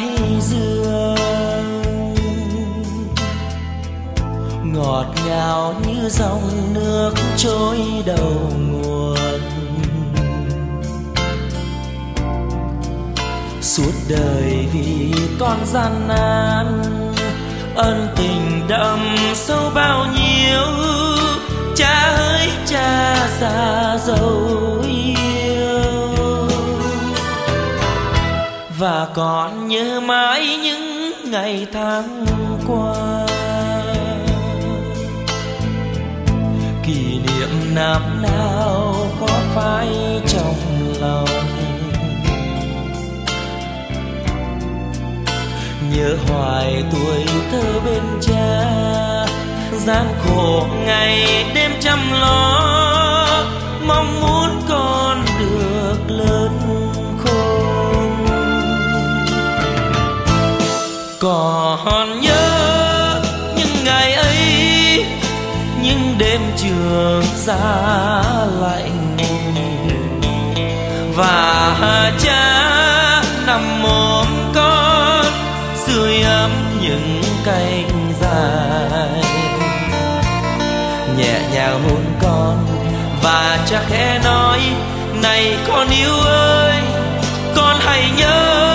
dương, ngọt ngào như dòng nước trôi đầu nguồn. Suốt đời vì con gian nan, ân tình đậm sâu bao nhiêu. Cha ơi cha già dấu yêu, và còn nhớ mãi những ngày tháng qua. Kỷ niệm năm nào có phai trong lòng, nhớ hoài tuổi thơ bên cha. Gian khổ ngày đêm chăm lo, mong muốn con được lớn khôn. Còn nhớ những ngày ấy, những đêm trường giá lạnh, và cha nằm ôm con sưởi ấm những cánh dài. Nhẹ nhàng hôn con và cha khẽ nói: này con yêu ơi, con hãy nhớ,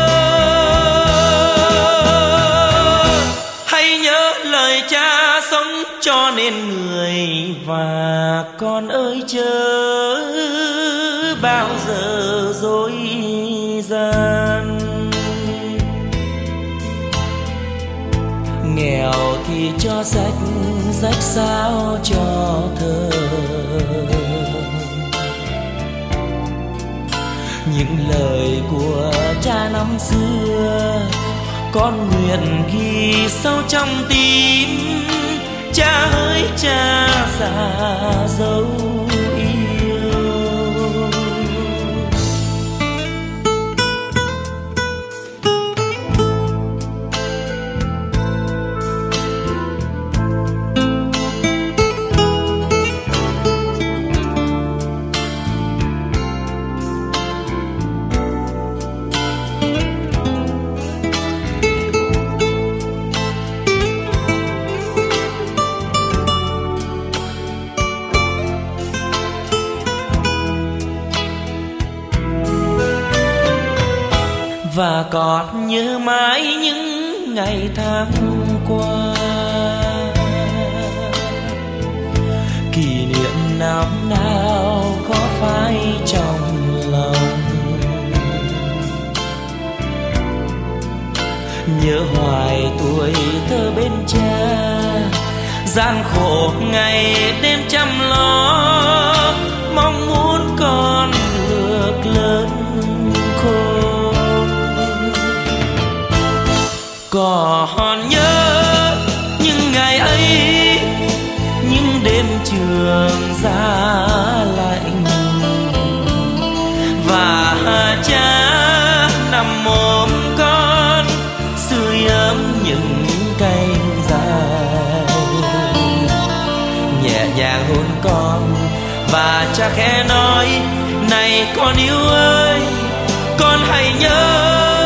hãy nhớ lời cha sống cho nên người. Và con ơi chớ bao giờ dối gian, nghèo thì cho sách sao cho thơ. Những lời của cha năm xưa con nguyện ghi sâu trong tim. Cha ơi cha già dấu yêu, và còn nhớ mãi những ngày tháng qua. Kỷ niệm năm nào có phai trong lòng, nhớ hoài tuổi thơ bên cha. Gian khổ ngày đêm chăm lo, mong muốn con được lớn khôn. Còn nhớ những ngày ấy, những đêm trường giá lạnh, và cha nằm ôm con sưởi ấm những cánh dài. Nhẹ nhàng hôn con và cha khẽ nói: này con yêu ơi, con hãy nhớ,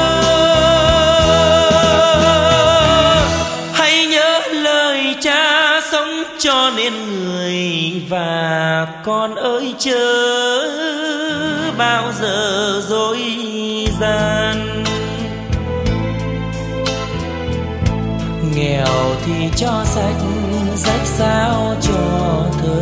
cho nên người. Và con ơi chớ bao giờ dối gian, nghèo thì cho sách sao cho thơ.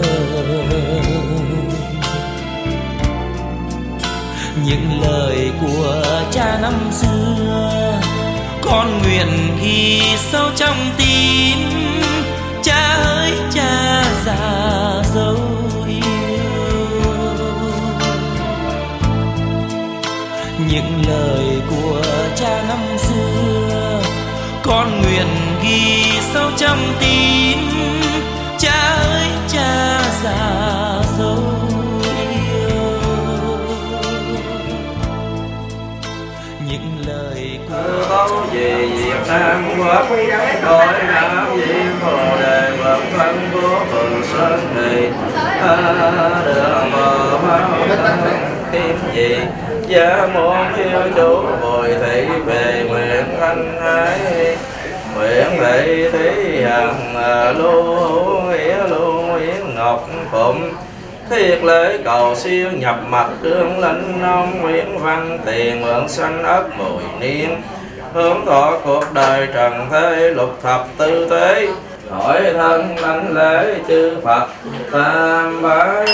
Những lời của cha năm xưa con nguyện ghi sâu trong tim. Cha ơi cha già dấu yêu, những lời của cha năm xưa con nguyện ghi sâu trong tim. Cha ơi cha già dấu yêu, những lời của Tâu về Việt Nam Quốc Đội Nam Diêm Bồ Đề Vận Phân Của Phường Sơn Trì Đường Mờ Mau Kiếm Gì gia môn hiếu chú bồi thị về nguyện thanh ái nguyện thị thí hằng lưu nghĩa lưu nguyễn ngọc phụng thiết lễ cầu siêu nhập mật đương linh ông nguyễn văn tiền mượn sanh ất mùi niên hướng thọ cuộc đời trần thế lục thập tư thế hỏi thân lãnh lễ chư Phật tam bái.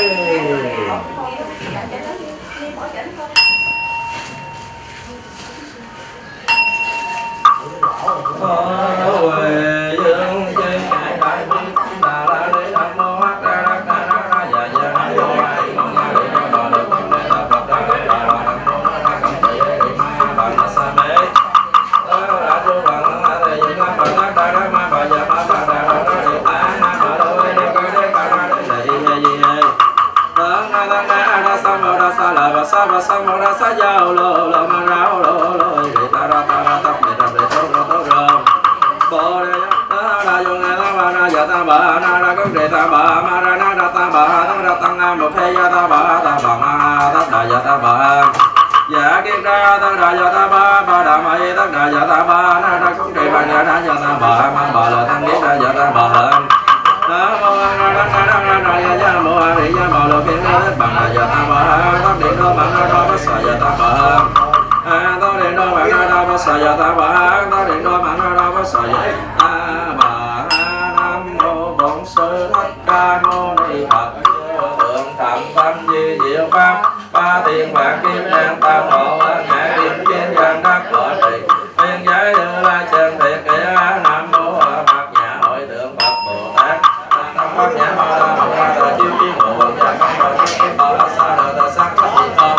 Huệ dương chi ngài đại bi đà la ni nam mô hắc đa đa đa đa dạ dạ nam mô a di đà phật đà la phật đà la phật đà la nam mô a di đà phật đà la sa mê đa chu bằng a di đà phật đà đa đa ma bà dạ ma bà đà đa đa di đà na bà đa đa đa đa đa đa di di di đa đa đa đa sa mô đa sa la ba sa mô đa sa giao lô lô ma rao lô lô di ta ra ta ra ta di ra di tô rô bồ đề đa dung na ta ba na dạ ta ba na ra công đề ta ba ma ra na ra ta ba ta ra tăng nam một thế dạ ta ba ma ta đà dạ ta ba dạ kiết ra ta đà dạ ta ba đà ma ta đà dạ ta ba na ra công đề ba na ra dạ ta ba ma ba là tăng kiết ra dạ ta ba nam mô a di đà phật nam mô a di đà phật lô kiết ra bằng đà dạ ta ba ta điện đô bằng na ra ba sa dạ ta ba ta điện đô bằng na ra ba sa dạ ta ba ta điện đô bằng na ra ba sa dạ ta ba. Nam mô Bổn Sư Thích Ca Mâu Ni Phật thượng thầm tâm di diệu pháp ba tiền vạn kim đan tam hộ ngã kim chuyên dân đắc lợi trì nguyên giới như la chân thiệt nghĩa. Nam mô Bát Nhã Hội Thượng Phật Bồ Tát Nam Bát Nhã Ba La Mâu La Tờ Chiếu Chiếu Ngộ Quần Giác Công Bồ Tát Kim Bồ La Sa Đờ Tờ Sắc Sắc Dị Không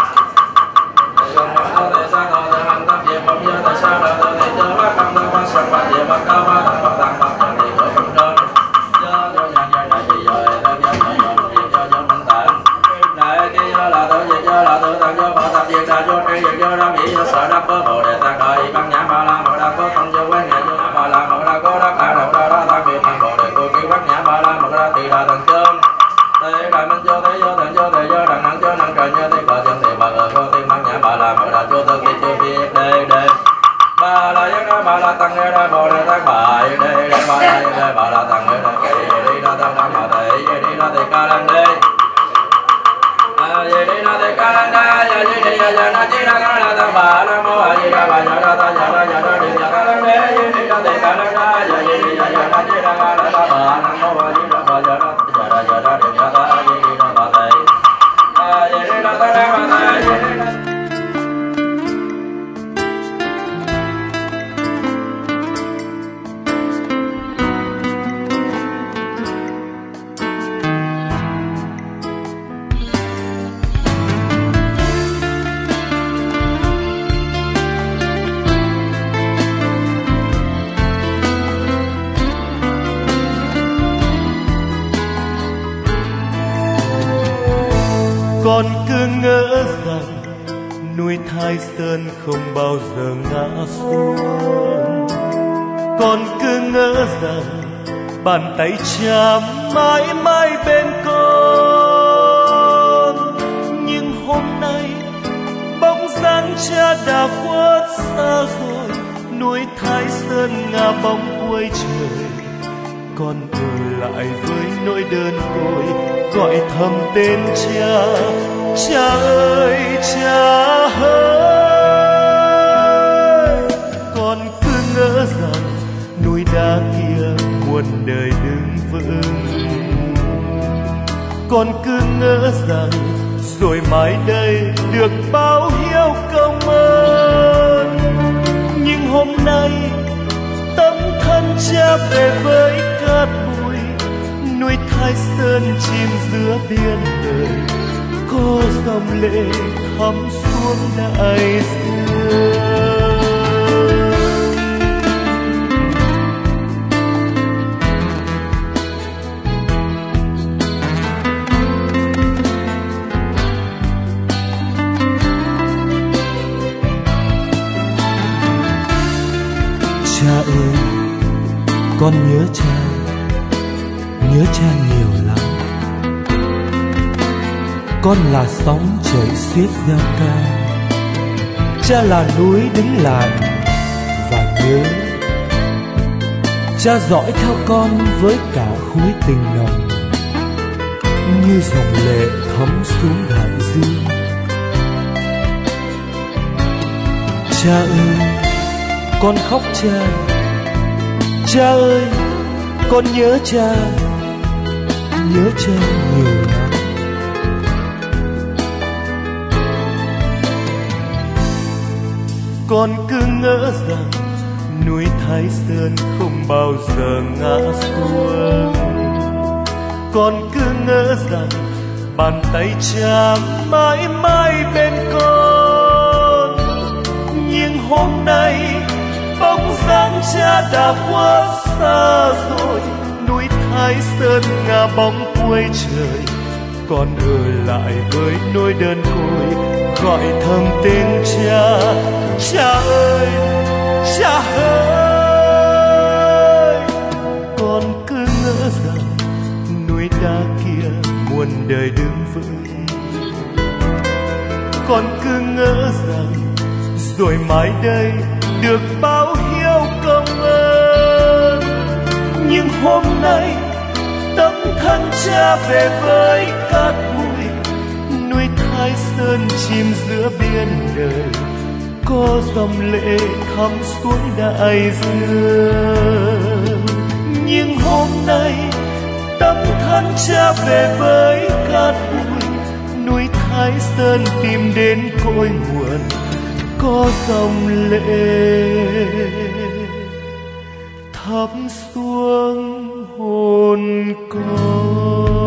sở đắc có bồ đề tăng đời băng nhã ba la mâu đa có thông vô quán ngài vô ba la mâu đa có đắc đa đầu đa đa tăng biệt tăng bồ đề cô kêu bát nhã ba la mâu đa tỳ đà thần chân thế đại minh cho thế vô thần cho thế vô đẳng năng cho năng trời như thế cờ chân thì bà ở cô tiên băng nhã ba la mâu đa cho tư kỳ chưa biết đề đề ba la giác đa ba la tăng nghe đa bồ đề tăng bài đề đề ba la đề ba la tăng nghe đa kỳ đi đa tăng đa mà thế đi đa thì ca lăng đề ye di na te ka la da ya di di ya ya na di na ka la ta ba na mo a di da ba ya da ta ya da di ya ka la de ye di na te ka la da ya di di ya ya na di na ka la ta ba na mo a di da ba ya da di ya ta ye di na ba te ye di na ta na ba ta ye di na. Con cứ ngỡ rằng núi Thái Sơn không bao giờ ngã xuống. Con cứ ngỡ rằng bàn tay cha mãi mãi bên con. Nhưng hôm nay bóng dáng cha đã khuất xa rồi, núi Thái Sơn ngả bóng cuối trời. Con ở lại với nỗi đơn côi, gọi thầm tên cha, cha ơi cha ơi. Con cứ ngỡ rằng núi đá kia muôn đời đứng vững. Con cứ ngỡ rằng rồi mãi đây được báo hiếu công ơn. Nhưng hôm nay tấm thân cha về với cát bụi, núi Thái Sơn chìm giữa biển đời, có dòng lệ thấm xuống đại dương. Cha ơi, con nhớ cha nhiều lắm. Con là sóng chảy xiết gieo ca, Cha là núi đứng lại và nhớ. Cha dõi theo con với cả khối tình nồng, như dòng lệ thấm xuống đại dương. Cha ơi, con khóc cha. Cha ơi, con nhớ cha. Nhớ cha nhiều lắm. Con cứ ngỡ rằng núi Thái Sơn không bao giờ ngã xuống. Con cứ ngỡ rằng bàn tay cha mãi mãi bên con. Nhưng hôm nay bóng dáng cha đã quá xa rồi. Núi Thái Sơn ngả bóng cuối trời, con ở lại với nỗi đơn côi, gọi thầm tên cha. Cha ơi, cha ơi. Con cứ ngỡ rằng núi đá kia muôn đời đứng vững. Con cứ ngỡ rằng rồi mãi đây được báo hiếu công ơn. Nhưng hôm nay tấm thân cha về với cát bụi. Núi Thái Sơn chìm giữa biển đời, có dòng lệ thấm xuống đại dương. Nhưng hôm nay tấm thân cha về với cát bụi. Núi Thái Sơn tìm đến cội nguồn, có dòng lệ thấm xuống hồn con.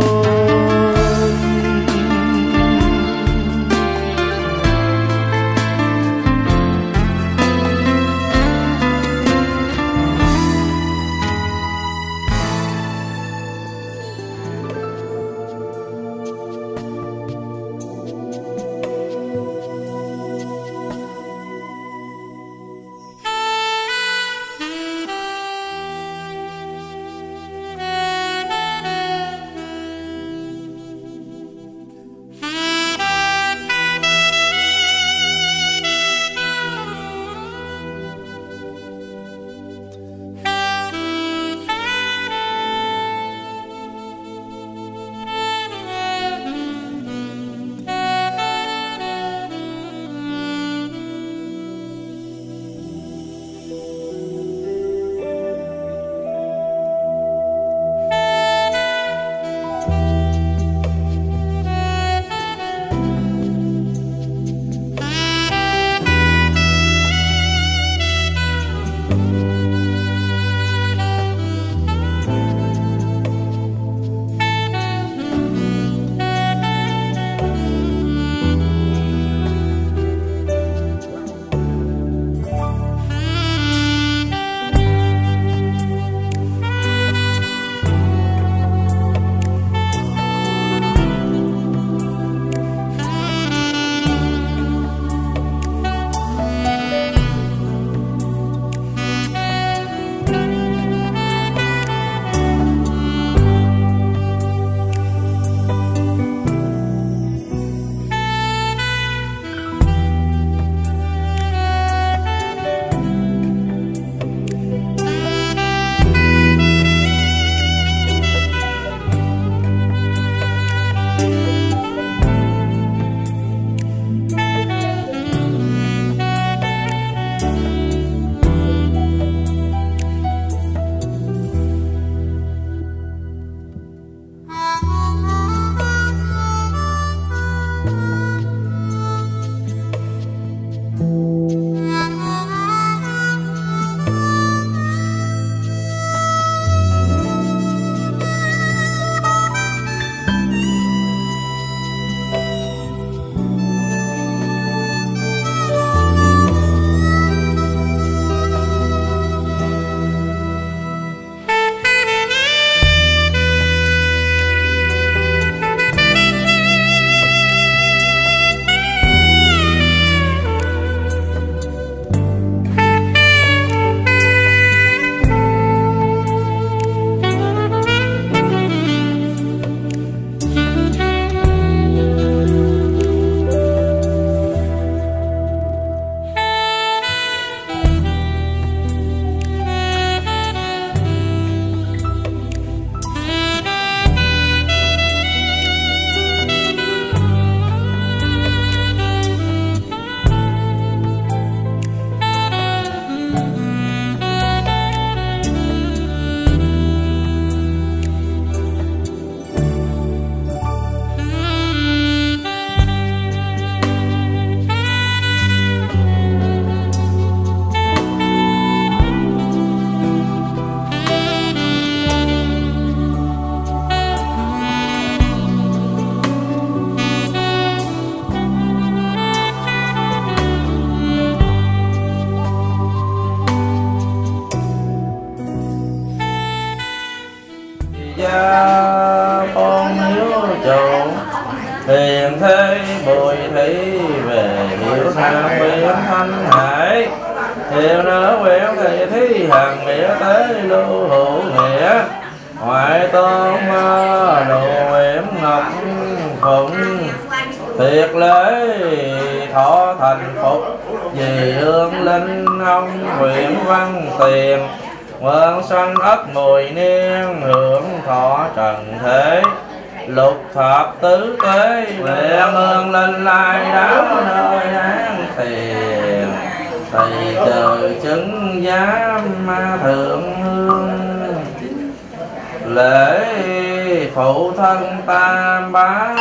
con hiếu chủ hiền thế bùi thí về hiệu nam biến thanh hải hiệu nữ quyển thị thí hằng nghĩa tế lưu hữu nghĩa ngoại tôn đồ quyển ngọc phụng thiệt lễ thọ thành phục vì hương linh ông huyện văn tiền Quang sanh ất mùi niên hưởng thọ trần thế lục thập tứ tế lệ ơn lên lai đáo nơi án tiền thầy chờ chứng giám ma thượng hương lễ phụ thân tam bái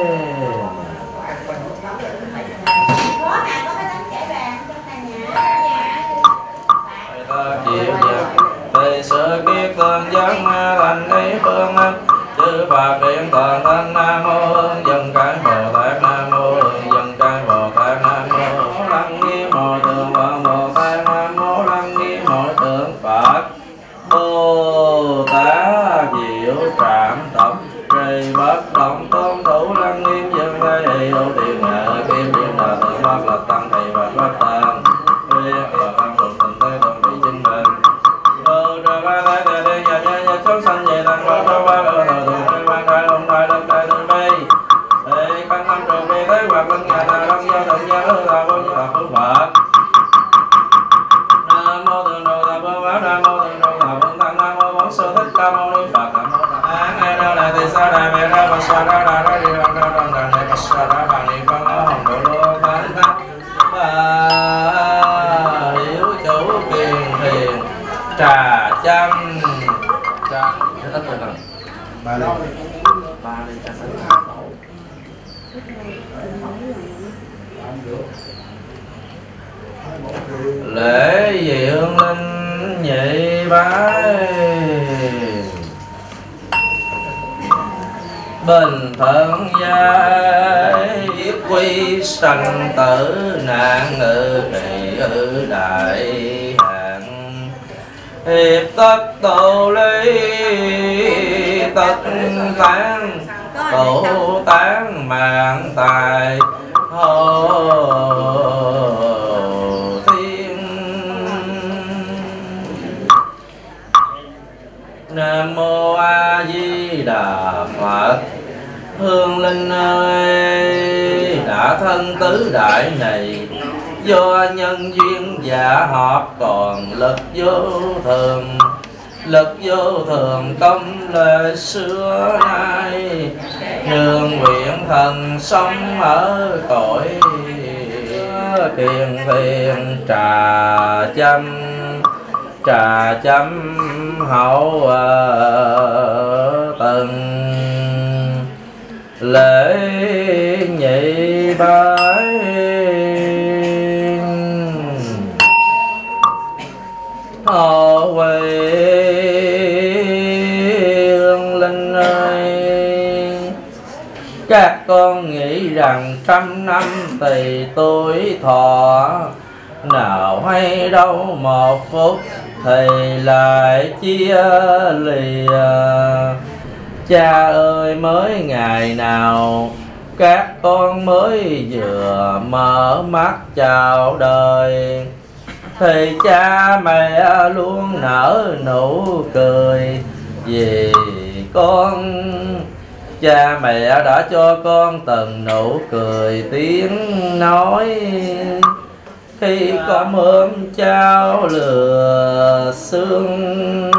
chịu dẹp thầy sơ kiết tân dân thành ý phương chư Phật hiện toàn thân nam mô hương dân cái Bồ Tát nam mô hương dân cái Bồ Tát nam mô lăng nghiêm mọi tượng Phật Bồ Tát nam mô lăng nghiêm mọi tượng Phật Bồ Tát diệu trạm tập trì bất động tôn thủ lăng nghiêm dân cái hiệu điện nghệ kim điện là tượng bất là tăng thầy và bất tăng tuyên và tăng phục tình thế đồng vị chính mình rồi ba thái tề đi nhà chúng sanh về tăng và cho ba cơ thờ thường hay quan trai ông trai đất trai tương bi để căn năm trường đi tới hoặc linh nhà ta đông giao thượng gia hương thờ vô như thờ phước Phật nam mô tường đồ thờ vương báo nam mô tường đồ thờ vương tăng nam mô bổn sư thích ca mâu ni Phật nam mô án ai đâu này thì sao đại mẹ ra và sao ra ra ra đi ra ra ra ra này và sao ra bà niệm phân ở hồng độ lô thánh thánh bà hiểu chủ kiền thiền trà chanh trà tất cả ba ly trà xanh lễ diệu linh nhị bái bình thuận giai quy sanh tử nạn ngự trì ư đại hạn hiệp tất tổ lý tất tán tổ tán mạng tài hộ thiên nam mô A Di Đà Phật hương linh ơi đã thân tứ đại này do nhân duyên giả hợp còn lực vô thường công lệ xưa nay nương nguyện thần sống ở cõi kiền thiền trà chăm hậu từng lễ nhị bái hộ quê hương linh ơi các con nghĩ rằng trăm năm tùy tuổi thọ nào hay đâu một phút thì lại chia lìa cha ơi mới ngày nào các con mới vừa mở mắt chào đời thì cha mẹ luôn nở nụ cười vì con cha mẹ đã cho con từng nụ cười tiếng nói khi con ôm trao lửa xương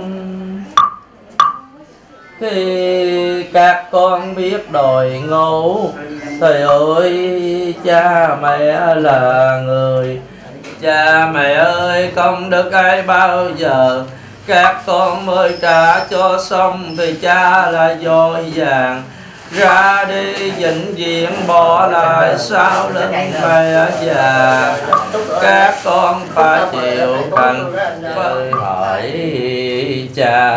khi các con biết đòi ngủ thì ơi cha mẹ là người cha mẹ ơi công đức ai bao giờ các con mới trả cho xong thì cha là dội vàng ra đi vĩnh viễn bỏ lại sau lưng mẹ già các con phải chịu cảnh hỏi cha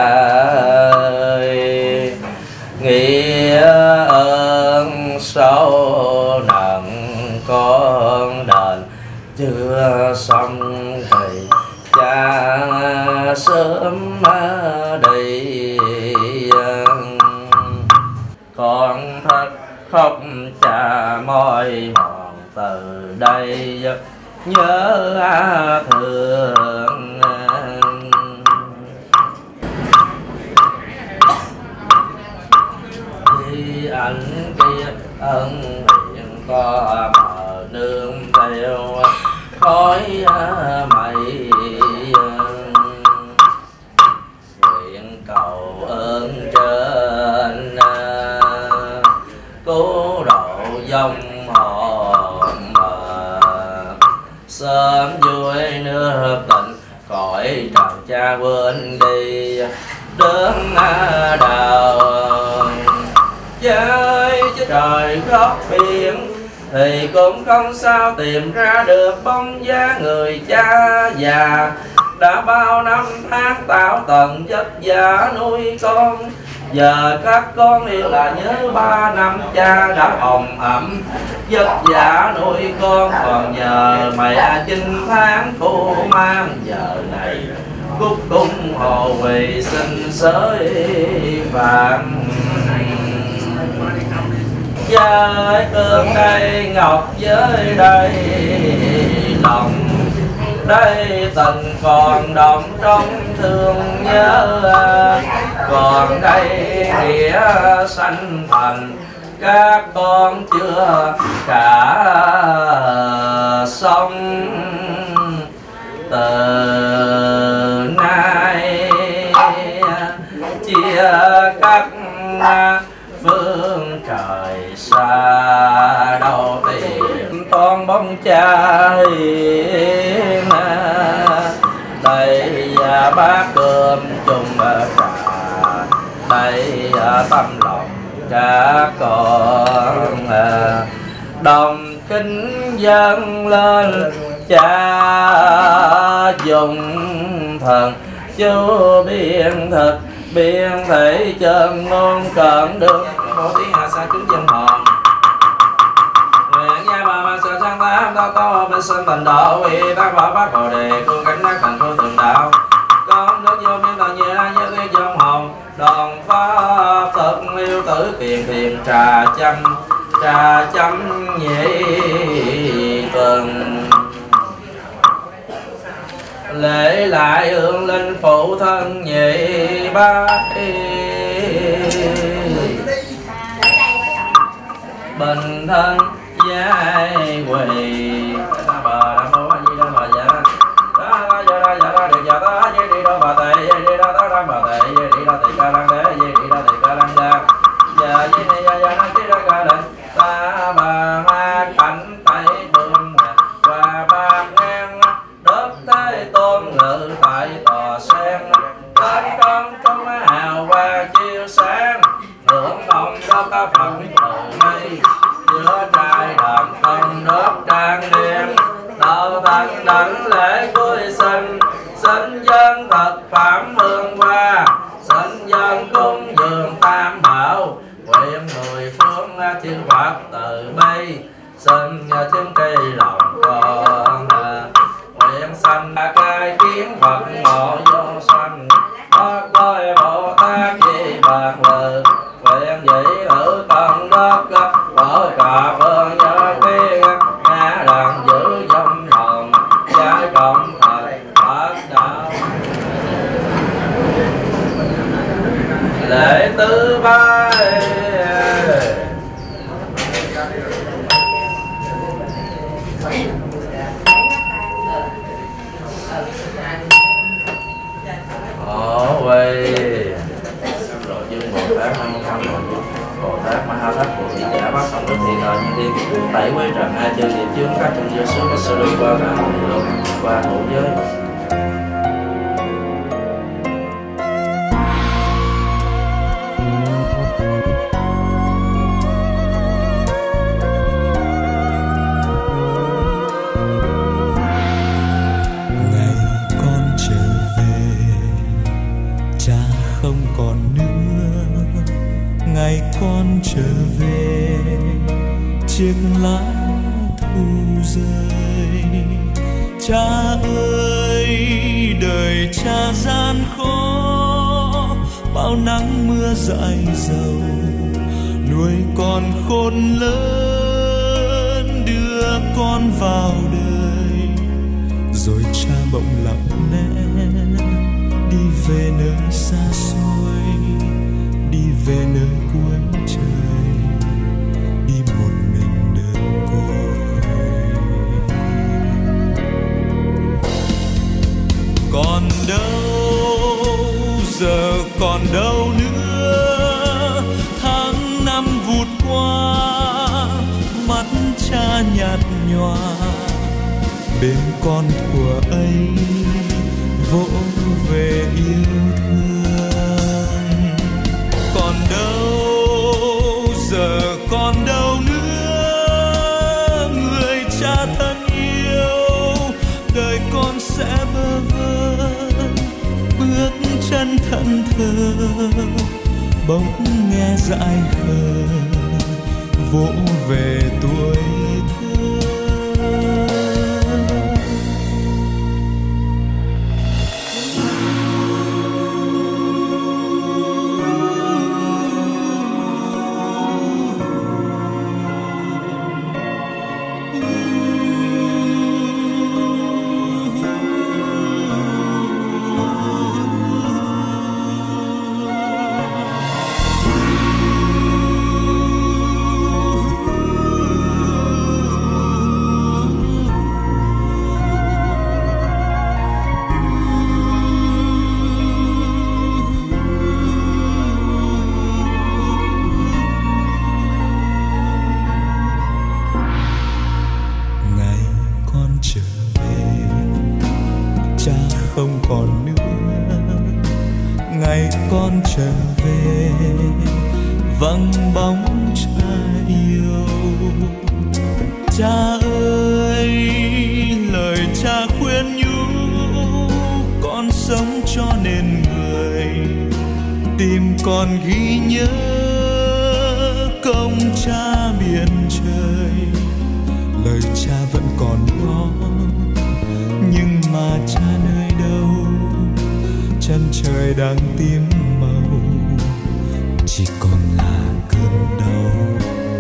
ơi nghĩa ơn sâu nặng con đền chưa xong thì cha sớm đi cõi mòn từ đây nhớ thương. Thì anh kia ân hiền có mờ nương theo khói mây, nguyện cầu ơn trên cứu độ dòng hồn sớm vui nước tình khỏi trần cha quên đi đứng đầu với trời góc biển thì cũng không sao tìm ra được bóng dáng người cha già đã bao năm tháng tạo tận vất vả nuôi con. Giờ các con yêu là nhớ 3 năm cha đã hồng ẩm vất vả nuôi con, còn nhờ mẹ 9 tháng cô mang giờ này cúc cung hồ quỳ xin sới vàng. Với cương đây ngọc với đây lòng, đây tình còn động trong thương nhớ, còn đây nghĩa sanh thành các con chưa cả xong. Từ nay chia cắt phương trời xa, đâu tìm con bóng cha hiền. Đây bát cơm chung trà, đây tâm lòng các con đồng kính dâng lên cha dùng thần chú biên thực biên thể chân ngôn cận được một tiếng hạ xa kính dân hồn. Nguyện gia bà ma sở sang tám ta có bên sinh thành đạo vì ta bảo bác bồ đề cương cánh đắc thành vô thường đạo. Con đức vô miên toàn như lai như cái dân hồn đoàn pháp thực liêu tử kiền thiền trà chăm nhị tuần. Lễ lại hương linh phụ thân nhị bái, bình thân giai quỳ bà nam mô a di đà bà dạ ta dạ ra dạ ra được dạ ta dây đi đâu bà tề dây đi đâu ta ra bà tề dây đi đâu tề ca lăng đế dây đi đâu tề ca lăng đa dạ dây này dạ dạ nó chỉ ra ca lệnh ta bà ha cảnh tay đường và ba ngang đất thế tôn ngự tại tòa sen đến con trong hào hoa chiếu sáng ngưỡng đồng đất ta phật từ mây giữa trai đàn tân đất trang nghiêm đạo thành đảnh lễ cuối sinh sinh dân thật phạm hương hoa sinh dân cúng dường tam bảo nguyện mười phương chư Phật từ bi sinh chứng cây lòng con nguyện sanh cai kiến Phật ngộ vô sanh Bác coi Bồ Tát Di Bàn Lự nguyện dĩ thử cần đất bỏ cả phương giới tiên ngã đàn giữ dâm hồn giải cộng thật Phật đạo. Lễ tứ bái Hộ quỳ rồi dương Bồ Tát Nam Mô Bồ Tát Ma Ha Tát Phù Thị Giả Bát Sông Đức Thiên Thời Nhân Thiên tẩy quế trần hai chân diệt chướng các chân giới xứ các sự đi qua cả lượng qua hữu giới. Ngày con trở về chiếc lá thu rơi, cha ơi đời cha gian khó bao nắng mưa dại dầu nuôi con khôn lớn đưa con vào đời, rồi cha bỗng lặng lẽ đi về nơi xa xôi, đi về nơi cuối trời, đi một mình đơn côi. Còn đâu giờ, còn đâu nữa, tháng năm vụt qua, mắt cha nhạt nhòa, bên con thuở ấy vỗ về yêu thương. Còn đâu giờ, còn đâu nữa, người cha thân yêu, đời con sẽ bơ vơ, bước chân thẫn thờ, bỗng nghe dại khờ vỗ về tuổi thơ. Không còn nữa, ngày con trở về vắng bóng cha yêu. Cha ơi, lời cha khuyên nhủ, con sống cho nên người, tim con ghi nhớ công cha biển trời. Lời cha vẫn còn đó, nhưng mà cha nơi đâu, chân trời đang tím màu, chỉ còn là cơn đau.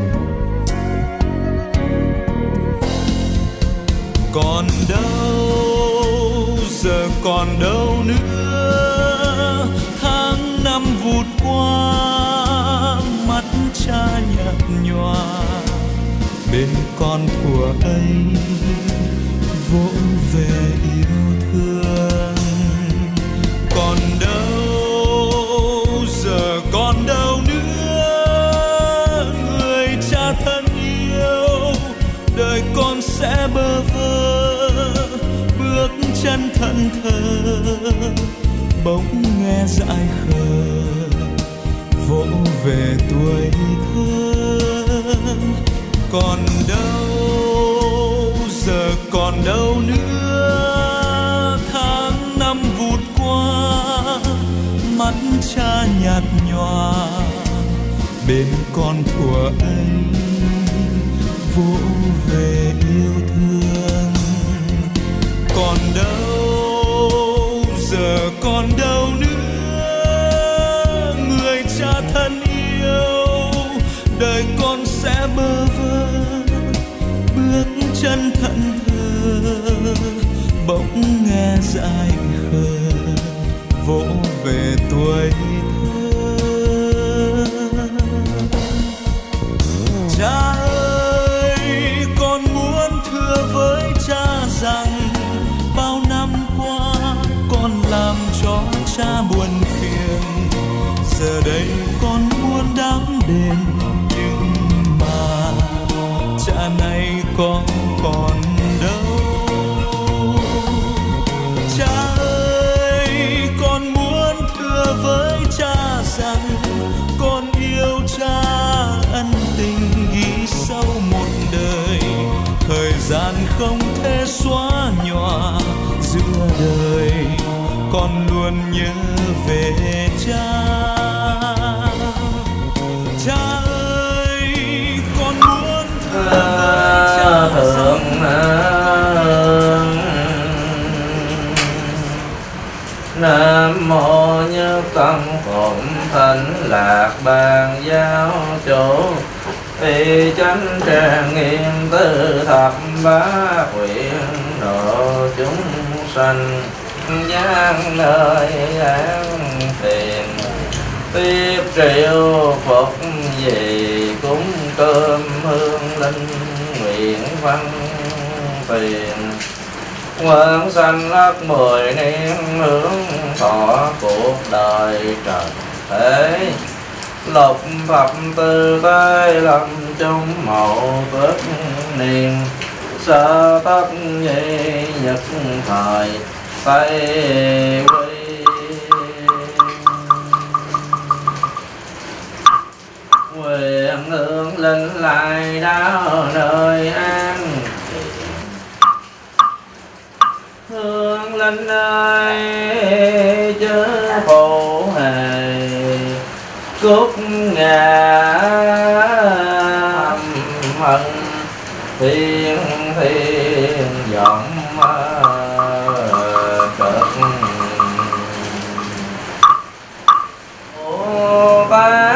Còn đâu giờ, còn đâu nữa, tháng năm vụt qua, mắt cha nhạt nhòa, bên con thuở ấy vỗ về yêu thương. Còn đâu giờ, còn đâu nữa, người cha thân yêu, đời con sẽ bơ vơ, bước chân thẫn thờ, bỗng nghe dại khờ vỗ về tuổi thơ. Còn đâu giờ, còn đâu nữa, tháng năm vụt qua, mắt cha nhạt nhòa, bên con thuở ấy vỗ về yêu thương. Còn đâu giờ, còn đâu nữa, người cha thân yêu, đời con sẽ bơ vơ, bước chân thẫn thờ, bỗng nghe dại khờ vỗ về tuổi thơ. Cha ơi, con muốn thưa với cha rằng bao năm qua con làm cho cha buồn phiền, giờ đây con muốn đáp đền, nhưng mà cha này con còn đâu. Cha ơi, con muốn thưa với cha rằng con yêu cha ân tình ghi sâu một đời, thời gian không thể xóa nhòa giữa đời, con luôn nhớ về cha. Cha ơi, con muốn thưa với cha Nam mô Nhất Tâm Phụng Thánh Lạc Bàn Giáo Chủ thị chánh trang nghiêm tư thập bát huyện độ chúng sanh gian nơi an tiền tiếp triệu phục gì cúng cơm hương linh nguyện văn tiền nguyện sanh lắc 10 niên hướng thọ cuộc đời trần thế lục thập tư tế lâm chung mậu tuất niên sơ tất nhị nhật thời tây quy nguyện hương linh lại đáo nơi an hương linh ơi chớ phụ hề cúc ngà hận thiên thiên vọng cực ô ba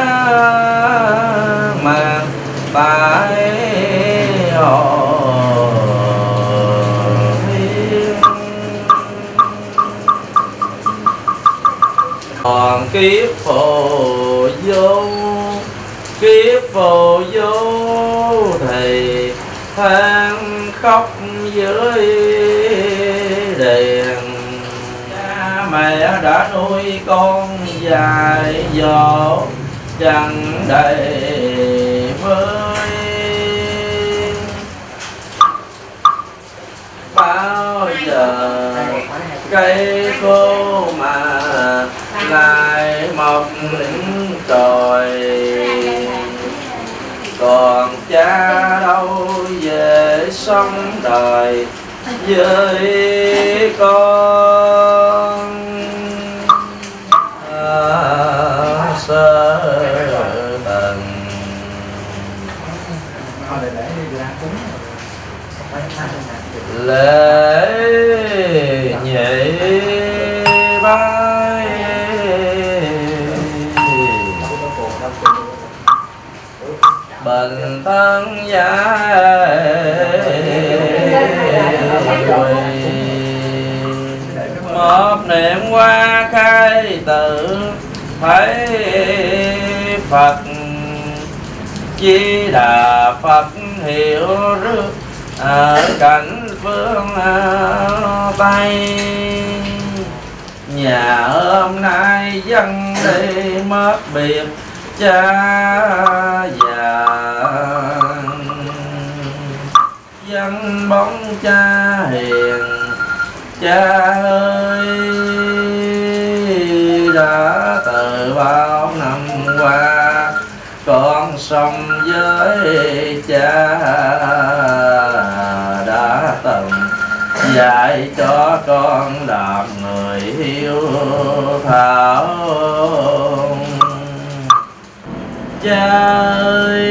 mà tại hồ còn kiếp phù vô thì than khóc dưới đèn cha mẹ đã nuôi con dài dỗ chẳng đầy vơi bao giờ cây khô mà lại mọc trời còn cha đâu về sống đời với con sơ tần lễ nhị bái bình thân giá một niệm qua khai tự thấy Phật Di Đà Phật hiệu rước ở cảnh phương Tây nhà hôm nay dân đi mất biệt cha già dân bóng cha hiền cha ơi đã từ bao năm qua con sống với cha đã từng dạy cho con làm người hiếu thảo cha ơi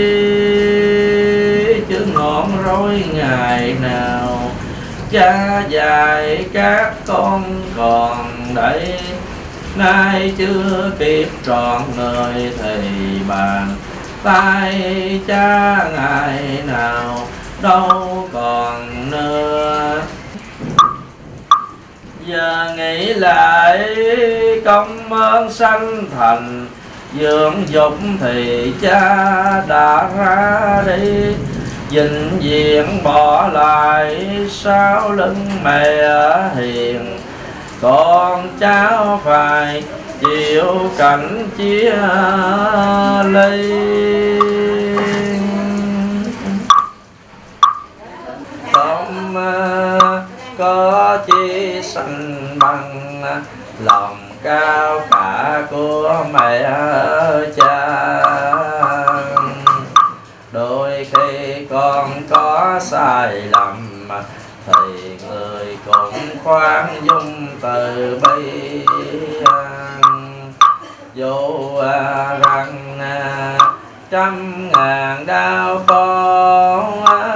chứ ngọn rối ngày nào cha dạy các con còn đây nay chưa kịp trọn người thì bàn tay cha ngày nào đâu còn nữa giờ nghĩ lại công ơn sanh thành dưỡng dục thì cha đã ra đi vĩnh viễn bỏ lại sau lưng mẹ hiền con cháu phải chịu cảnh chia ly không có chi sanh bằng lòng cao cả của mẹ cha đôi khi con có sai lầm thì người cũng khoan dung từ bi dù rằng trăm ngàn đau khổ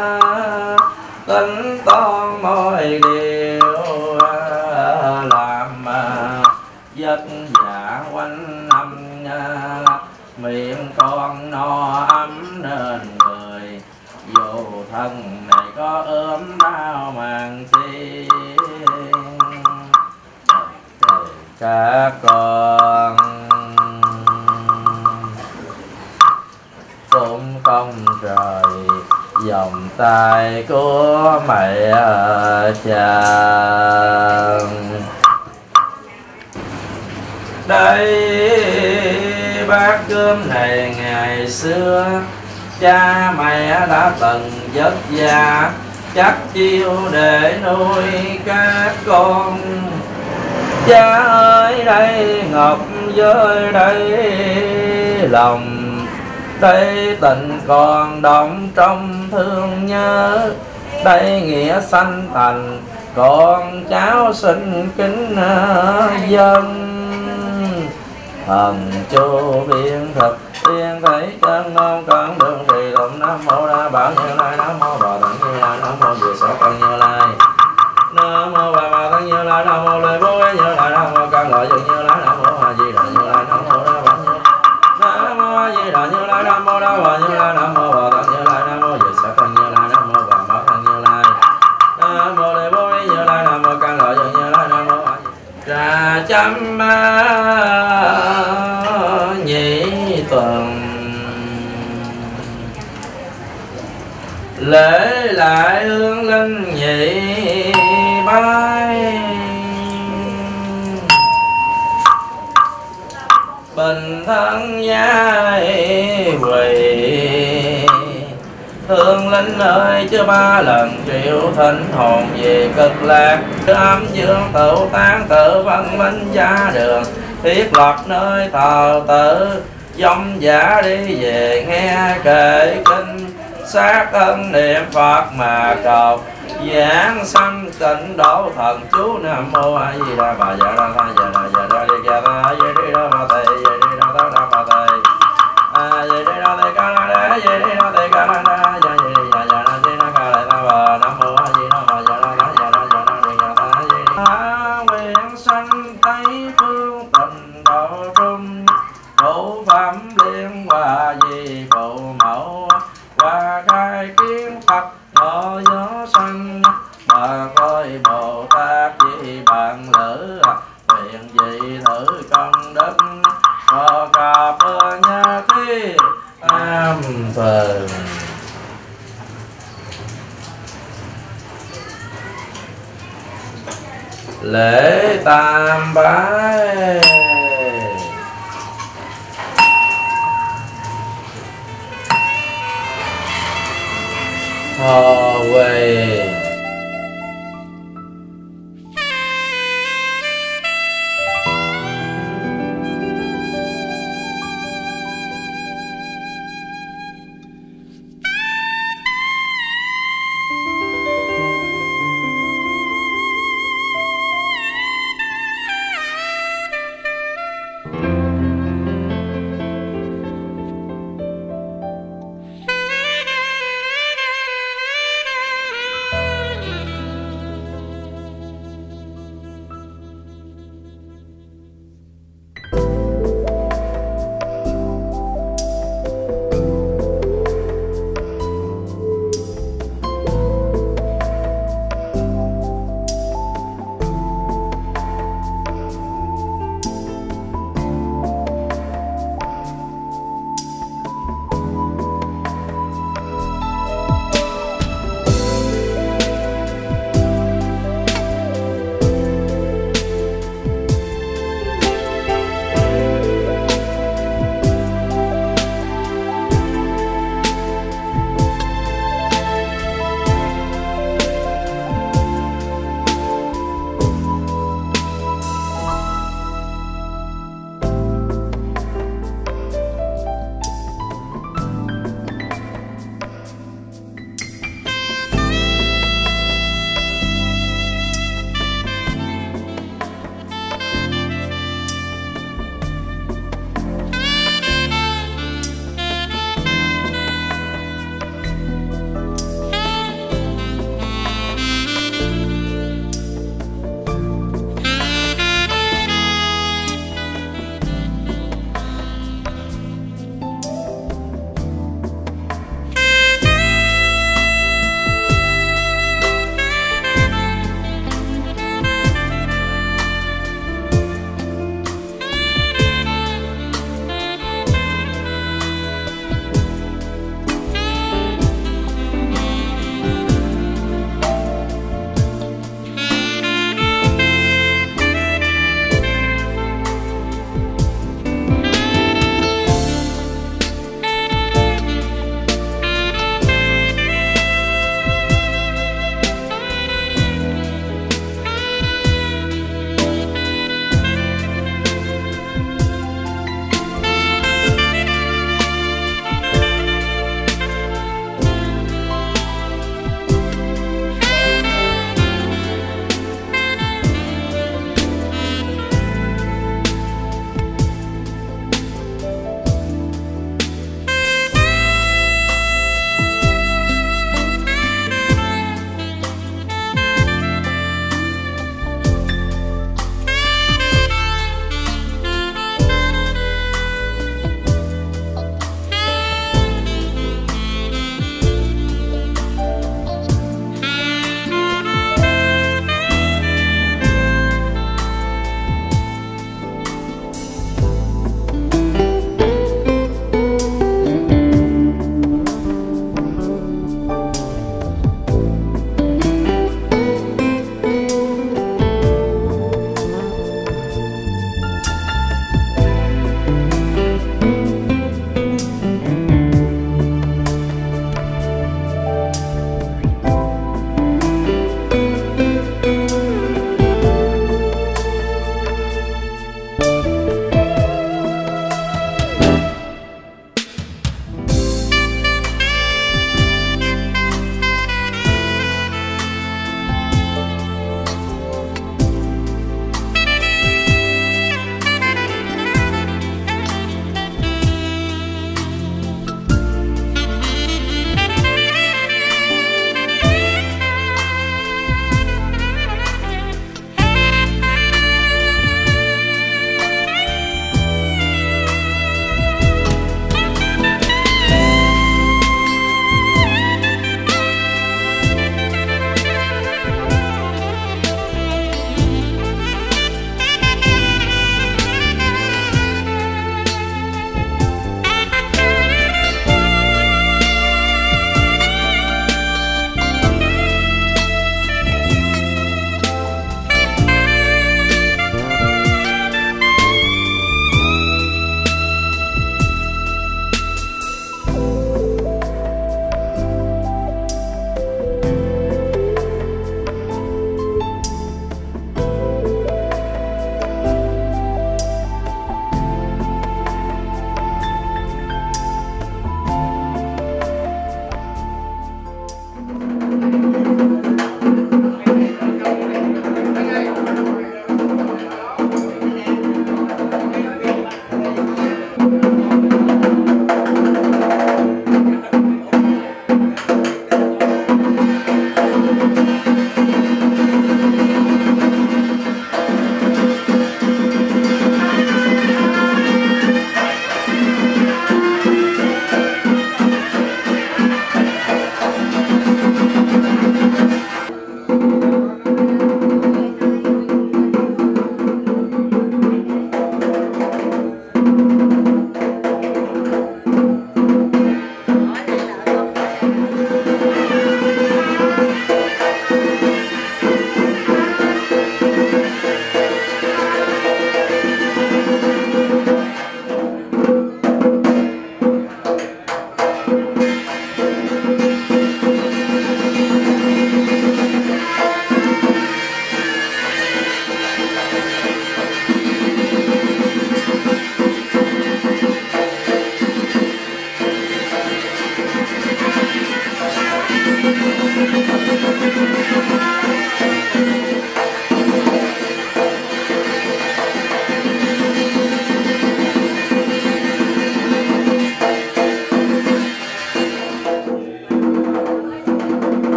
tính toán mọi điều làm vất vả quanh năm miệng con no ấm nên người, dù thân này có ốm đau màng chi. Các con cũng không rời vòng tay của mẹ cha. Đây bát cơm này ngày xưa cha mẹ đã từng vất vả chắc chiêu để nuôi các con. Cha ơi đây ngọc với đây lòng, đây tình còn đọng trong thương nhớ, đây nghĩa sanh thành con cháu xin kính dân. Thần chu biên thực tiên thấy chân ngôn con đường trì tụng nam mô đa bảo Như Lai, nam mô Bồ Tát Như Lai, nam mô Diệu Sở Con Như Lai, nam mô Bà Bà Tát Như Lai, nam mô Lê Bố Như Lai, nam mô Can Lợi Dược Như Lai, nam mô A Di Đà Như Lai, nam mô Đa Bảo Như Lai, nam mô A Di Đà Như Lai, nam mô Đa Bảo Như Lai, nam mô Bồ Tát Như Lai, nam mô Diệu Sở Con Như Lai, nam mô Bà Bảo Tát Như Lai, nam mô Lê Bố Như Lai, nam mô Can Lợi Dược Như Lai, nam mô A Di Trà chăm nhị tuần lễ lại hương linh nhị bái, bình thân giai quỳ. Hương linh ơi chưa ba lần triệu thỉnh hồn về cực lạc, âm dương tự tán tự văn minh gia đường, thiết lập nơi thờ tự dòng giả đi về nghe kể kinh, sát ân niệm Phật mà cầu giảng sanh tịnh độ thần chú. Nam mô A Di Đà Bà Dạ Đa Tha Dạ Đà Dạ Đa Đi Dạ Đa Dạ Đi Đa Bà Thầy Dạ Đi Đa Tha Đa Bà Thầy Dạ Đi Đa Thầy Ca La Đa Dạ Đi Đa Thầy Ca La Đa Dạ Đi Dạ Dạ Đa Di Đa Ca La Đa Bà. Nam mô A Di Đà Bà Dạ Đa Tha Dạ Đa Dạ Đa Đi Dạ Đa Dạ Đi nguyện sanh Tây phương tịnh độ trung, phụ phẩm liên hòa di phụ mẫu, và khai kiến Phật ngộ gió sanh, bà coi Bồ Tát di bạn lữ, nguyện dị thử công đức phò cà phơ nha thi am phần. Lễ tam bái. Thọ Huệ.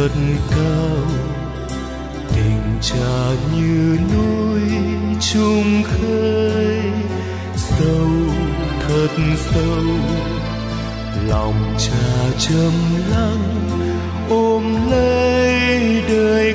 thật cao, tình cha như núi trung khơi, sâu thật sâu, lòng cha trầm lắng ôm lấy đời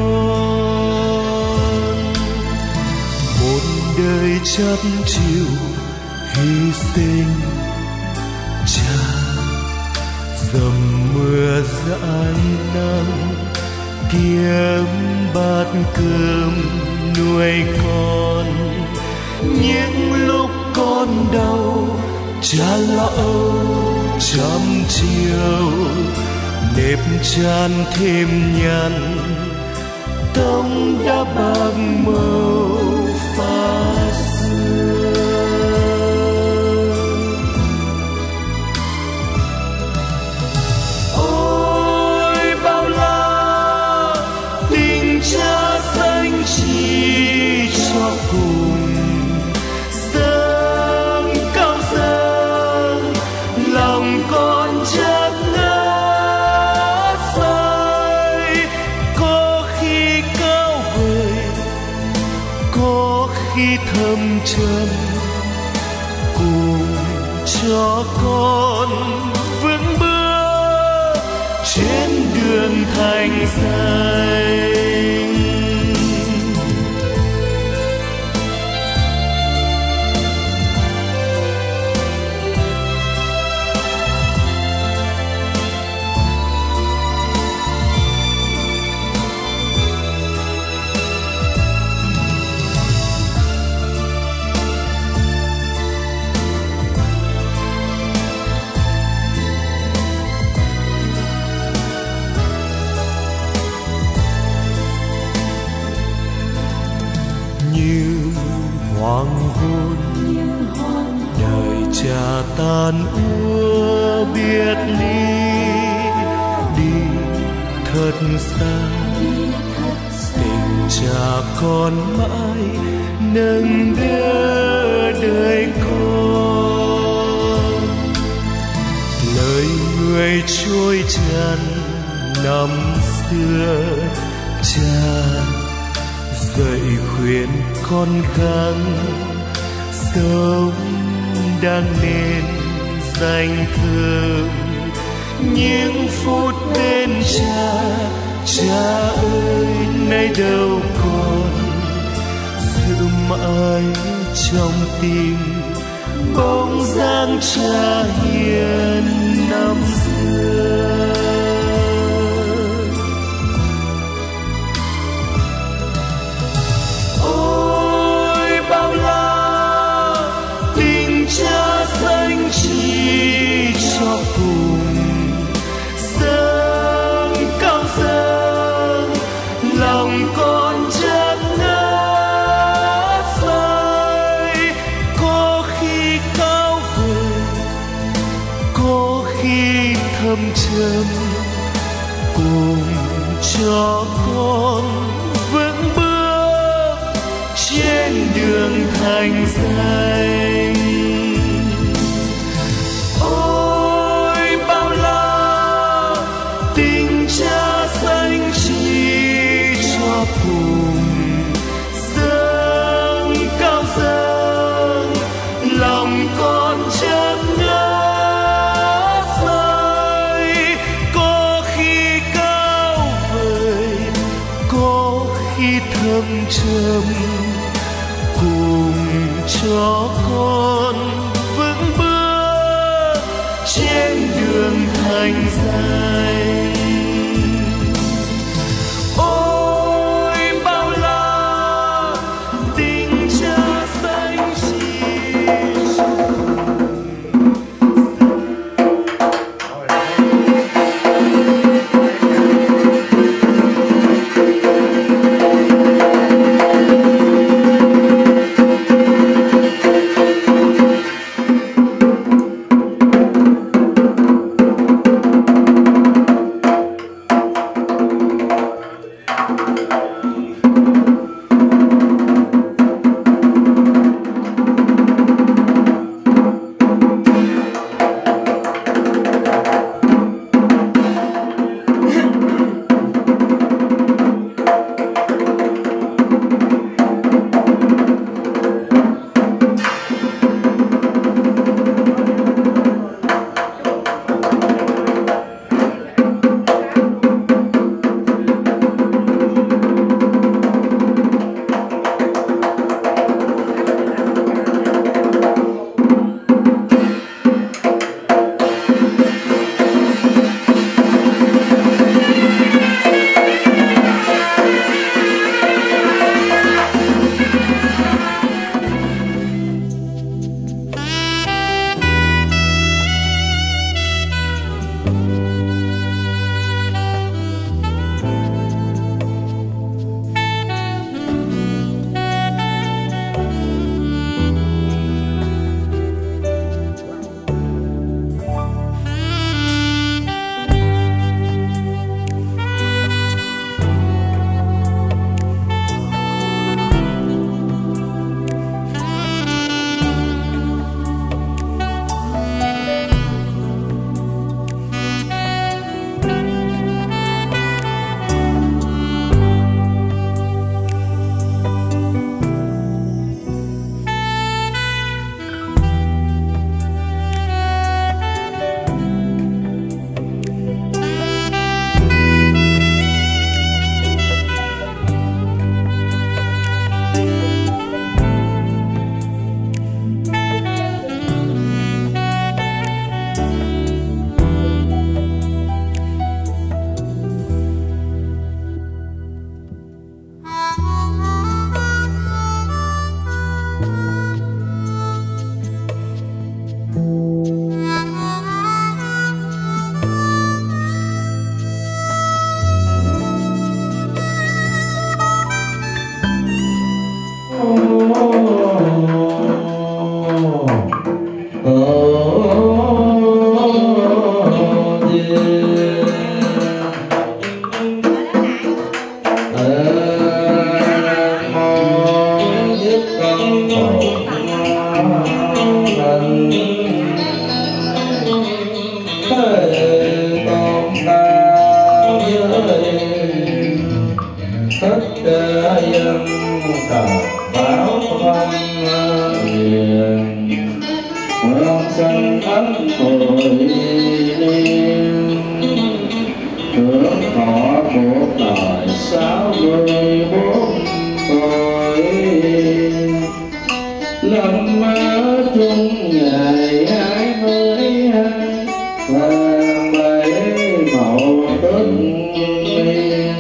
con. Một đời chắt chiu hy sinh, cha dầm mưa dãi nắng, kiếm bát cơm nuôi con. Những lúc con đau, cha lo âu trăm chiều, nếp chan thêm nhăn, tông đã bạc màu pha xưa. Ôi bao la tình cha dành chỉ cho cùng, dâng cao dâng lòng con chất ngất say. Có khi cao vời, có khi thâm trầm, cùng cho con vững bước trên đường thành danh. Hoàng hôn đời cha tan úa biệt ly, đi thật xa tình cha con mãi nâng đỡ đời con. Lời người trôi tràn năm xưa, cha dạy khuyên con gắng sống đang nên danh thơm. Những phút bên cha, cha ơi nay đâu còn, giữ mãi trong tim bóng dáng cha hiền năm xưa. Cha dành chỉ cho cùng, dâng cao dâng lòng con chất ngất say. Có khi cao vời, có khi thâm trầm, cùng cho con vững bước trên đường thành danh. Cùng dâng cao dâng lòng con chất ngất say. Có khi cao vời, có khi thâm trầm, cùng cho con vững bước trên đường thành danh. Hãy subscribe cho kênh Ghiền Mì Gõ để không bỏ lỡ những video hấp dẫn. ấm hồi hưởng thọ cuộc đời 64 tuổi lâm chung ngày 22 và 7 mậu Tết niên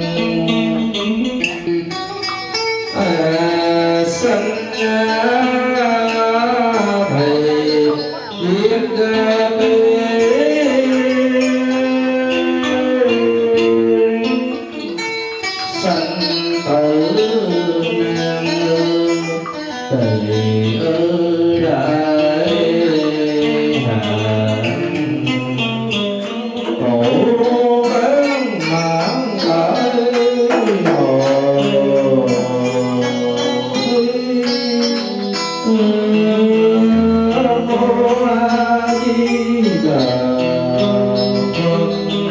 sanh thầy viết sanh tử nam thầy ơi đại hạn cổ bán mãn lại hồ Mô A Di Đà Phật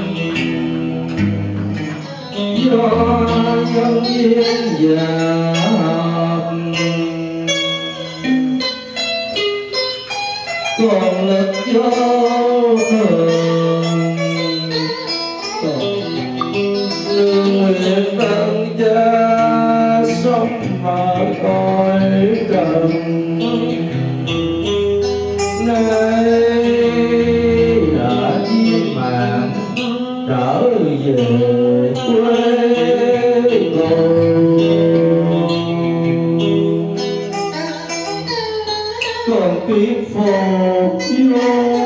do nhân duyên giả còn lực do thường lương nguyện tân cha sống ở cõi trần nay đã viên mãn trở về quê còn kiếp phục vô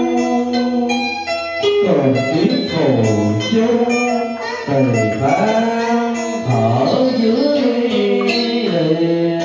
còn kiếp phục vô thầy phán thở dưới đèn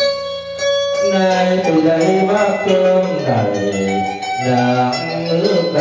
nay từ đây bát cơm đầy rạng nước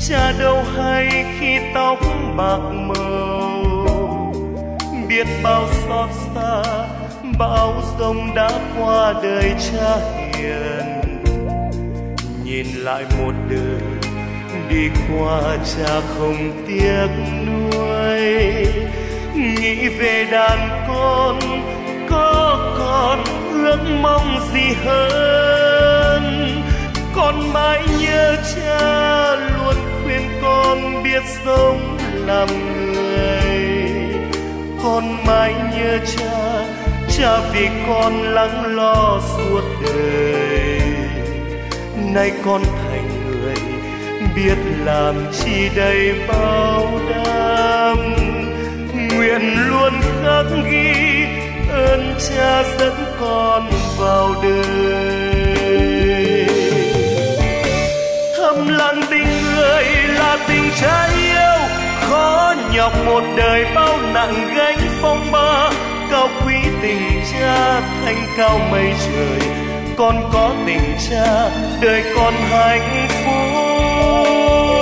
cha đâu hay khi tóc bạc màu, biết bao xót xa bão giông đã qua đời cha hiền. Nhìn lại một đời đi qua cha không tiếc nuôi, nghĩ về đàn con có còn ước mong gì hơn. Con mãi nhớ cha luôn khuyên con biết sống làm người. Con mãi nhớ cha, cha vì con lắng lo suốt đời. Nay con thành người biết làm chi đầy bao đam, nguyện luôn khắc ghi ơn cha dẫn con vào đời. Thầm lặng tình người là tình cha yêu, khó nhọc một đời bao nặng gánh phong ba. Cao quý tình cha thanh cao mây trời, con có tình cha đời con hạnh phúc.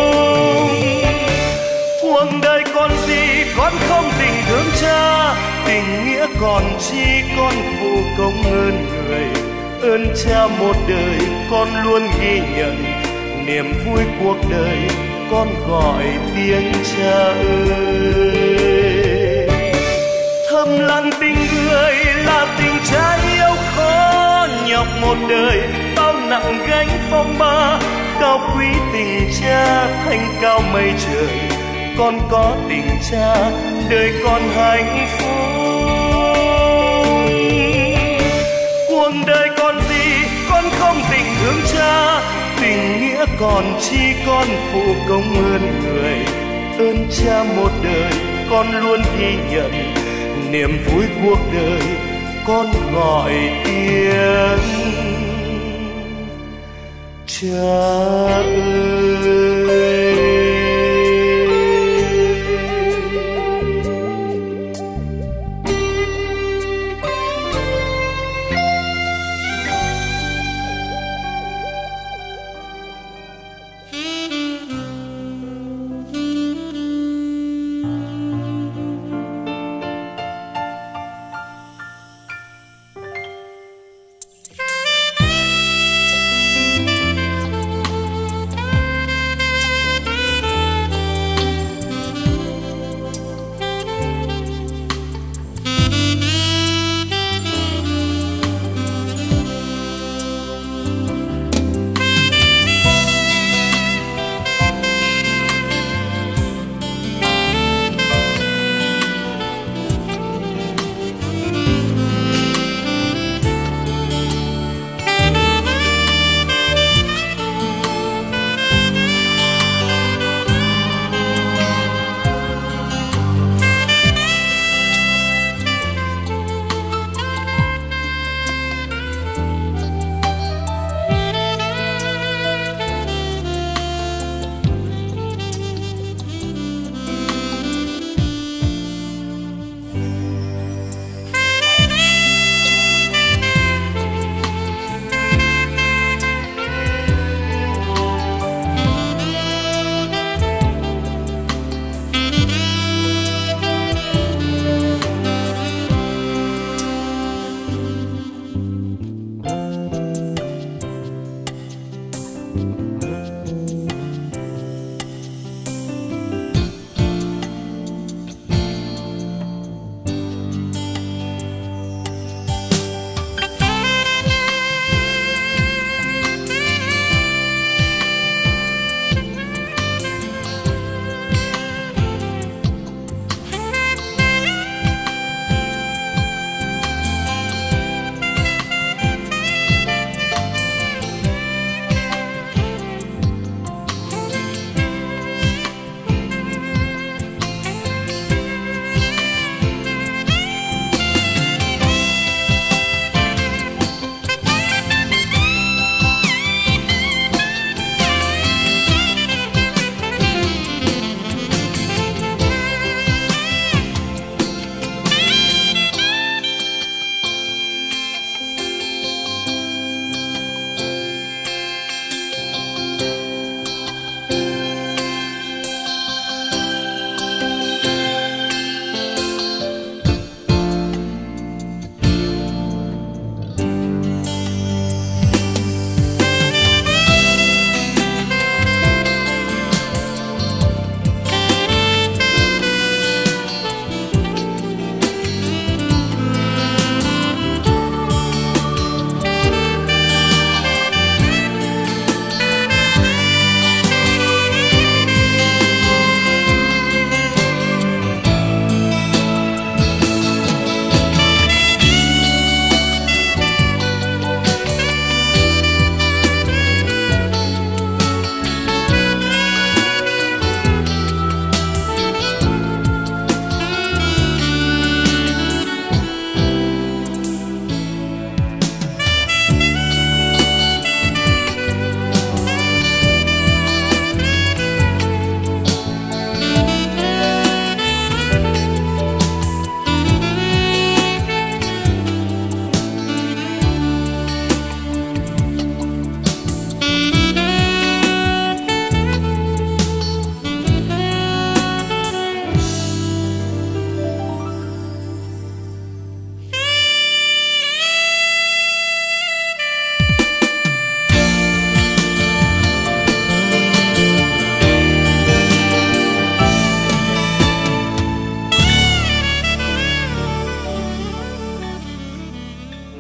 Cuộc đời còn gì con không tình thương cha, tình nghĩa còn chi con phụ công ơn người. Ơn cha một đời con luôn ghi nhận, niềm vui cuộc đời con gọi tiếng cha ơi. Thầm lặng tình người là tình cha yêu, khó nhọc một đời bao nặng gánh phong ba. Cao quý tình cha thanh cao mây trời, con có tình cha đời con hạnh phúc. Cuộc đời còn gì con không tình thương cha, tình nghĩa còn chi con phụ công ơn người. Ơn cha một đời con luôn ghi nhận, niềm vui cuộc đời con gọi tiếng cha ơi.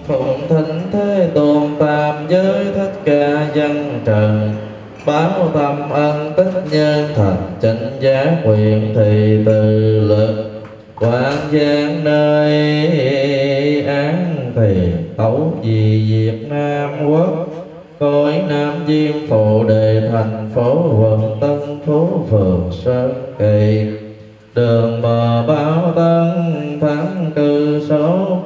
phụng thỉnh thế tôn tam giới thích ca dân trần, báo tâm ân tích nhân thành chánh giác nguyện thì từ lực quán gian nơi án thì tấu vì Việt Nam quốc, cõi Nam Diêm Phù Đề thành phố quận Tân Phú phường Sơn Kỳ, đường bờ Báo Tân tháng cư số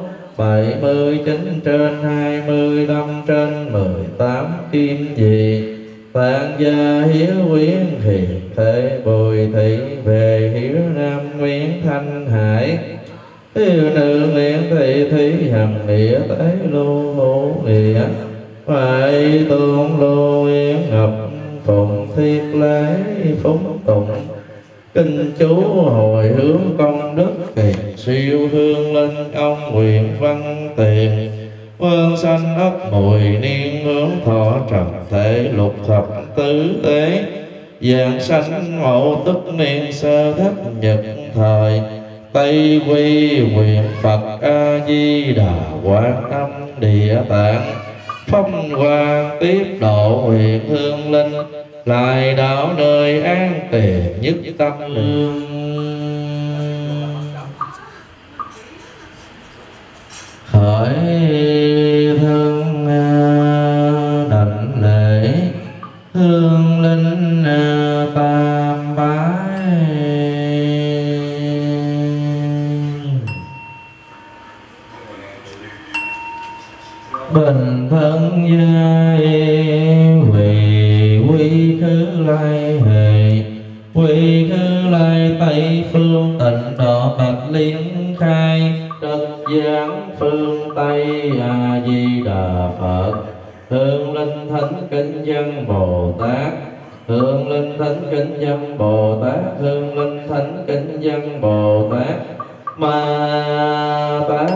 79/25/18 Kim Dị, Tạng gia Hiếu Quyến Hiền Thế Bùi Thị về Hiếu Nam Nguyễn Thanh Hải, Hiếu Nữ Nguyễn Thị Thí Hằng Nghĩa Tế Lưu Hữu Nghĩa, Phải Tôn Lô Yên Ngọc Phụng Thiết Lễ Phúng Tụng, kinh chú hồi hướng công đức kỳ siêu hương linh ông nguyện văn tiền, vương sanh ấp mùi niên hướng thọ trần thể lục thập tứ tế, giảng sanh mẫu tức niên sơ thất nhật thời, Tây quy nguyện Phật A Di Đà Quán Âm Địa Tạng, phong quang tiếp độ nguyện hương linh, lại đạo nơi an tiền nhất tâm lương. Khởi thân đảnh lễ hương linh tam bái, bình thân giai vì quy khứ lai hề, quy khứ lai Tây phương tịnh độ Bạch Liên khai, đất giáng phương Tây A Di Đà Phật, hương linh thánh kính dân Bồ Tát, hương linh thánh kính dân Bồ Tát, hương linh thánh kính dân Bồ Tát, Ma Tát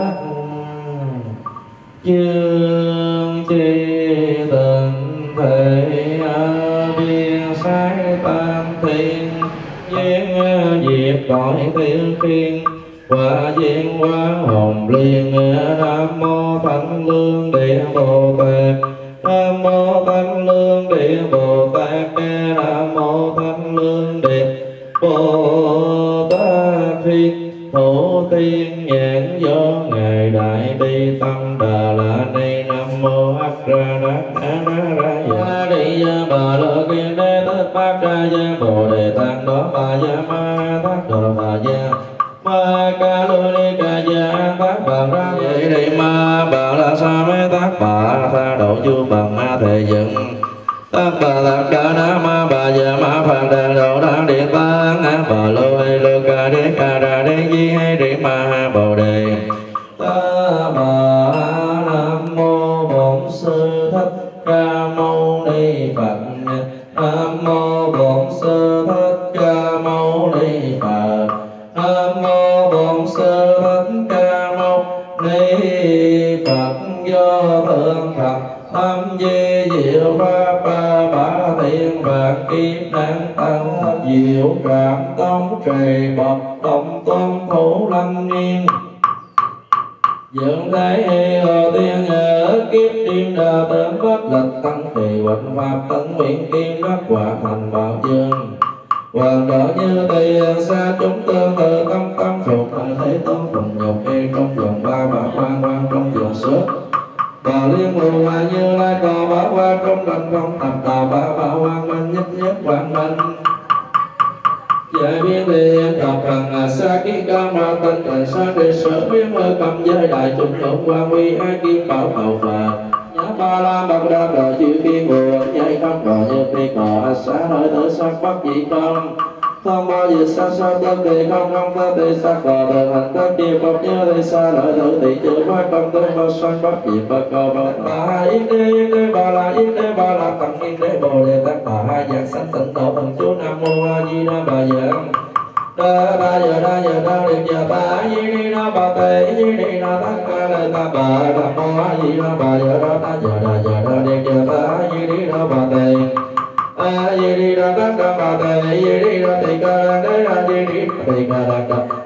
chương chi tịnh thể biên sai tam thiên, duyên diệt cõi thiên thiên, quả duyên hóa hồng liên. Nam mô Thánh Lương Địa Bồ Tát, Nam mô Thánh Lương Địa Bồ Tát, Nam mô Thánh Lương Địa Bồ Tát. Thiên thủ tiên nhãn do ngài đại bi tâm Đà La Ni. Nam mô A Ra Đa Ra Ya Đi Ya Bà Lô Kiên Đế Tất Bát Đa Ya Bồ Đề Tạng Đó Bà Ya Ma Thác Đồ Bà Ya Ma Ca Lô Ni Ca Ya Thác Bà Ra Vậy Đi Ma Bà La Sa Mê Thác Bà Tha Độ Chu Bà Ma Thề Dựng Tất Bà Thác Đa Na Ma Bà Ya Ma Phạn Đà Độ Đa Địa Tạng Bà Lô Hê Lô Ca Đế Ca Ra Đế Di Hê Đi Ma Ha Bồ Đề Ta Bà Nam Mô Bổn Sư Thích Ca Mâu Ni Phật. Nam Mô Bổn Sư Thích Ca Mâu Ni Phật. Nam Mô Bổn Sư Thích Ca Mâu Ni Phật. Do thượng Phật tâm di diệu pháp ba bá thiên vạn kiếp năng tăng diệu cảm tông trì bậc đồng tôn thủ lâm niên dựng thế hồ tiên ở kiếp tiên đà tượng bất lịch tăng trì hoành pháp tấn nguyện kim đắc quả thành bảo dương hoàng đạo như tiền xa chúng tương tự tâm tâm phục thế tôn phụng nhục y trong vòng ba bà quan quan trong vòng suốt bà liên mù hòa như lai cò bá qua trong đành không tập tà ba bà hoàng minh nhất nhất hoàng minh giải biến thiên thập thần sa ký ca ma tinh thần sa đề sở biến mơ cầm giới đại chúng cộng qua huy ai kim bảo cầu phật nhã ba la bậc đa đồ chư thiên nguồn nhảy không cò như phi cò xá nơi tử sắc bất dị công không bao giờ xa xa tâm tỳ không không tâm tỳ sắc cò thường hành tất kiếp bậc như tỳ xa lợi thử tỳ chữ phát công tương bao sanh bất dị bất cầu bậc bà yết đế bà la yết đế bà la tăng yết đế bồ đề tát bà hai dạng sanh tịnh độ thần chú nam mô a di đà bà dạng đa đa giờ đa liệt giờ ta di đi na bà tê di đi na tất ca lê ta bà nam mô a di đà bà giờ đa liệt giờ ta di đi na bà tê a di đi na tất ca bà tê di đi na tỳ ca đế a di đi tỳ ca đa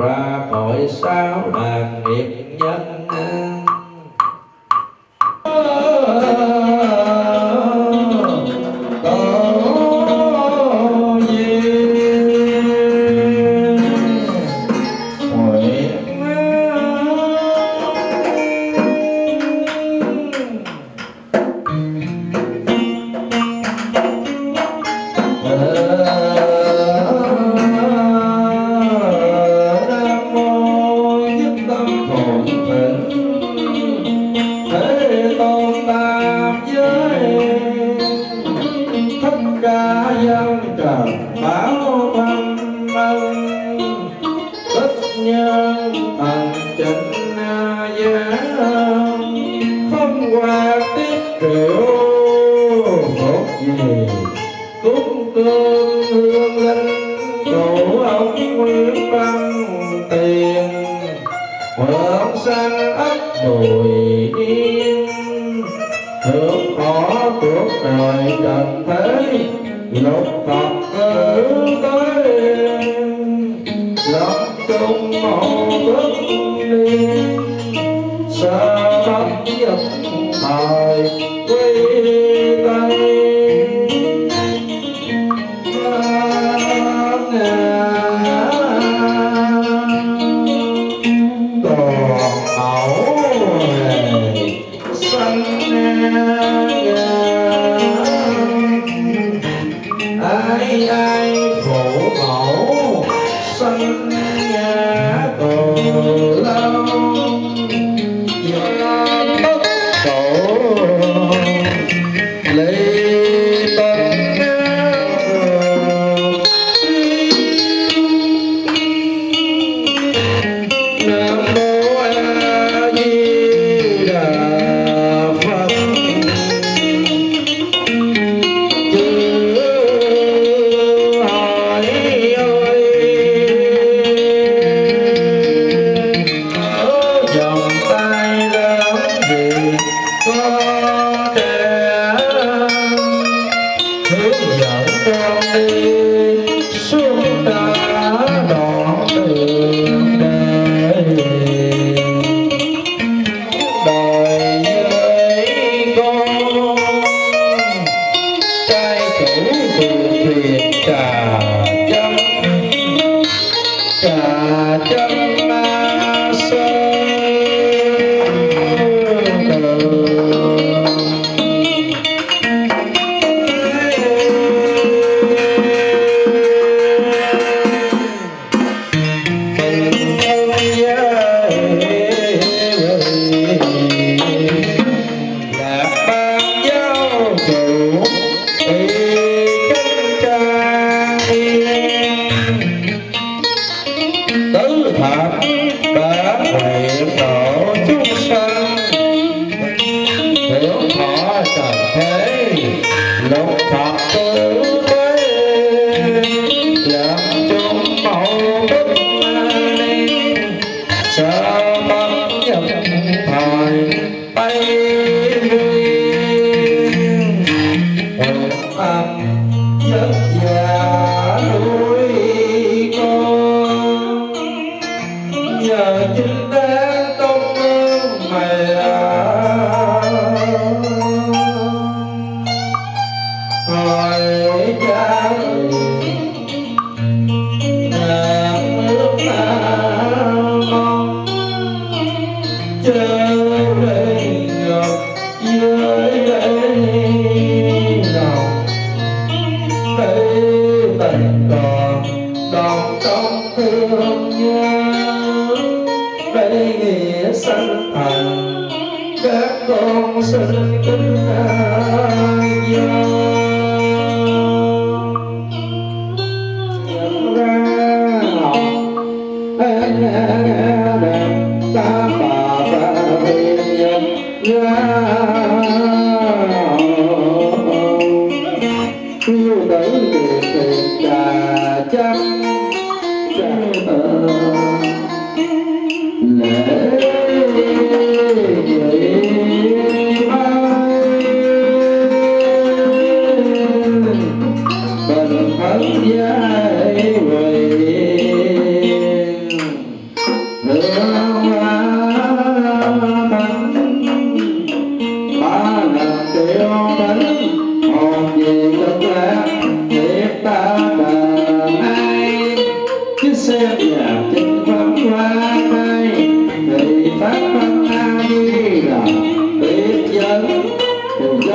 ra khỏi sao đàn nghiệp nhân.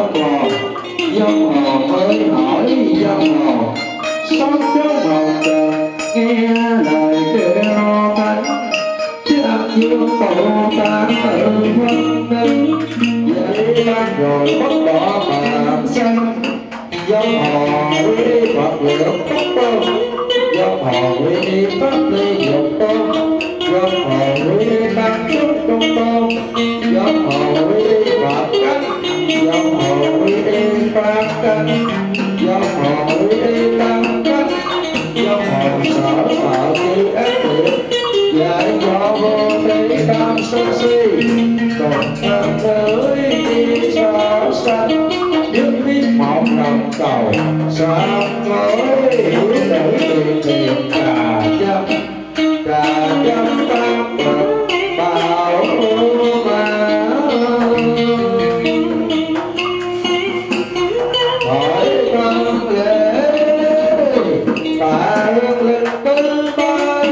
dông hồ ơi hỏi dông hồ sống trong bầu trời nghe lời kêu thánh chắc dương tổ ta tự phân minh vậy ban rồi bất bỏ bàn xanh dông hồ quy Phật lượng phúc tôn dông hồ quy pháp ly dục tôn dông hồ quy tăng chút trung tôn dông hồ quy Phật cánh dông hồ quy pháp cánh dông hồ quy tăng cánh dông hồ sở sở chư ác liệt dạy cho vô thế tam sân si còn tham giới đi so sánh nhất biết một lòng cầu sáng mới hiểu nữ tiền tiền trà chăm tam vật bảo ma hỏi con lễ tạ hương linh tư bay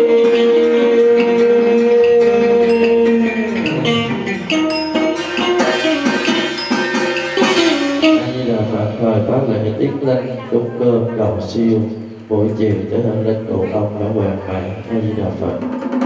thời pháp lễ tiết linh cúng cơm cầu siêu buổi chiều trở thành linh cụ ông đã hoàn mạng. A Di Đà Phật.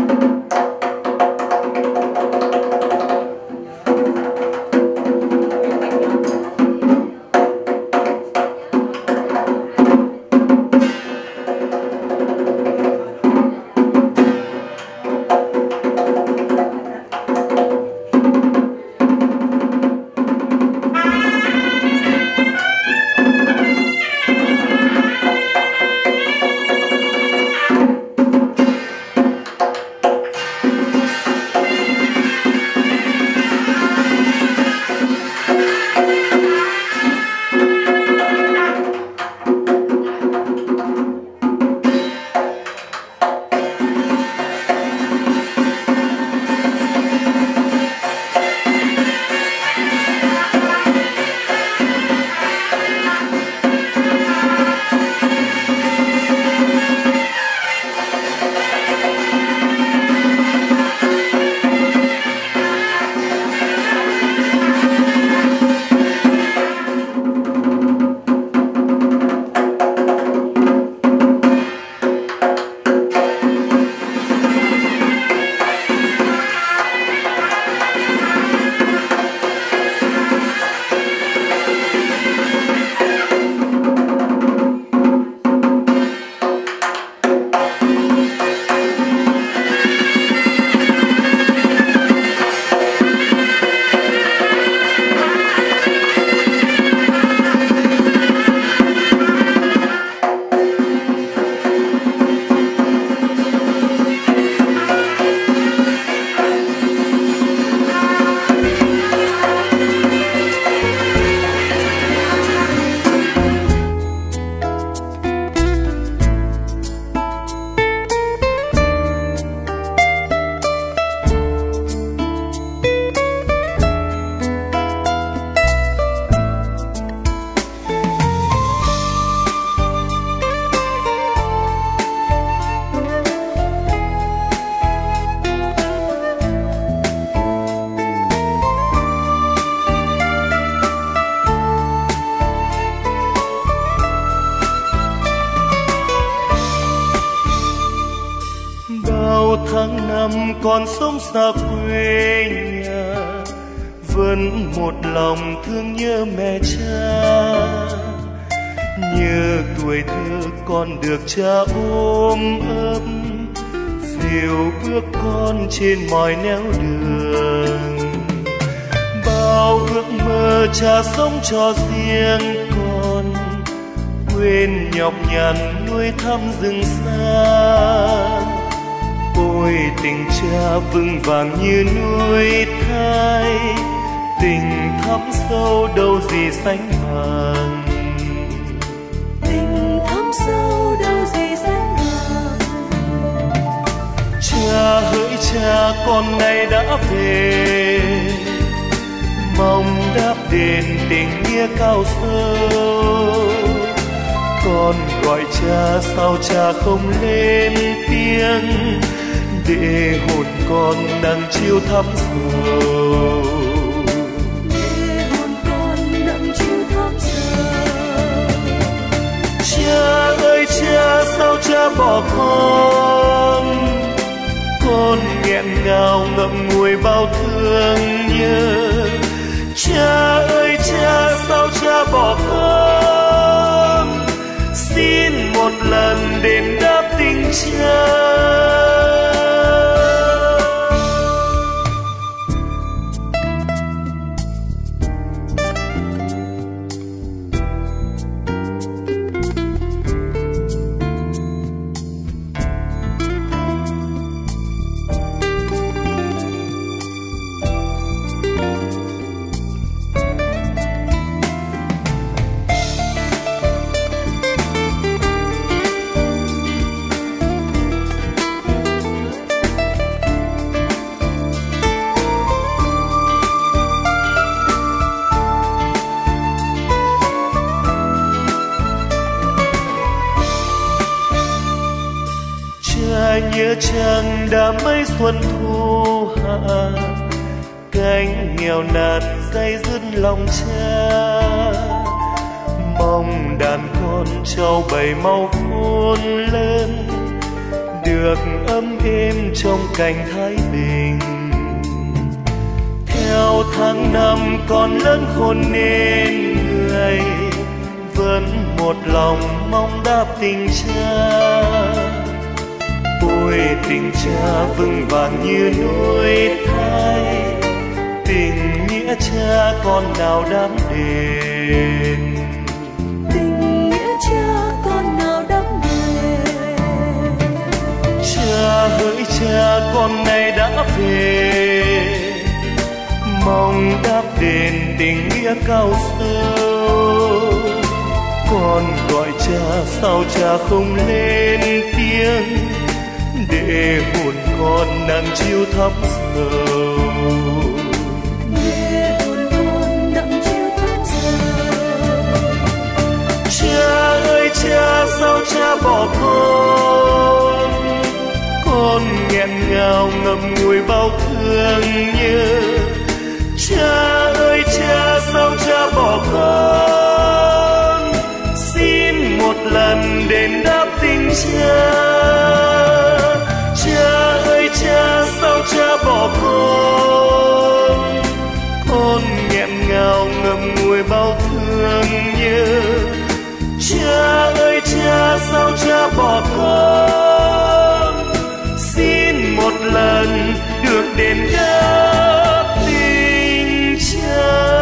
tháng năm còn sống xa quê nhà, vẫn một lòng thương nhớ mẹ cha. Nhớ tuổi thơ con được cha ôm ấp, dìu bước con trên mọi nẻo đường. Bao ước mơ cha sống cho riêng con, quên nhọc nhằn nuôi thăm rừng xa. Ôi tình cha vững vàng như núi Thái, tình thắm sâu đâu gì sánh bằng. Tình thắm sâu đâu gì sánh bằng. Cha hỡi cha, con nay đã về, mong đáp đền tình nghĩa cao sâu. Con gọi cha sao cha không lên tiếng, để hồn con đang chiêu thắm sầu. Để hồn con đang bỏ con nghẹn ngào ngậm ngùi bao thương nhớ. Cha ơi cha, sao cha bỏ con, xin một lần đền đáp tình cha. Nhớ chăng đã mấy xuân thu hạ, cánh nghèo nàn day dứt lòng cha. Mong đàn con trâu bầy mau khôn lớn, được ấm êm trong cảnh thái bình. Theo tháng năm con lớn khôn nên người, vẫn một lòng mong đáp tình cha. Ôi tình cha vững vàng như núi Thái, tình nghĩa cha con nào đắm đền. Tình nghĩa cha con nào đắm đền. Cha hỡi cha, con nay đã về, mong đáp đền tình nghĩa cao sâu. Con gọi cha sao cha không lên tiếng, để hồn con nặng chiêu thắm sầu. Để hồn con nặng chiêu thắm sầu. Cha ơi cha, sao cha bỏ con nghẹn ngào ngậm ngùi bao thương nhớ. Cha ơi cha, sao cha bỏ con, xin một lần đền đáp tình cha. Cha ơi cha, sao cha bỏ con nghẹn ngào ngậm ngùi bao thương nhớ. Cha ơi cha, sao cha bỏ con, xin một lần được đền đáp tình cha.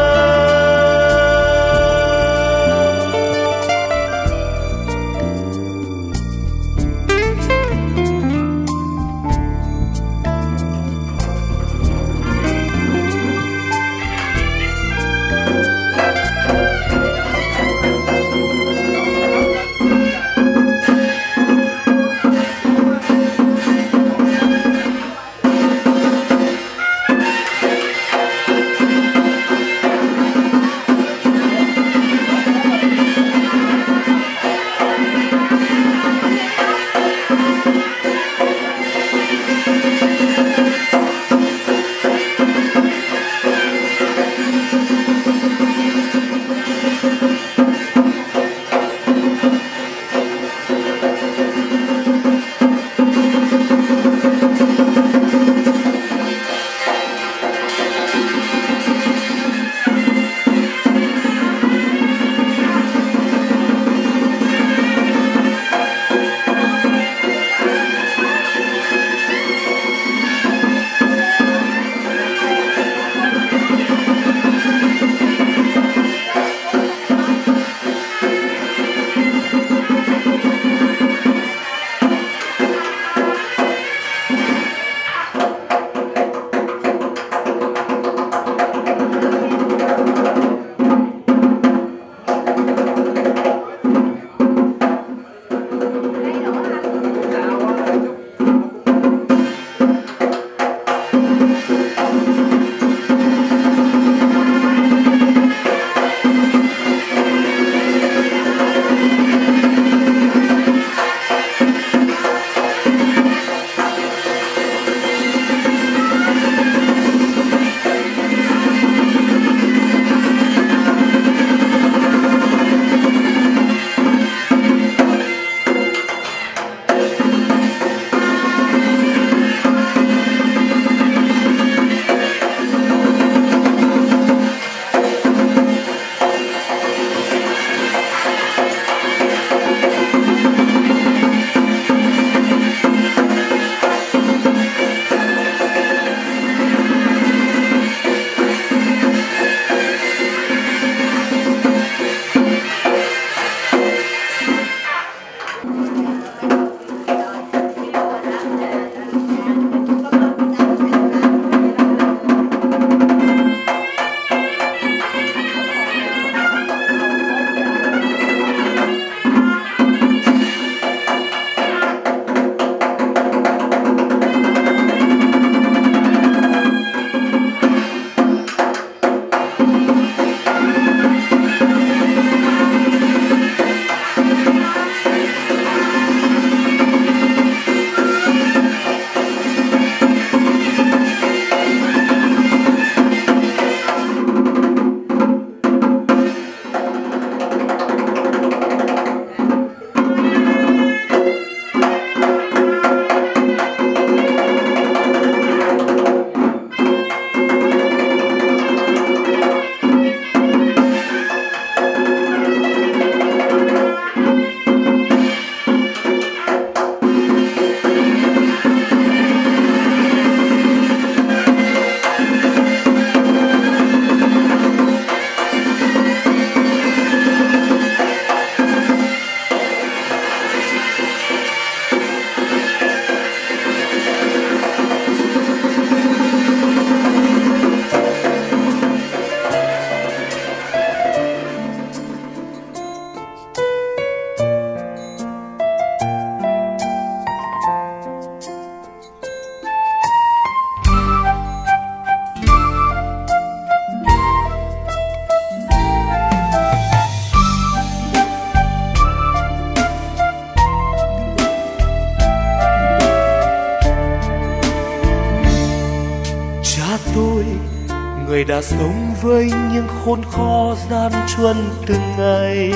tôi, người đã sống với những khốn khó gian truân từng ngày.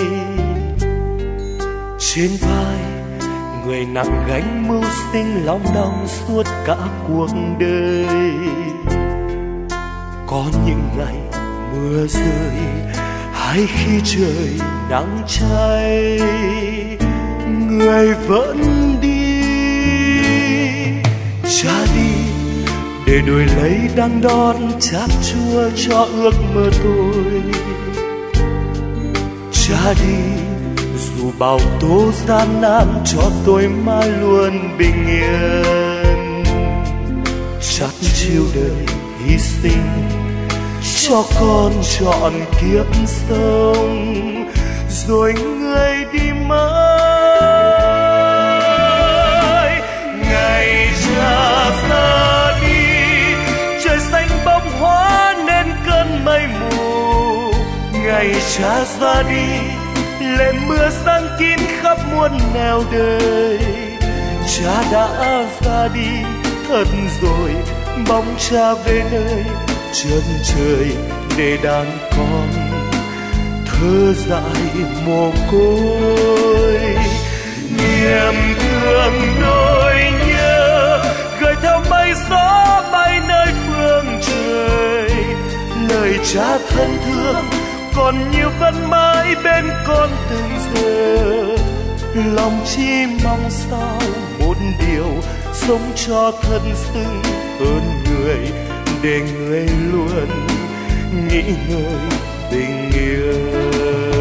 Trên vai người nặng gánh mưu sinh long đong suốt cả cuộc đời. Có những ngày mưa rơi hay khi trời nắng cháy, người vẫn đi. Cha đi để đổi lấy đắng đón chát chua cho ước mơ tôi. Cha đi dù bao tố gian nan cho tôi mãi luôn bình yên. Chắt chiêu đời hy sinh cho con chọn kiếp sống, rồi người đi mãi. Ngày cha ra đi, trời xanh bông hóa nên cơn mây mù. Ngày cha ra đi, lệ mưa giăng kín khắp muôn nẻo đời. Cha đã ra đi thật rồi, bóng cha về nơi chân trời để đàn con thơ dại mồ côi. Niềm thương nỗi nhớ gửi theo mây gió bay nơi phương trời. Lời cha thân thương còn nhiều vẫn mãi bên con từng giờ. Lòng chỉ mong sao một điều, sống cho thân xứng hơn người, để người luôn nghĩ ngợi tình yêu.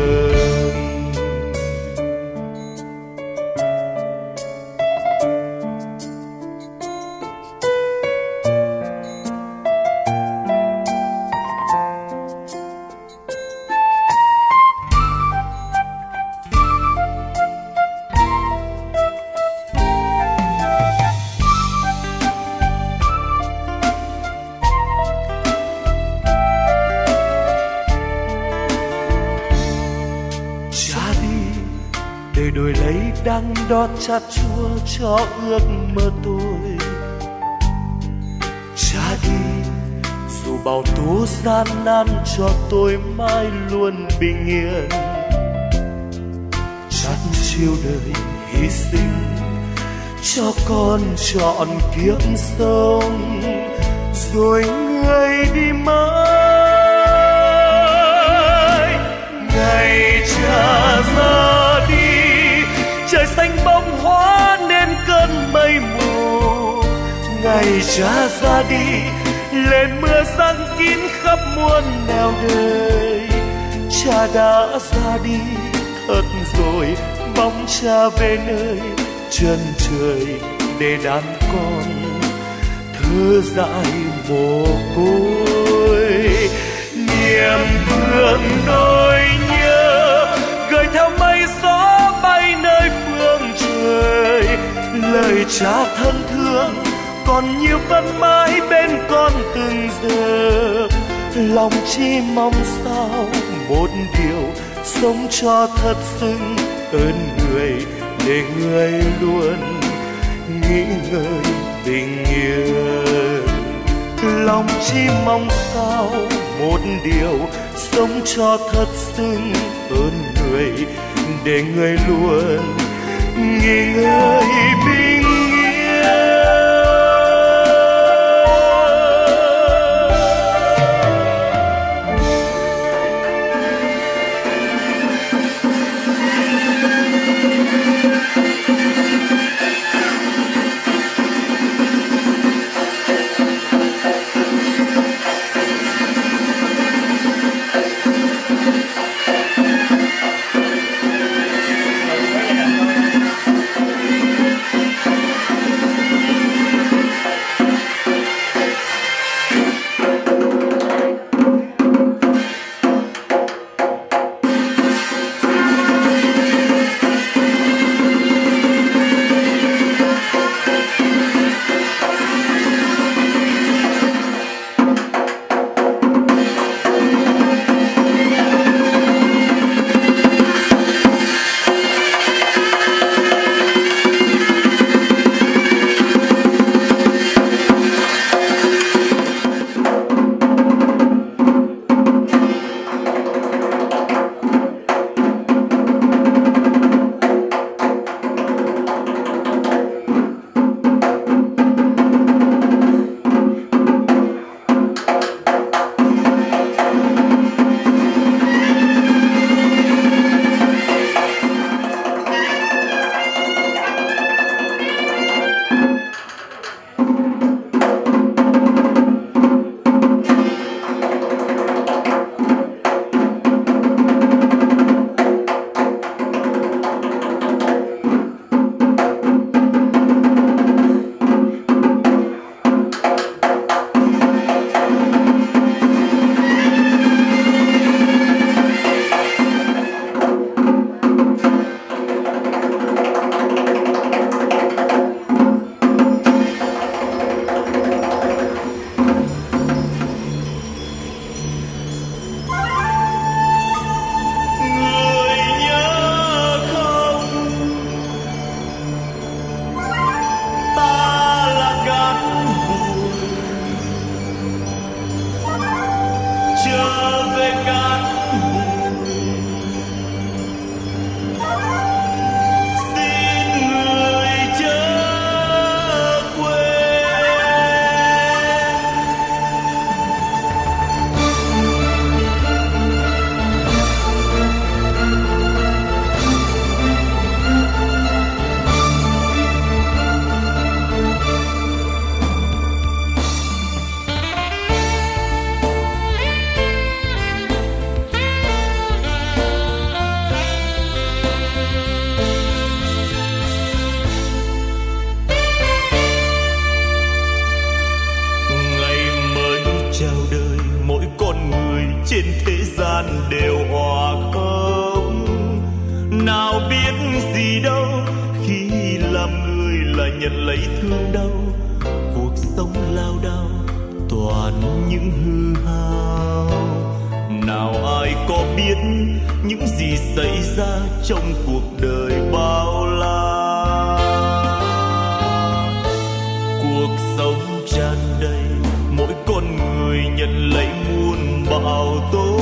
Đổi lấy đắng đót chát chua cho ước mơ tôi. Cha đi dù bao tố gian nan cho tôi mãi luôn bình yên. Chắt chiêu đời hy sinh cho con chọn kiếp sống, rồi người đi mãi. Ngày cha ra đi, trời xanh bông hóa nên cơn mây mù. Ngày cha ra đi, lệ mưa giăng kín khắp muôn nẻo đời. Cha đã ra đi thật rồi, bóng cha về nơi chân trời để đàn con thơ dại mồ côi. Niềm thương nỗi nhớ gửi theo mây gió bay nơi phương trời. Lời cha thân thương còn nhiều vẫn mãi bên con từng giờ. Lòng chỉ mong sao một điều, sống cho thật xứng ơn người, để người luôn nghĩ ngợi tình yêu. Lòng chỉ mong sao một điều, sống cho thật xứng ơn người, để người luôn nghĩ ngợi bình yên. xin người chớ quên. Chào đời mỗi con người trên thế gian đều hòa khóc, nào biết gì đâu khi làm người là nhận lấy thương đau. Cuộc sống lao đao toàn những hư hao, nào ai có biết những gì xảy ra trong cuộc đời bao la. Cuộc sống tràn đầy mỗi con người nhận lấy muôn bão tố,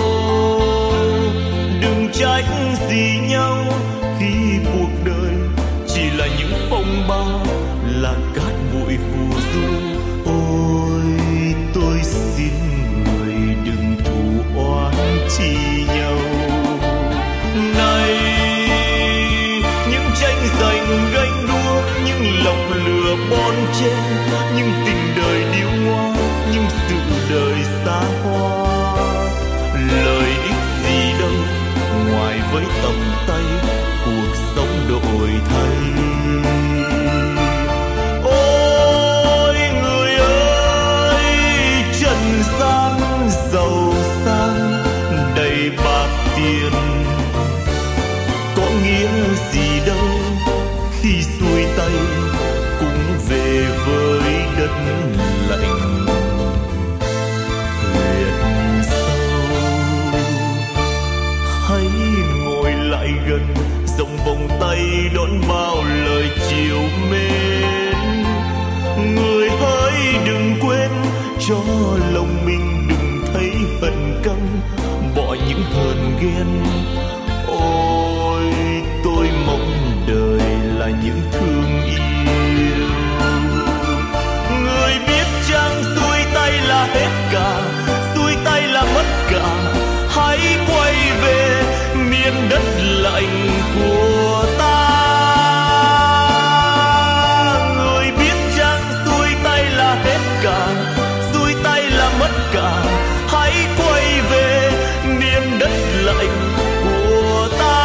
đừng trách gì nhau khi cuộc đời chỉ là những phong ba, là cát bụi phù du. Ôi tôi xin người đừng thù oán chi nhau. Này những tranh giành ganh đua, những lòng lừa bon chen, những tình đời điêu ngoa, những sự đời xa hoa. Lợi ích gì đâu ngoài với tầm tay cuộc sống đổi thay. Ôi người ơi, trần gian giàu sang đầy bạc tiền, có nghĩa gì đâu khi xuôi tay cũng về với đất lạnh. Huyệt sâu hãy ngồi lại gần, rộng vòng tay đón bao lời chiều mến. Người hỡi đừng quên cho lòng mình đừng thấy hận căm, bỏ những hờn ghen. Ôi tôi mong đời là những thương yêu. Người biết chăng xuôi tay là hết cả, xuôi tay là mất cả. Hãy quay về miền đất lạnh của ta. Người biết chăng xuôi tay là hết cả, xuôi tay là mất cả. Hãy quay về miền đất lạnh của ta.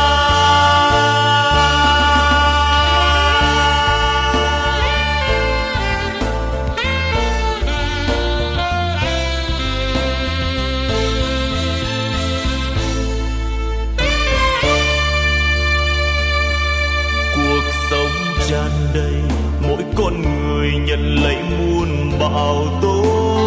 Tràn đầy mỗi con người nhận lấy muôn bão tố,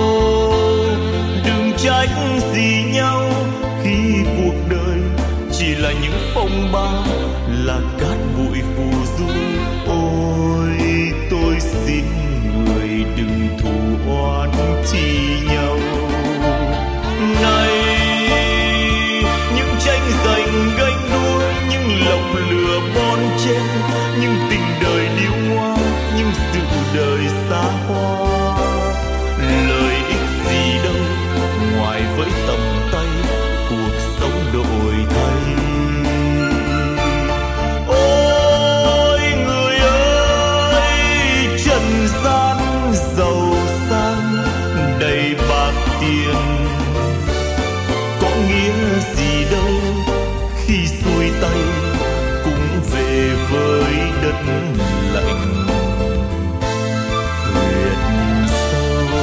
đừng trách gì nhau khi cuộc đời chỉ là những phong ba, là cát bụi phù du. Ôi tôi xin người đừng thù oán chi nhau. Này những tranh giành ganh đua, những lòng lừa bon chen, những tình đời điêu ngoa, những sự đời xa hoa. Lợi ích gì đâu ngoài với tầm tay cuộc sống đổi thay. Ôi người ơi, trần gian giàu sang đầy bạc tiền, có nghĩa gì đâu khi xuôi tay cũng về với đất lạnh. Huyệt sâu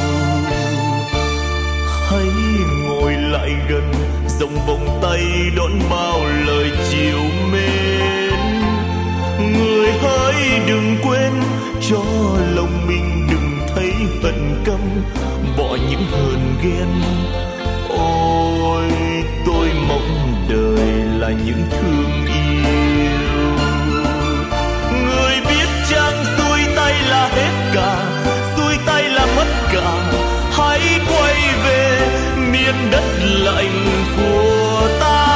hãy ngồi lại gần, rộng vòng tay đón bao lời chiều mến. Người hỡi đừng quên cho lòng mình đừng thấy hận căm, bỏ những hờn ghen. Ôi tôi mong đời là những thương yêu. Người biết chăng xuôi tay là hết cả, xuôi tay là mất cả. Hãy quay về miền đất lạnh của ta.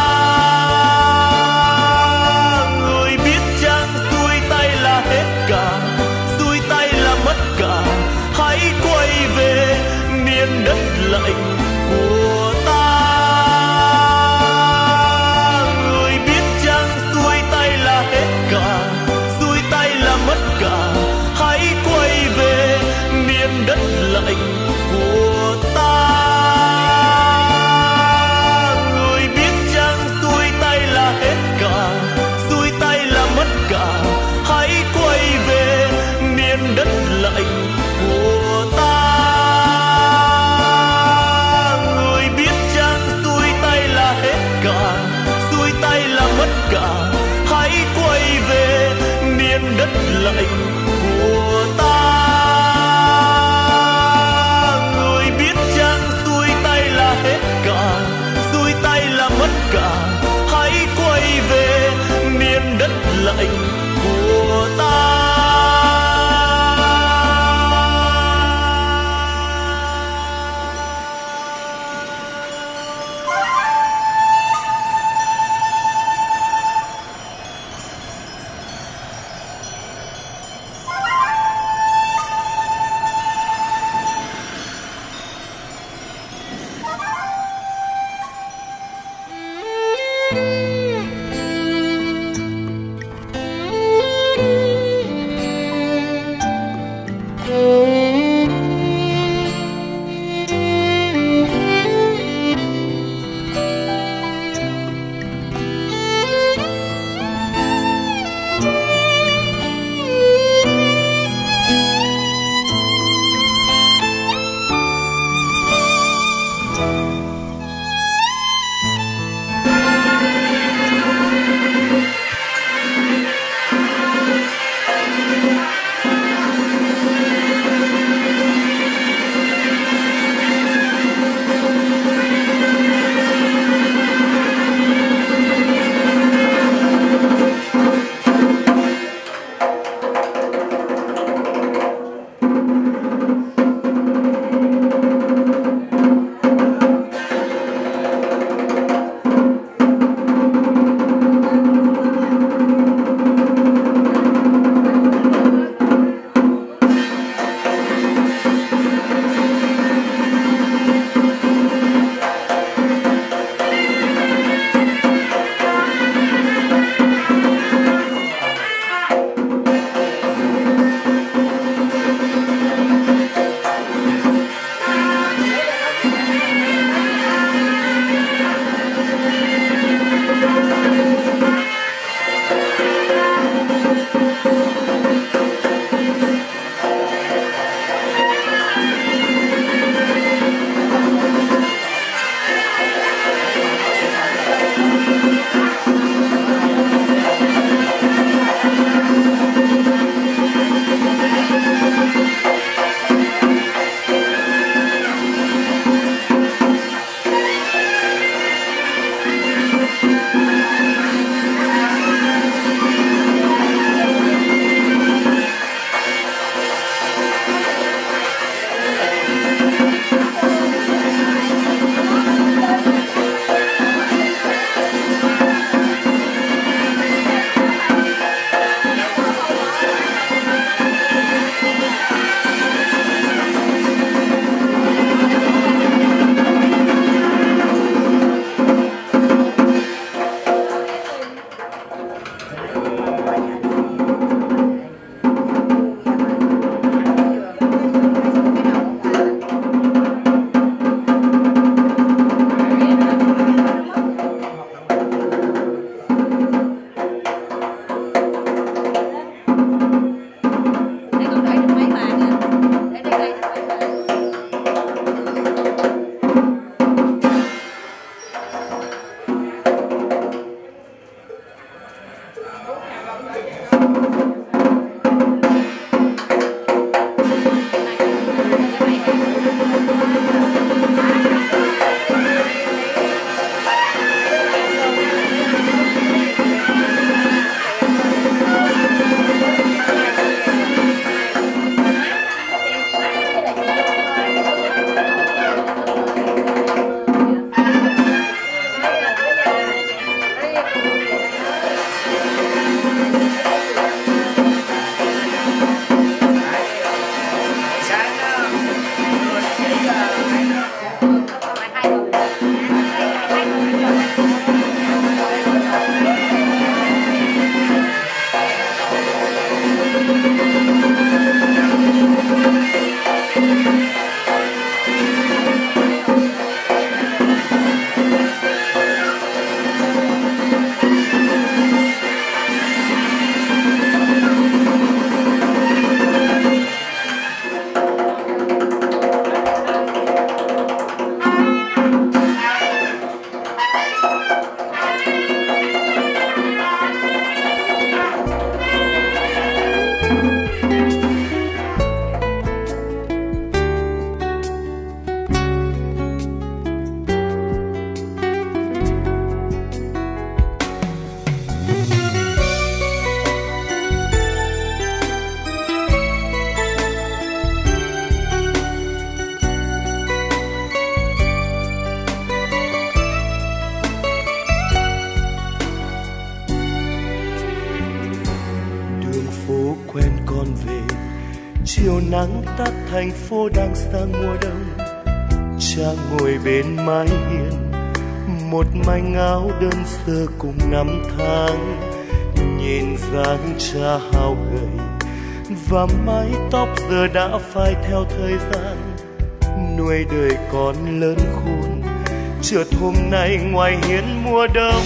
nắng tắt thành phố đang sang mùa đông. Cha ngồi bên mái hiên, một manh áo đơn sơ cùng năm tháng. Nhìn dáng cha hao gầy và mái tóc giờ đã phai theo thời gian. Nuôi đời con lớn khôn, chợt hôm nay ngoài hiên mùa đông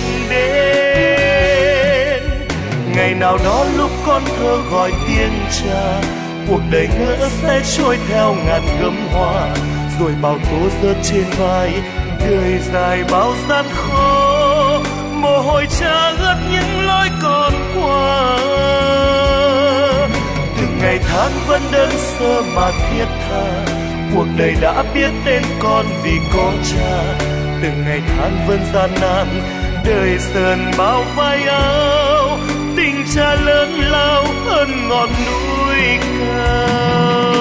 đến. Ngày nào đó lúc con thơ gọi tiếng cha, cuộc đời ngỡ sẽ trôi theo ngàn gấm hoa. Rồi bao tố rớt trên vai, đời dài bao gian khó. Mồ hôi cha ướt những lối con qua. Từng ngày tháng vẫn đơn sơ mà thiết tha, cuộc đời đã biết tên con vì có cha. Từng ngày tháng vẫn gian nan, đời sơn bao vai áo. Tình cha lớn lao hơn ngọn núi cao.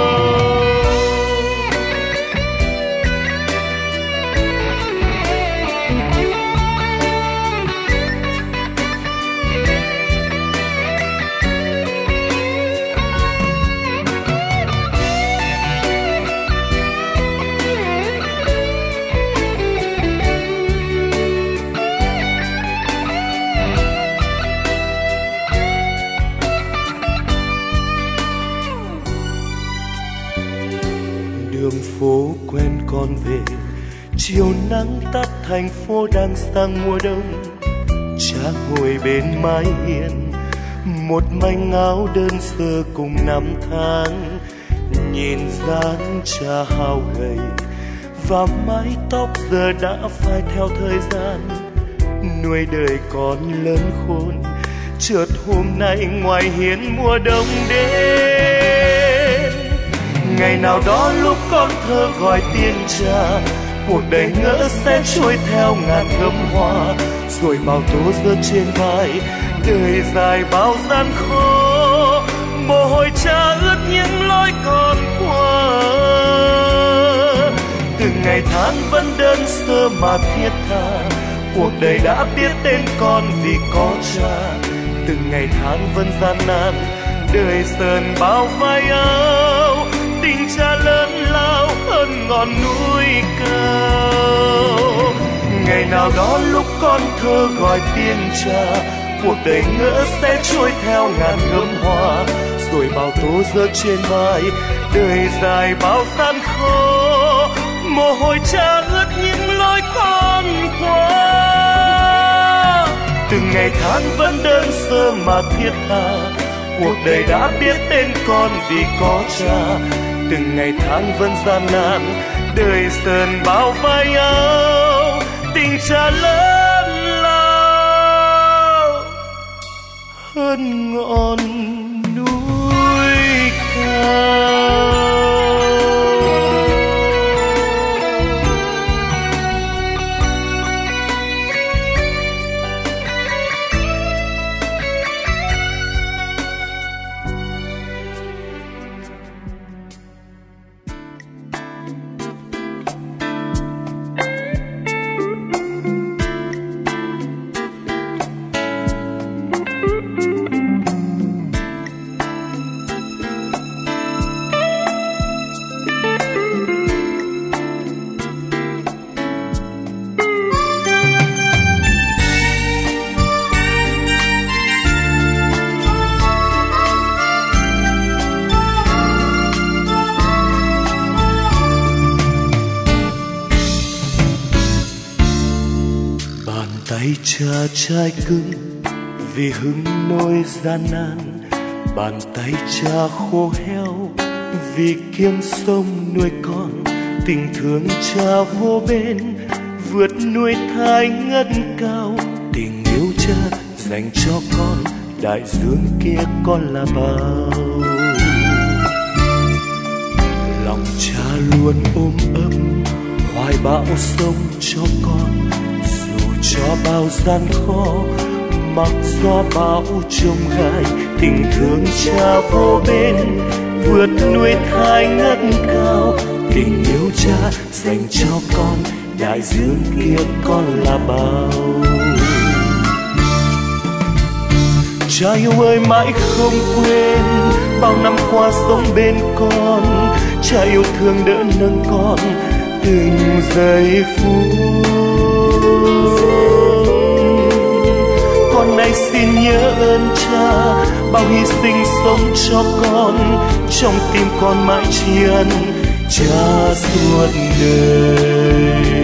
Đường phố quen con về, chiều nắng tắt thành phố đang sang mùa đông. Cha ngồi bên mái hiên, một manh áo đơn sơ cùng năm tháng. Nhìn dáng cha hao gầy và mái tóc giờ đã phai theo thời gian. Nuôi đời con lớn khôn, chợt hôm nay ngoài hiên mùa đông đến. Ngày nào đó lúc con thơ gọi tiếng cha, cuộc đời ngỡ sẽ trôi theo ngàn gấm hoa. Rồi bao tố rớt trên vai, đời dài bao gian khó. Mồ hôi cha ướt những lối con qua. Từng ngày tháng vẫn đơn sơ mà thiết tha, cuộc đời đã biết tên con vì có cha. Từng ngày tháng vẫn gian nan, đời sơn bao vai áo. Tình cha lớn lao hơn ngọn núi cao. Ngày nào đó lúc con thơ gọi tiếng cha, cuộc đời ngỡ sẽ trôi theo ngàn gấm hoa. Rồi bao tố rớt trên vai, đời dài bao gian khó. Mồ hôi cha ướt những lối con qua. Từng ngày tháng vẫn đơn sơ mà thiết tha, cuộc đời đã biết tên con vì có cha. Từng ngày tháng vẫn gian nan, đời sơn bao vai áo. Tình cha lớn lao hơn ngọn núi cao. Tay cha trai cứng vì hứng nỗi gian nan, bàn tay cha khô héo vì kiếm sống nuôi con. Tình thương cha vô bên vượt núi thai ngất cao. Tình yêu cha dành cho con, đại dương kia con là bao. Lòng cha luôn ôm ấp hoài bão sống cho con. Cho bao gian khó, mặc gió bão trông gai. Tình thương cha vô bên vượt núi thai ngất cao. Tình yêu cha dành cho con, đại dương kia con là bao. Cha yêu ơi mãi không quên bao năm qua sống bên con, cha yêu thương đỡ nâng con từng giây phút. Con nay xin nhớ ơn cha, bao hy sinh sống cho con, trong tim con mãi tri ân cha suốt đời.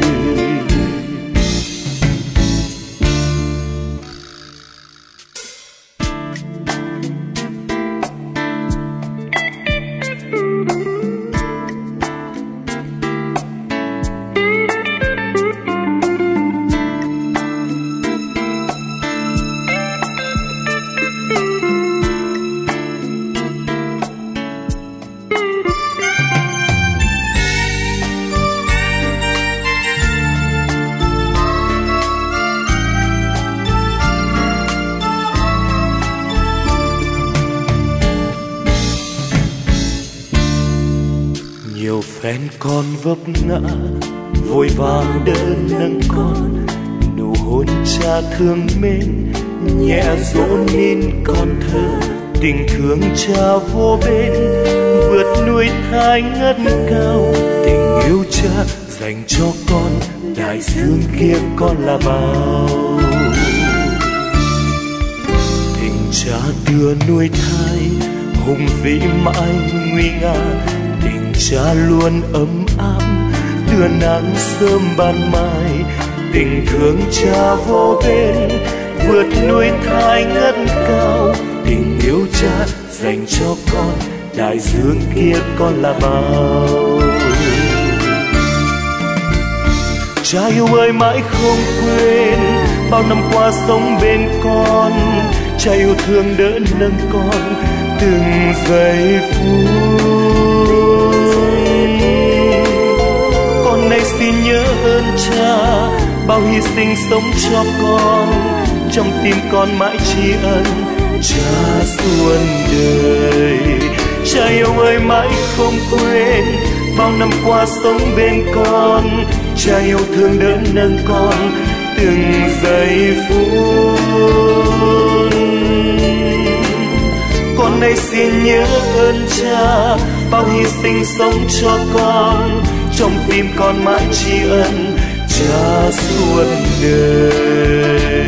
Nhiều phen con vấp ngã, vội vàng đỡ nâng con, nụ hôn cha thương mến nhẹ dỗ nín con thơ. Tình thương cha vô bên, vượt núi thái ngất cao. Tình yêu cha dành cho con, đại dương kia con là bao. Tình cha đưa nuôi thai, hùng vĩ mãi nguy nga. Cha luôn ấm áp, đưa nắng sớm ban mai. Tình thương cha vô bên, vượt núi thái ngất cao. Tình yêu cha dành cho con, đại dương kia con là bao. Cha yêu ơi mãi không quên, bao năm qua sống bên con. Cha yêu thương đỡ nâng con từng giây phút. Con nay xin nhớ ơn cha, bao hy sinh sống cho con, trong tim con mãi tri ân cha suốt đời. Cha yêu ơi mãi không quên, bao năm qua sống bên con. Cha yêu thương đỡ nâng con từng giây phút. Con nay xin nhớ ơn cha, bao hy sinh sống cho con, trong tim con mãi tri ân cha suốt đời.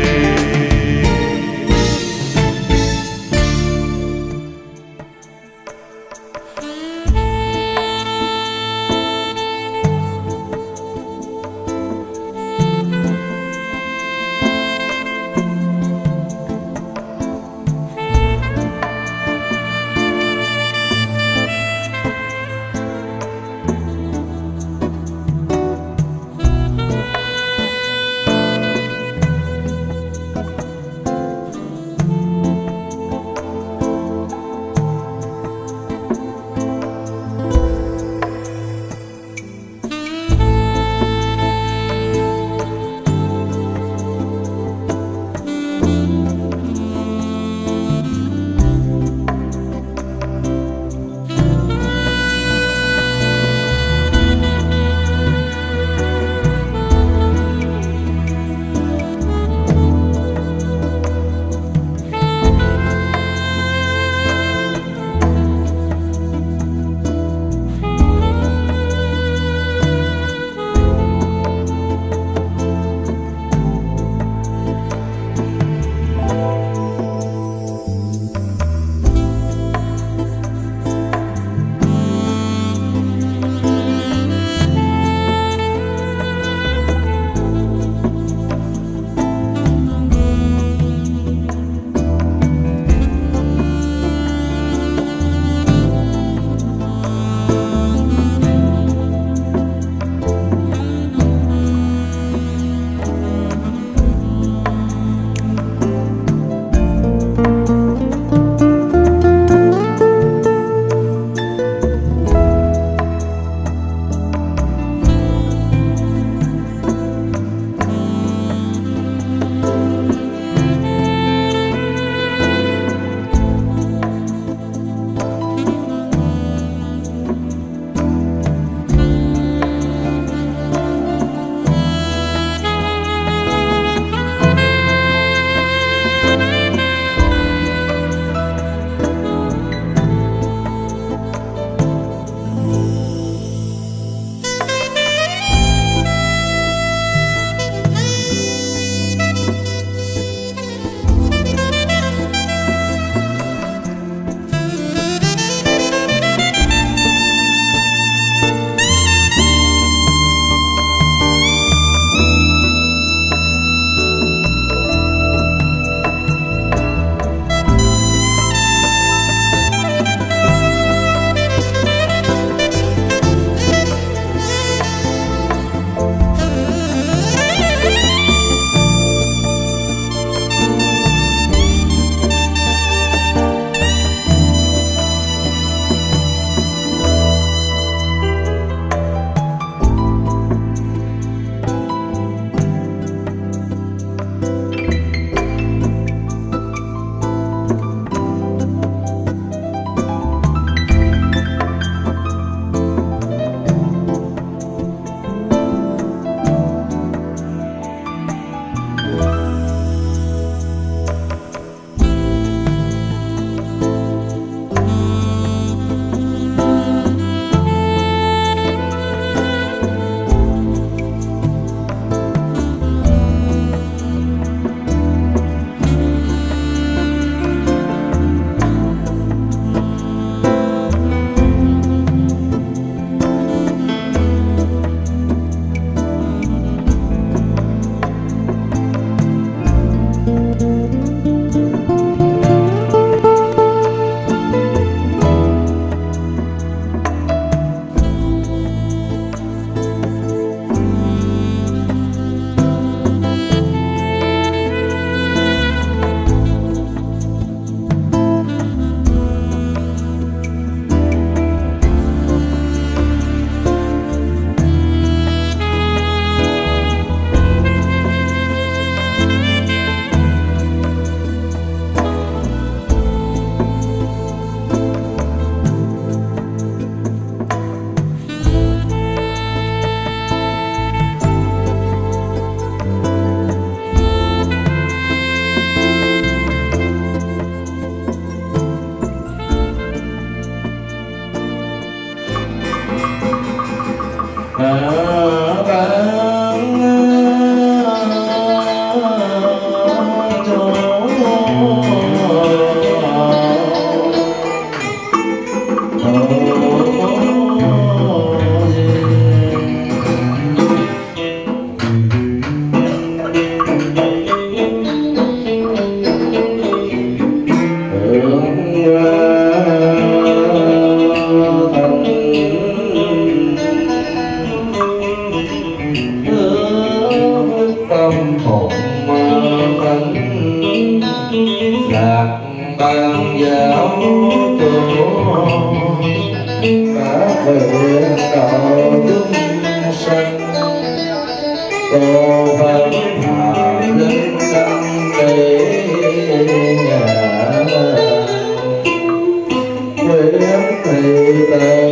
tâm hồn thánh lạc ban giáo tổ các nguyện đạo chúng sanh cô văn hạ linh tâm để nhà nguyện thị tờ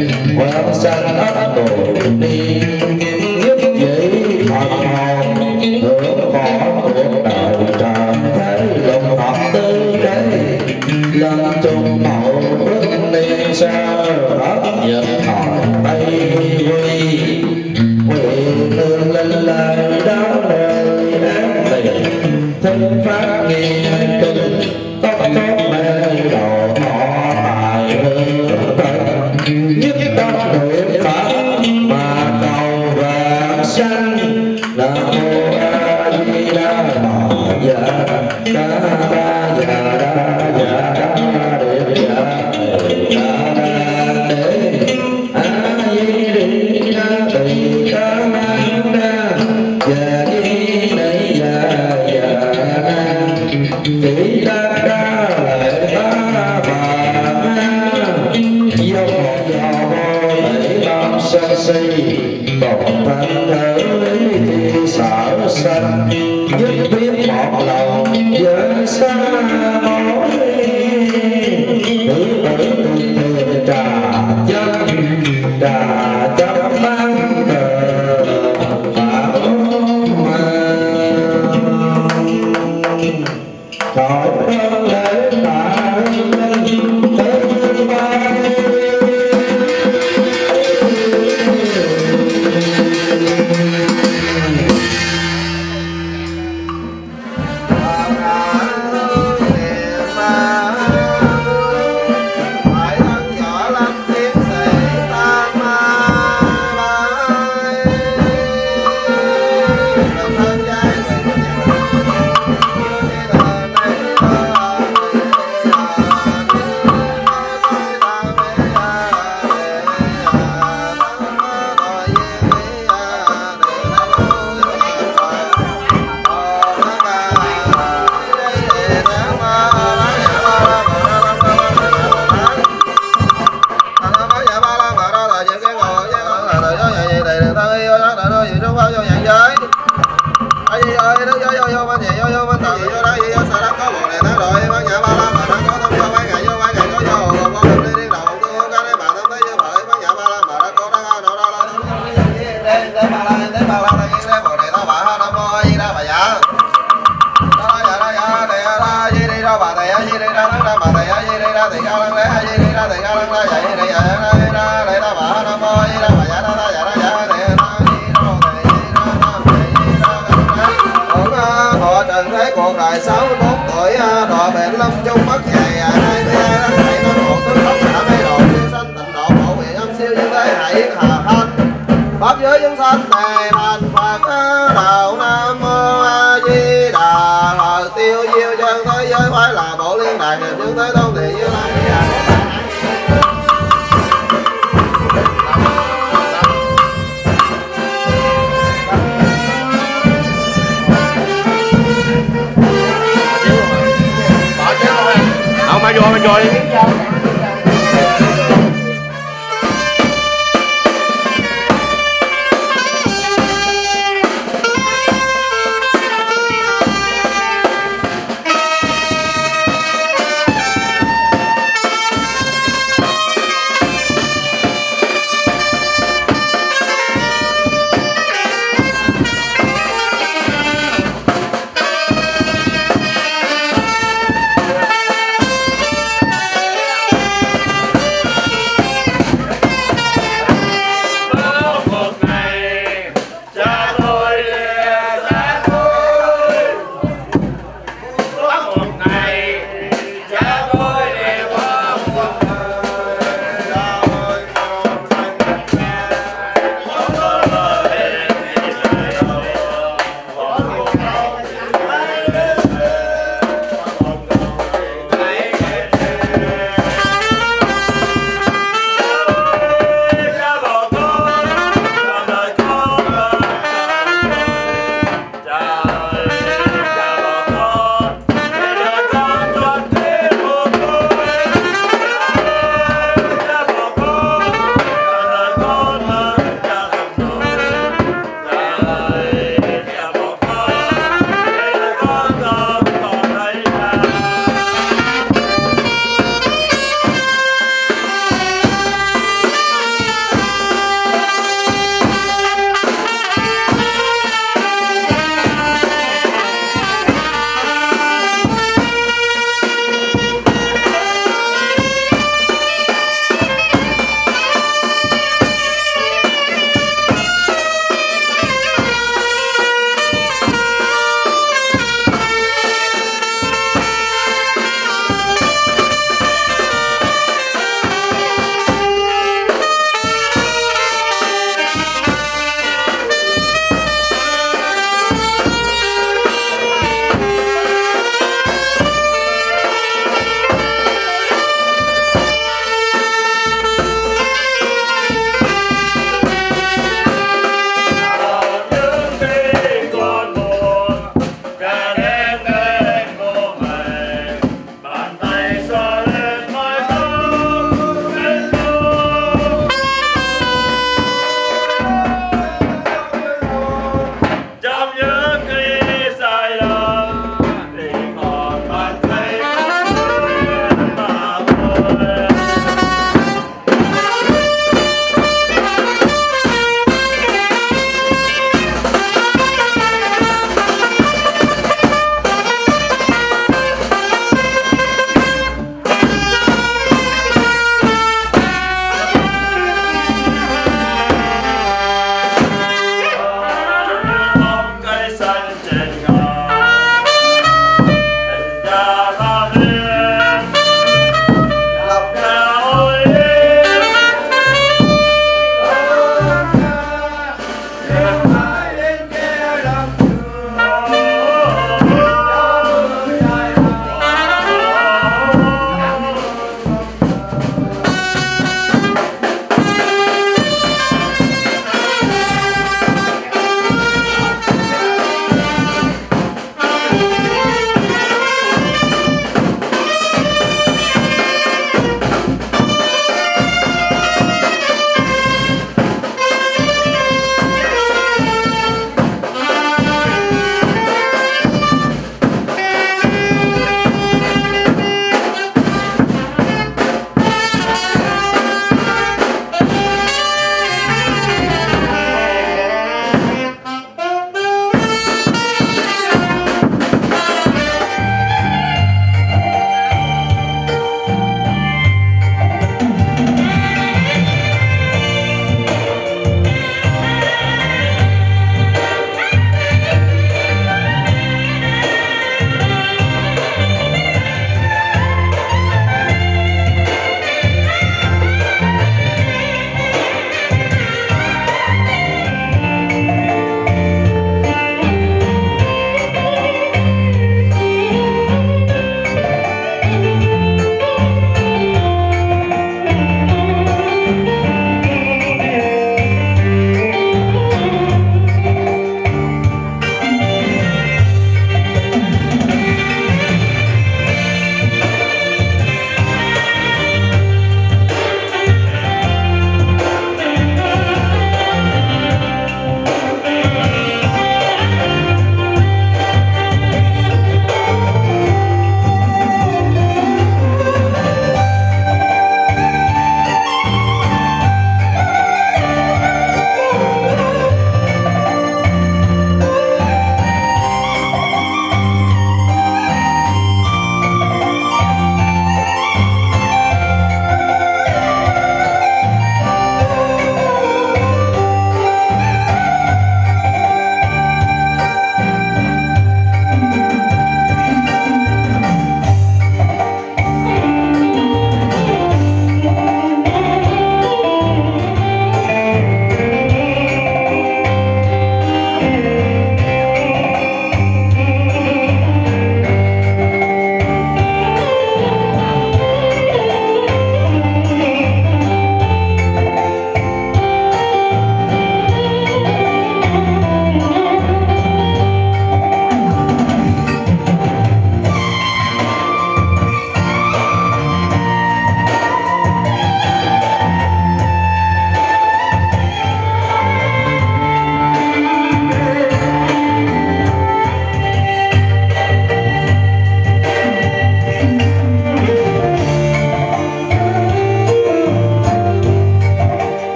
quang sanh ấp đồ đi nhất dĩ thật hồn hưởng bỏ cuộc đời tràn thấy lòng thật tư đấy lần chung mẫu phước niên sao ấp nhật hỏi tây quy nguyện nương lên lời đó lời đáng tiền thân phát nghiên kinh tóc tốt mê đầu họ tài hương thân nhất tâm nguyện pháp mà cầu vàng sanh nam mô a di đà phật dạ ca ra dạ ra dạ ra đề dạ ca ra đề a di đà tỳ ca man đa dạ di đà dạ dạ tỷ đa đa lệ ba bà dâu một giò lễ nam sân si còn thanh thở thì sở sanh nhất biết một lòng với xa mối tử tử trà chân mang cờ bảo mà khỏi con lễ tạ lên tới bay cuộc đời 64 tuổi đò bệnh lâm chung mất ngày 22 tháng 7 năm 1 tướng tốc xã mấy độ siêu sanh tịnh độ phổ nguyện âm siêu như thế hãy hà thanh pháp giới chúng sanh này thành Phật đạo Nam Mô A Di Đà Phật tiêu diêu chân thế giới phải là bộ liên đài niệm chứng thế tôn thị Như Lai. Không, mà vô đi.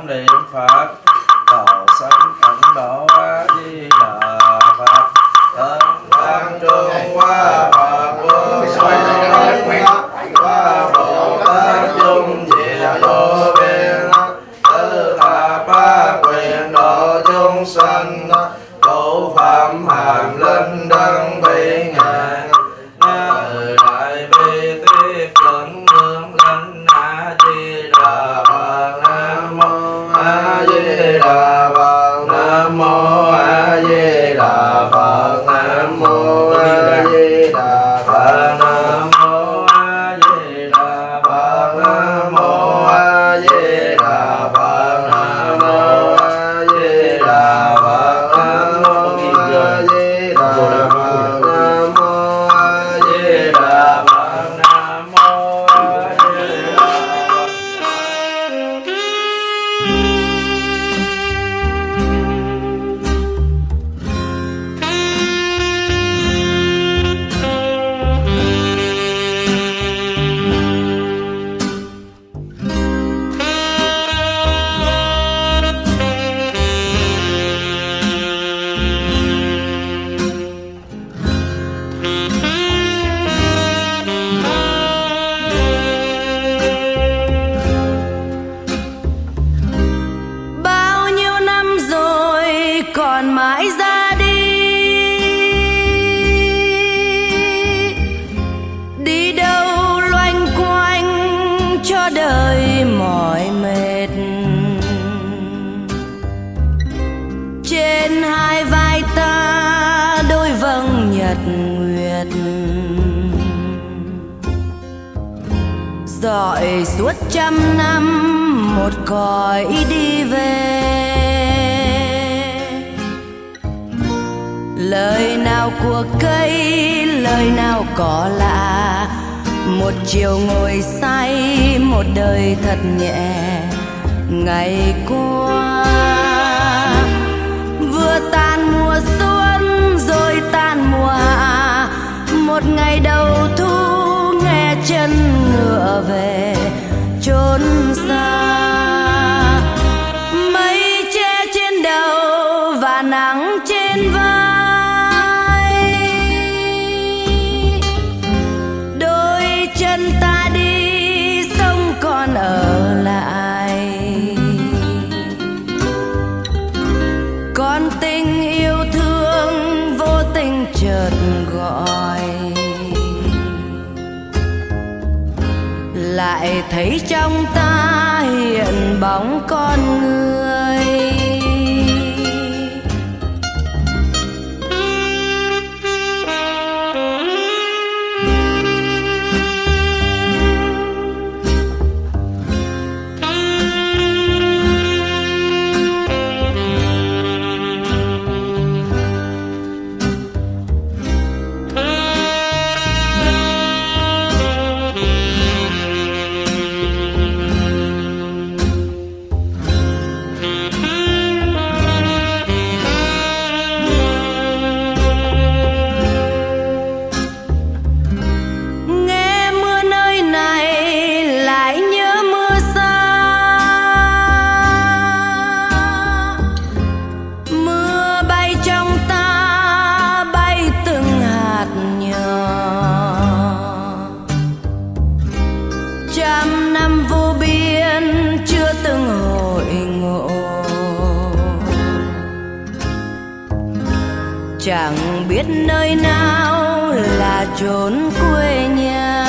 tâm niệm Phật, cầu sanh tịnh độ A Di Đà Phật. Tăng trung hoa Phật vô sanh qua Bồ Tát chung diệu vô biên, tứ thập bát quyền độ chúng sanh, cụ phạm hàm linh đăng bị ngàn, từ đại bi tiết luận hương linh A Di Đà Phật. Nam mô A Di Đà Phật. Nam mô A Di Đà Phật. Nam mô A Di Đà Phật. Nam mô A Di Đà Phật. Nam mô A Di Đà Phật. Nam mô A Di Đà Phật. Nam mô A Di Đà Phật. Nam mô A Di Đà Phật. Nam mô A Di Đà Bao nhiêu năm rồi còn mãi ra đi, đi đâu loanh quanh cho đời mỏi mệt. Trên hai vai ta đôi vầng nhật nguyệt, dọi suốt trăm năm một cõi đi về. Lời nào của cây, lời nào có lạ, một chiều ngồi say, một đời thật nhẹ. Ngày qua vừa tan mùa xuân rồi tan mùa hạ, một ngày đầu thu nghe chân ngựa về chốn xa. Mây che trên đầu và nắng trên vai, đôi chân ta đi sông còn ở lại. Con tình yêu thương vô tình chợt gọi, lại thấy trong ta hiện bóng con người. Trăm năm vô biên chưa từng hội ngộ, chẳng biết nơi nào là chốn quê nhà.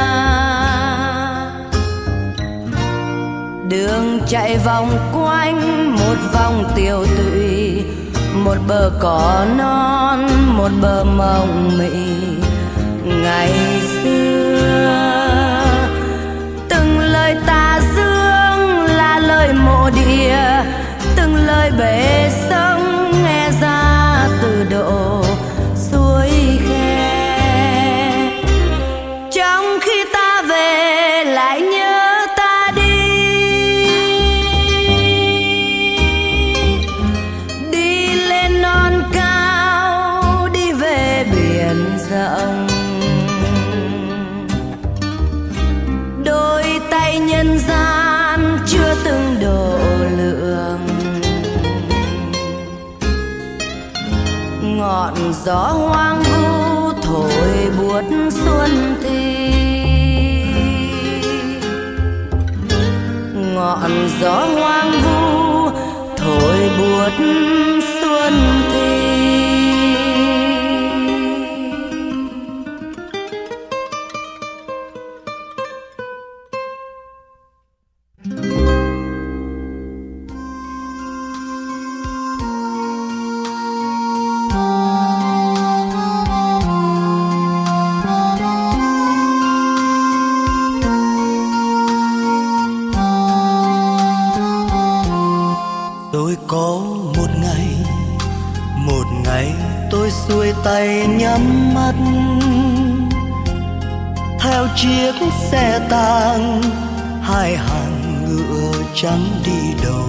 Đường chạy vòng quanh một vòng tiêu tụy, một bờ cỏ non, một bờ mộng mị. Ngày xưa từng lời tà dương là lời mộ địa, từng lời bể sông nghe ra từ độ suối khe. Trong khi ta về lại nhớ ta đi, đi lên non cao, đi về biển rộng. Đôi tay nhân gian chưa từng đổ lửa, gió hoang vu thổi buốt xuân thì ngọn gió hoang vu thổi buốt xuân thì. Tôi có một ngày tôi xuôi tay nhắm mắt theo chiếc xe tang, hai hàng ngựa trắng đi đầu.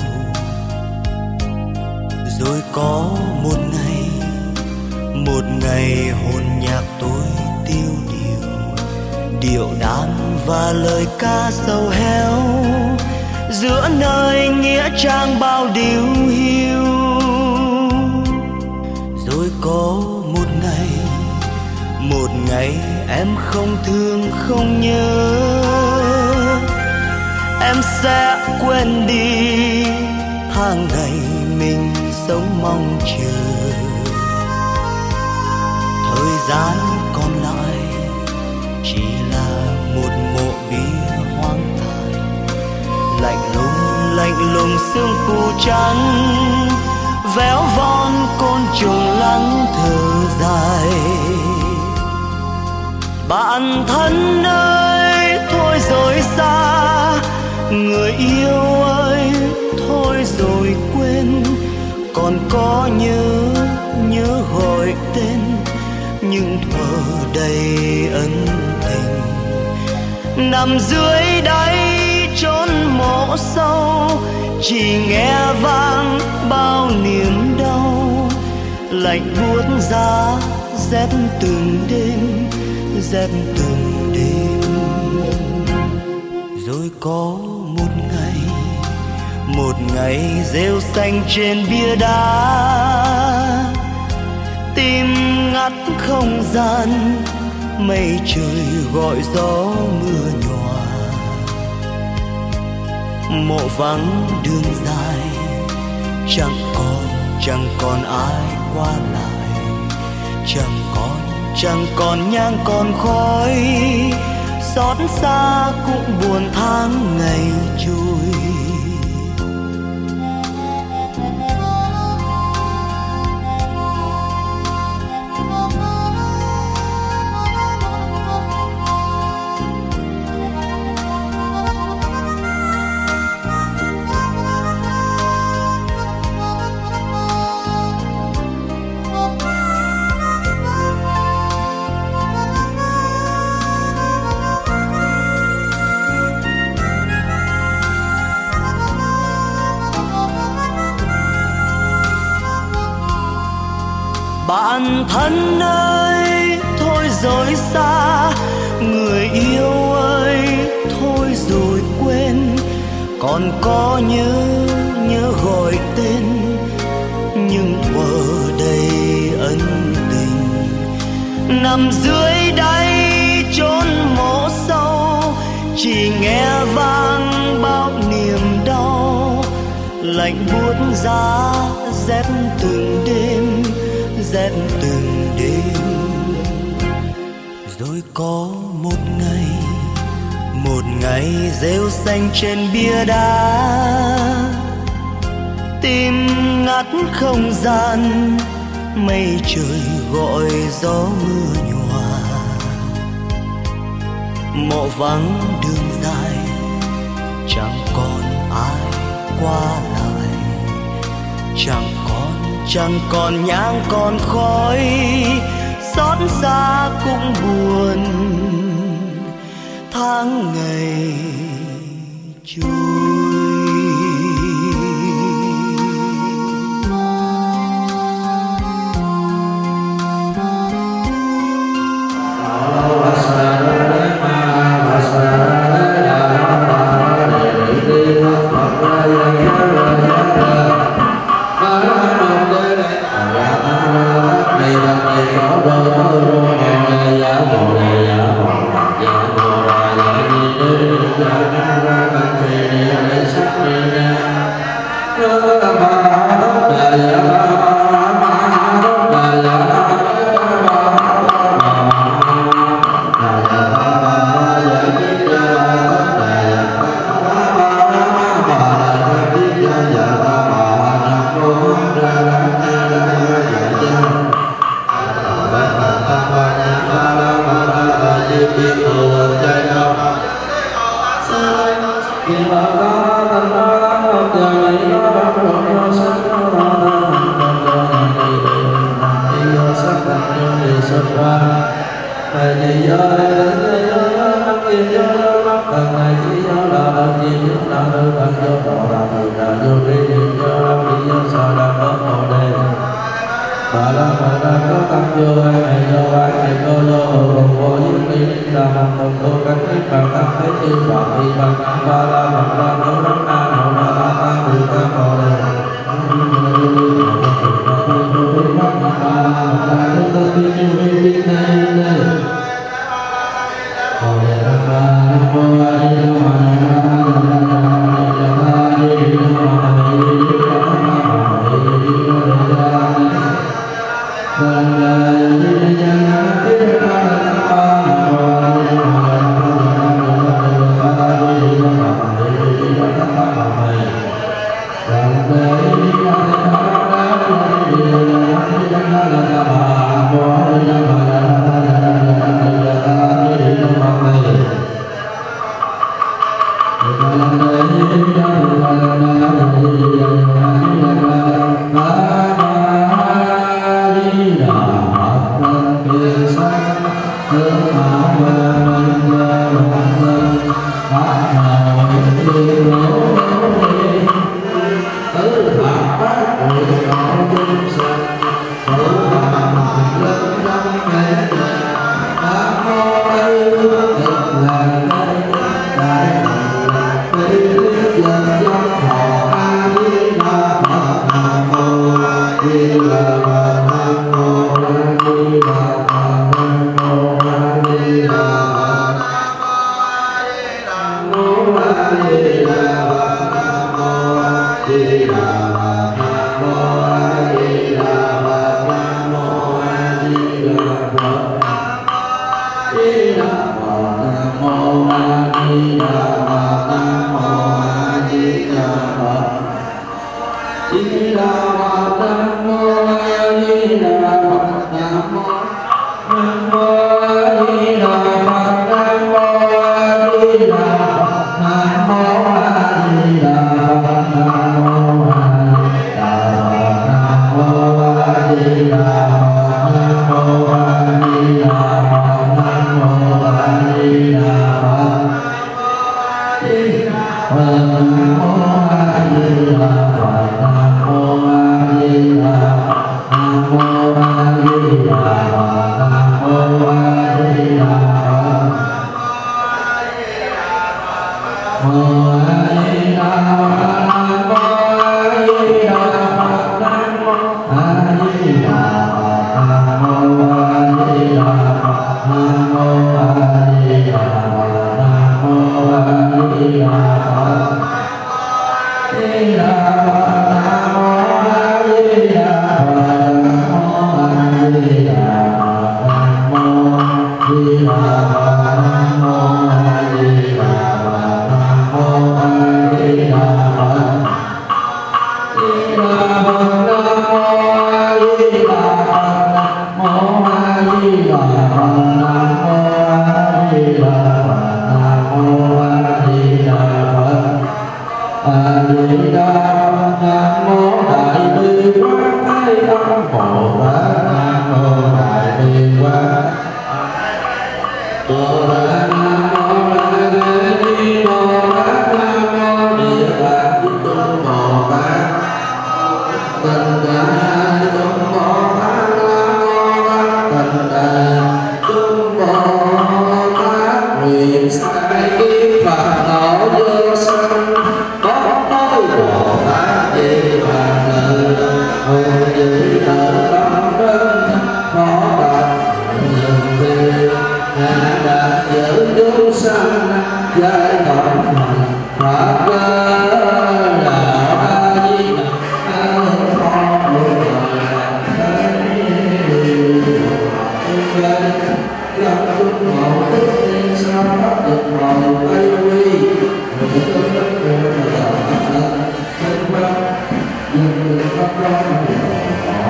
Rồi có một ngày hồn nhạc tôi tiêu điều, điệu đàn và lời ca sầu héo giữa nơi nghĩa trang bao điều hiu. Rồi có một ngày em không thương không nhớ, em sẽ quên đi tháng ngày mình sống mong chờ. Thời gian còn lại chỉ là một mộ bia hoang tàn, lạnh lùng sương phủ trắng, véo von côn trùng lắng thở dài. Bạn thân ơi thôi rồi xa, người yêu ơi thôi rồi quên, còn có nhớ gọi tên nhưng thuở đầy ân tình. Nằm dưới đáy chốn mộ sâu, chỉ nghe vang bao niềm đau, lạnh buốt giá rét từng đêm, rét từng đêm. Rồi có một ngày rêu xanh trên bia đá, tim ngắt không gian, mây trời gọi gió mưa nhòa. Mộ vắng đường dài, chẳng còn ai qua lại, chẳng còn nhang còn khói, xót xa cũng buồn tháng ngày trôi. Bạn thân ơi thôi rồi xa, người yêu ơi thôi rồi quên, còn có nhớ gọi tên nhưng thuở đầy ân tình. Nằm dưới đáy chốn mộ sâu, chỉ nghe vang bao niềm đau, lạnh buốt giá rét từng đêm, rét từng đêm. Rồi có một ngày rêu xanh trên bia đá, tim ngắt không gian, mây trời gọi gió mưa nhòa. Mộ vắng đường dài, chẳng còn ai qua lại, chẳng còn nhang còn khói, xót xa cũng buồn tháng ngày trôi. Hãy biết cầu trời đâu khi mà có tâm đó giờ này nó nó sắc nó sắc sắc qua này chỉ do chỉ do cần này chỉ do là chỉ là cần do là do đi do chỉ do sao là có màu đen bà la có tâm vô ai này do ai này cô do hồn vô những đi là một cô cánh thích bằng tâm thấy chư Phật thì bằng ba la nó rất na hậu na la ta mười ta màu đen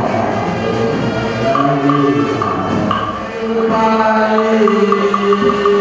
Bye.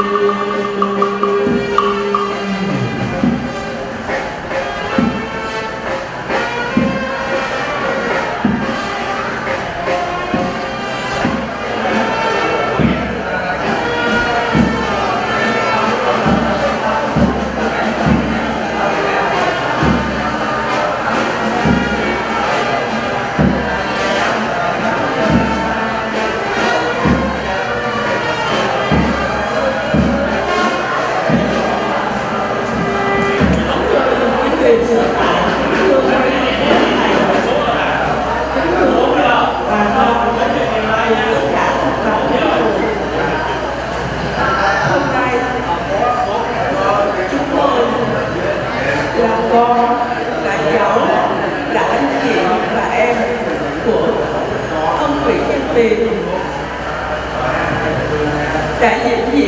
đã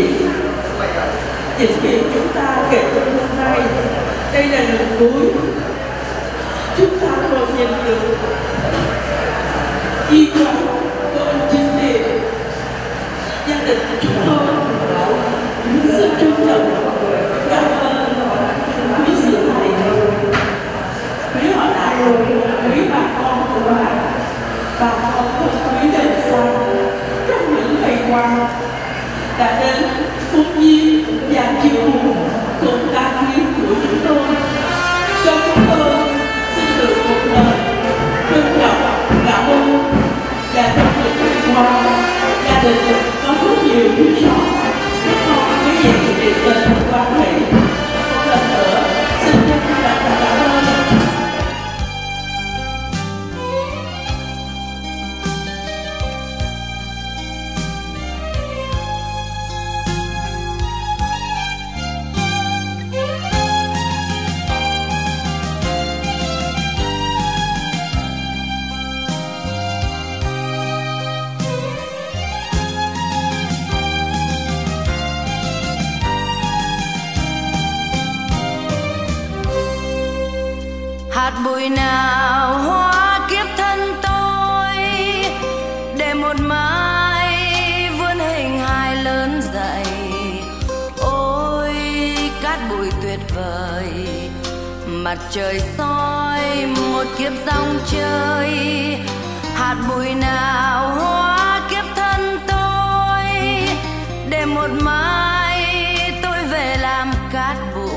diễn viên chúng ta kể từ hôm nay. Đây là lần cuối chúng ta còn nhìn được di quan của ông Chính Điệp. Gia đình chúng tôi xin trân trọng cảm ơn quý sư thầy, quý họ đạo, quý bà con của bà con thân quý đời xa trong những ngày qua đã đến phút giây và chiều cùng đăng ký của chúng tôi. Cho chúng tôi xin được một lời trân trọng cảm ơn. Và trong những ngày qua, gia đình có rất nhiều lý do với những chuyện tình quan hệ. Một lần nữa xin trân trọng cảm ơn. Hạt bụi nào hóa kiếp thân tôi, để một mai vươn hình hài lớn dậy. Ôi cát bụi tuyệt vời, mặt trời soi một kiếp dòng chơi. Hạt bụi nào hóa kiếp thân tôi, để một mai tôi về làm cát bụi.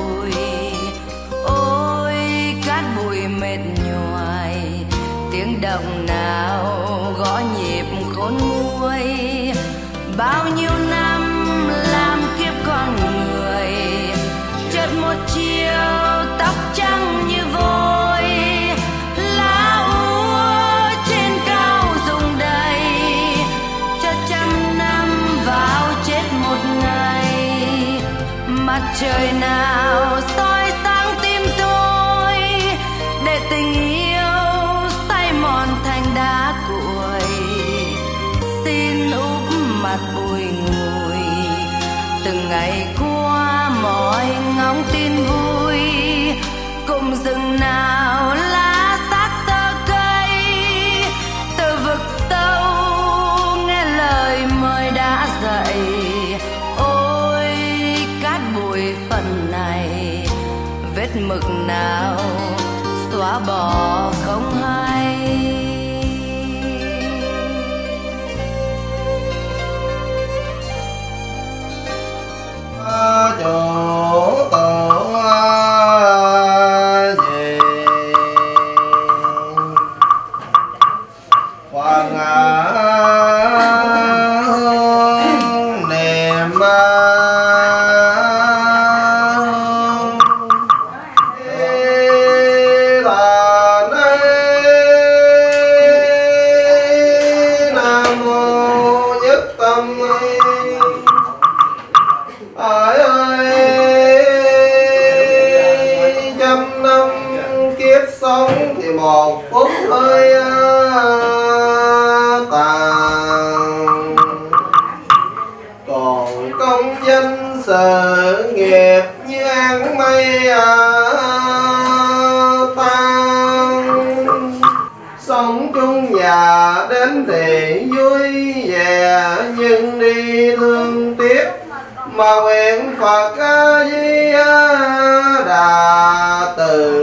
Cát bụi mệt nhoài, tiếng động nào gõ nhịp khôn nguôi. Bao nhiêu năm làm kiếp con người, chợt một chiều tóc trắng như vôi. Lá úa trên cao rụng đầy, chợt trăm năm vào chết một ngày. Mặt trời nào soi sáng tim tôi, để tình yêu say mòn thành đá cuội. Xin úp mặt bùi ngùi, từng ngày qua mọi ngóng tin vui. Cùng rừng nào lá sát tơ cây, từ vực sâu nghe lời mời đã dậy. Ôi cát bụi phần này, vết mực nào xóa bỏ không hay. Chỗ tổ về hoàng hương niềm một phút hơi tàn. Còn công danh sự nghiệp như ăn mây tan. Sống chung nhà đến thì vui vẻ, nhưng đi thương tiếc mà nguyện Phật A Di Đà từ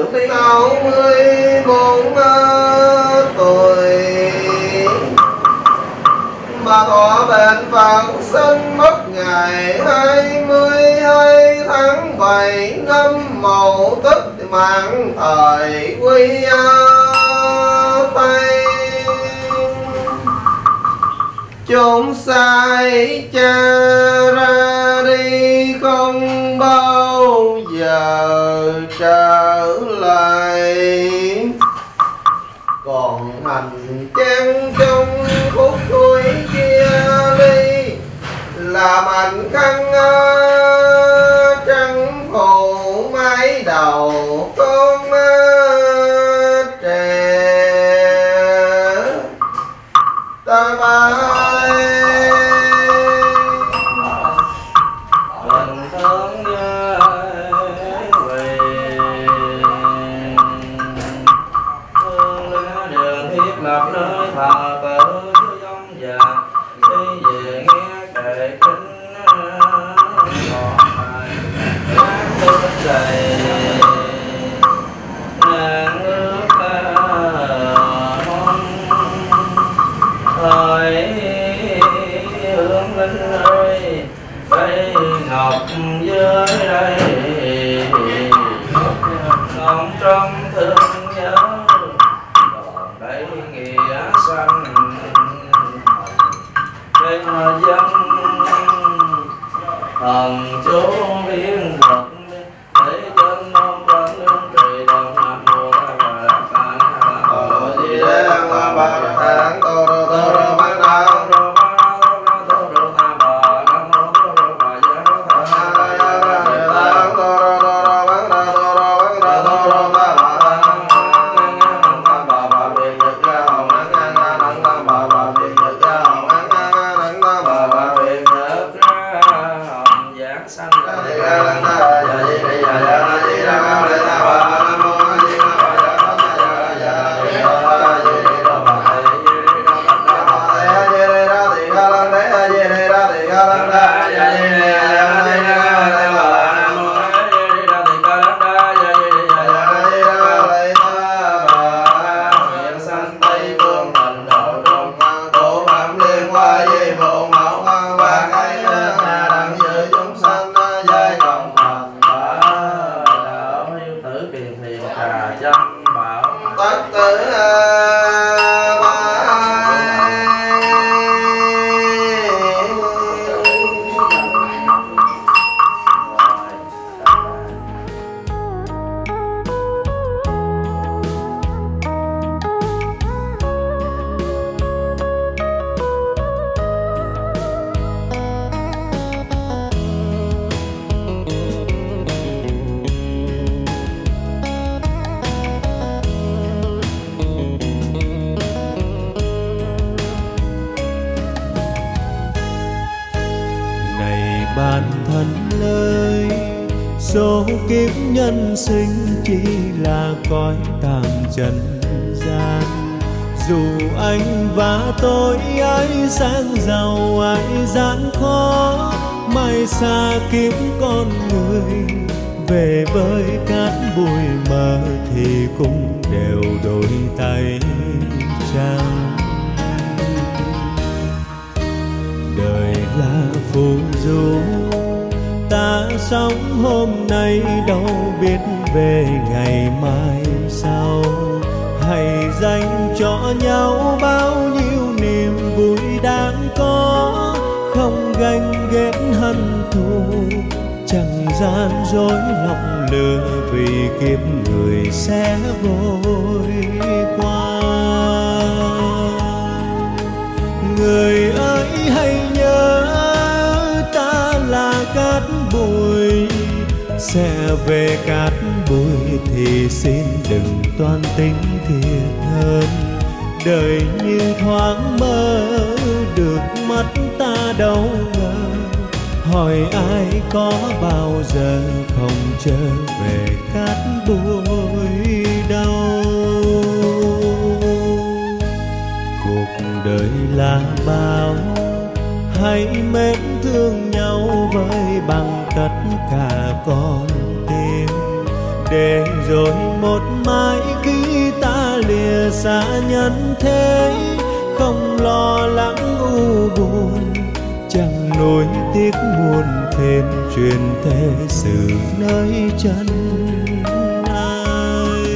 64 tuổi mà thọ bệnh Phật sinh mất ngày 22 tháng 7 năm Mậu Tuất mạng thời Quy Tây. Chốn sai cha ra đi không bao giờ trở lại. Còn hành trang trong khúc cuối chia ly, là mạnh khăn trắng phủ mái đầu con trẻ. Ta bay đây ngọc dưới đây ngọn trong thương nhớ còn đây nghĩa sanh đây là dân thần chú biến vật để chân non quan lương trì đồng nam mô a di đà phật tháng tô rô bán đau bản thân ơi, số kiếp nhân sinh chỉ là cõi tạm trần gian. Dù anh và tôi ai sang giàu ai gian khó, mai xa kiếp con người về với cát bụi mờ thì cũng đều đôi tay trắng. Đời là phù du, ta sống hôm nay đâu biết về ngày mai sau. Hãy dành cho nhau bao nhiêu niềm vui đáng có, không ganh ghét hận thù, chẳng gian dối lòng lừa, vì kiếp người sẽ vội qua. Người ơi hãy nhớ ta là cát bụi, sẽ về cát bụi thì xin đừng toan tính thiệt hơn. Đời như thoáng mơ, được mắt ta đâu ngờ, hỏi ai có bao giờ không trở về cát bụi đâu. Cuộc đời là bao, hãy mến thương nhau với bằng tất cả con tim, để rồi một mai khi ta lìa xa nhân thế, không lo lắng u buồn, chẳng nuối tiếc muôn thêm truyền thế sự nơi chân ai.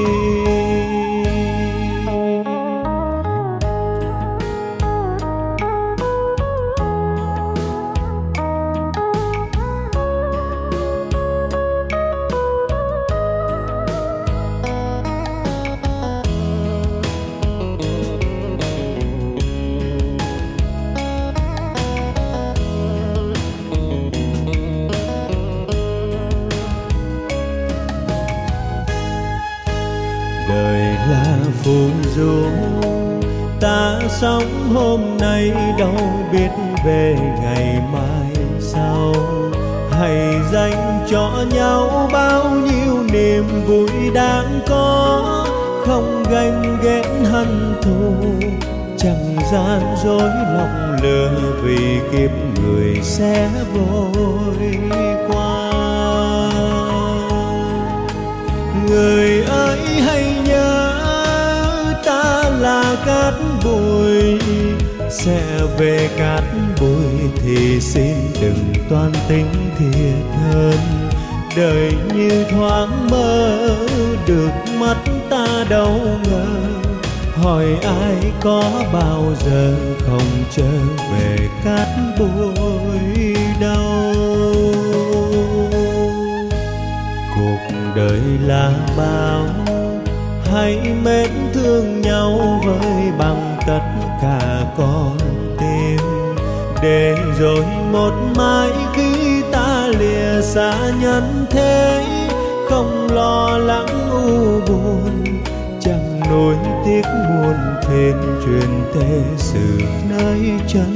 Đời là phù du, ta sống hôm nay đâu biết về ngày mai sau. Hãy dành cho nhau bao nhiêu niềm vui đáng có, không ganh ghét hận thù, chẳng gian dối lòng lừa, vì kiếp người sẽ vội qua. Người ơi hãy nhớ ta là cát bụi, sẽ về cát bụi thì xin đừng toan tính thiệt hơn. Đời như thoáng mơ, được mắt ta đâu ngờ, hỏi ai có bao giờ không trở về cát bụi đâu. Cuộc đời là bao, hãy mến thương nhau với bằng tất cả con tim, để rồi một mai khi ta lìa xa nhân thế, không lo lắng u buồn, chẳng nối tiếc muôn phiền truyền thế sự nơi chân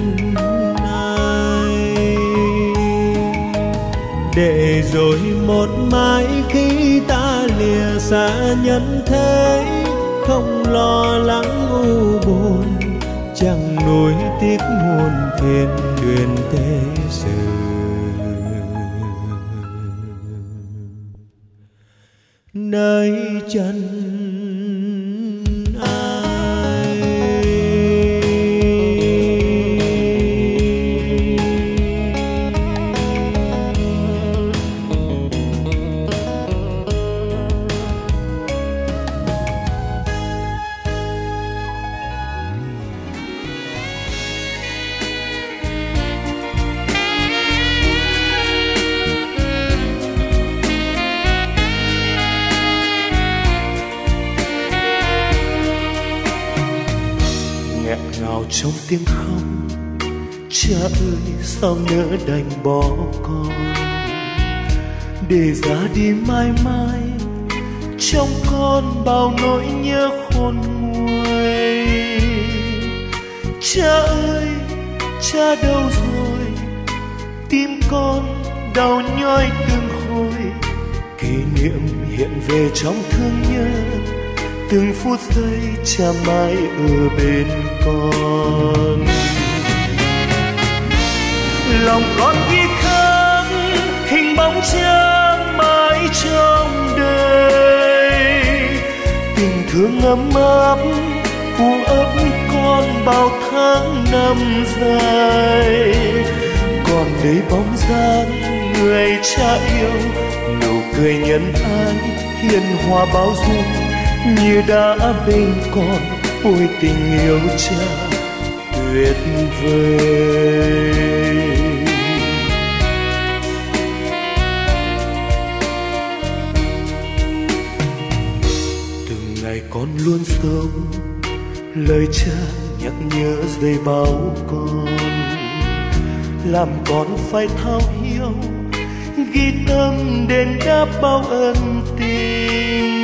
ai. Để rồi một mai khi ta lìa xa nhân thế, không lo lắng u buồn, chẳng nuối tiếc muôn phiền truyền thế sự nơi chân ai. Trong tiếng khóc, cha ơi sao nỡ đành bỏ con, để ra đi mãi mãi trong con bao nỗi nhớ khôn nguôi. Cha ơi cha đâu rồi, tim con đau nhói từng hồi, kỷ niệm hiện về trong thương nhớ, từng phút giây cha mãi ở bên con. Lòng con ghi khắc hình bóng cha mãi trong đời, tình thương ấm áp u ấp con bao tháng năm dài. Còn đây bóng dáng người cha yêu, nụ cười nhân ái hiền hòa bao dung, như đã bên con ôi tình yêu cha tuyệt vời. Từng ngày con luôn sống lời cha nhắc nhớ dây bao con, làm con phải thao hiếu ghi tâm đền đáp bao ân tình.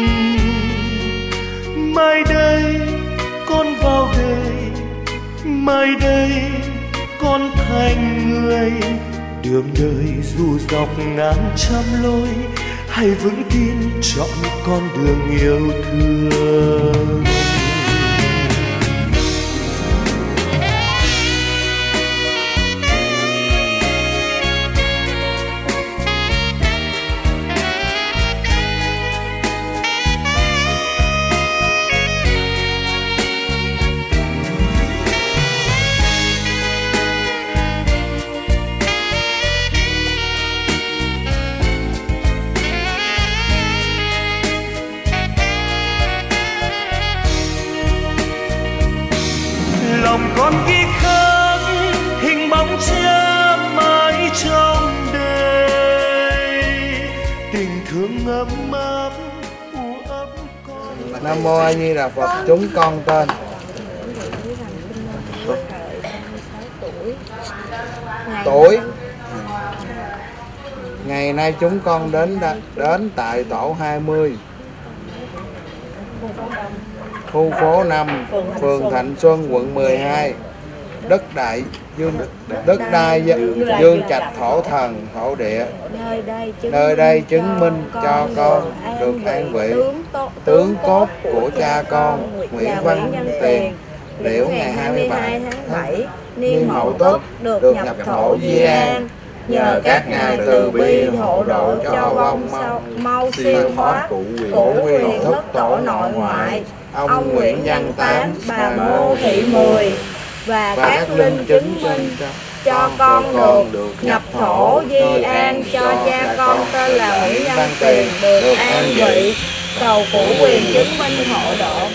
Mai đây con vào đời, mai đây con thành người, đường đời dù dọc ngàn trăm lối, hãy vững tin chọn con đường yêu thương. Con ghi khắc hình bóng cha mãi trong đời, tình thương ấm áp u ấp con. Nam mô A Di Đà Phật. Chúng con tên tuổi. Ngày nay chúng con đến tại tổ 20, khu phố 5, phường Thạnh Xuân, quận 12, đất đai Dương Trạch thổ thần thổ địa. Nơi đây chứng minh cho con được an vị tướng cốt của cha con Nguyễn Văn Tiền Liễu ngày 23 tháng 7 niên Mậu Tuất được nhập thổ Di An. Nhờ các ngài từ bi hộ độ cho vong mau siêu thoát của quyền thức tổ nội ngoại ông Nguyễn Văn Tám, bà Ngô Thị Mười. và các linh chứng minh cho con được nhập thổ di an, cho cha con tên là Nguyễn Văn Tiền được an vị, cầu phủ quyền chứng minh hộ độ.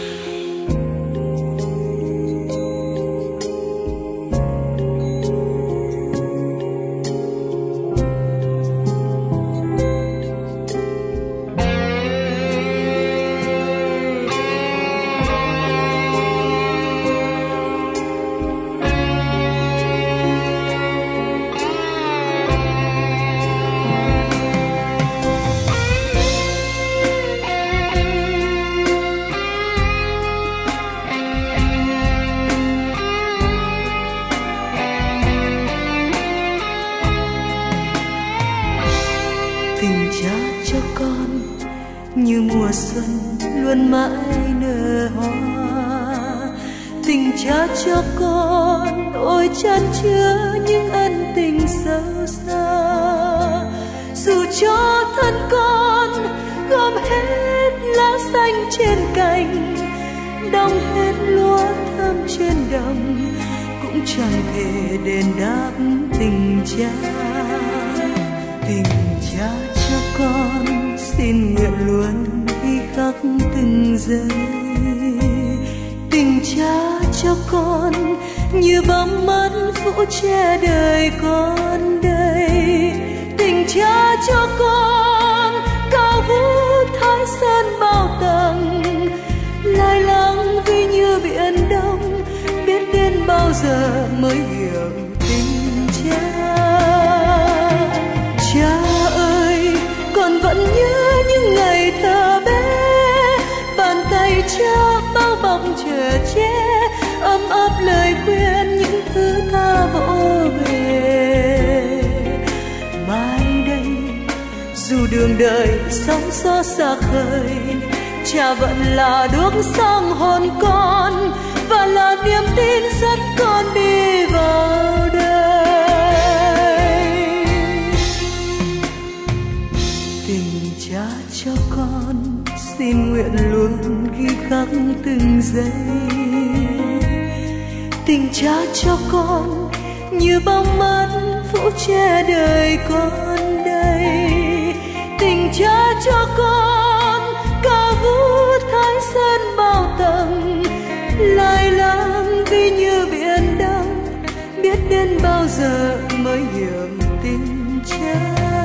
Tình cha cho con như mùa xuân luôn mãi nở hoa. Tình cha cho con ôi chan chứa những ân tình sâu xa. Dù cho thân con gom hết lá xanh trên cành, đong hết lúa thơm trên đồng, cũng chẳng thể đền đáp tình cha. Tình cha cho con xin nguyện luôn ghi khắc từng giây. Tình cha cho con như bóng mắt phủ che đời con đây. Tình cha cho con cao vũ thái sơn bao tầng, lai láng vì như biển đông, biết đến bao giờ mới hiểu tình cha. Cha ơi, con vẫn nhớ những ngày thơ bé, bàn tay cha bao bọc chở che, ấm áp lời khuyên những thứ tha vỗ về. Mai đây dù đường đời sóng gió xa khơi, cha vẫn là đuốc sáng hồn con và là niềm tin dẫn con đi vào đời. Tình cha cho con xin nguyện luôn ghi khắc từng giây. Tình cha cho con như bóng mắt phủ che đời con đây. Tình cha cho con ca vũ thái sơn bao tầng, lai láng vì như biển đông, biết đến bao giờ mới hiểu tình cha.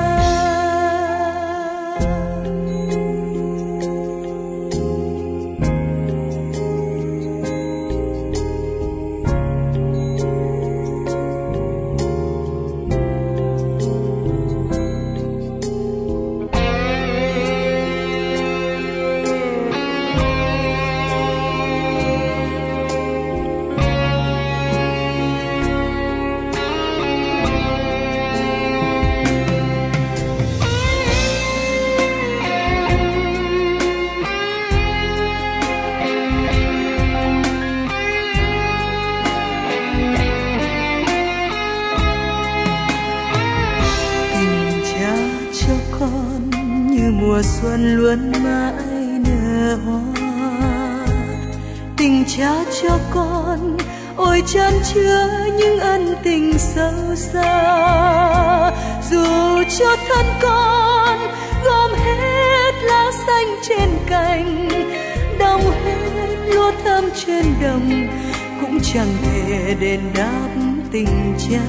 Mùa xuân luôn mãi nở hoa. Tình cha cho con ôi chan chứa những ân tình sâu xa. Dù cho thân con gom hết lá xanh trên cành, đong hết lúa thơm trên đồng, cũng chẳng thể đền đáp tình cha.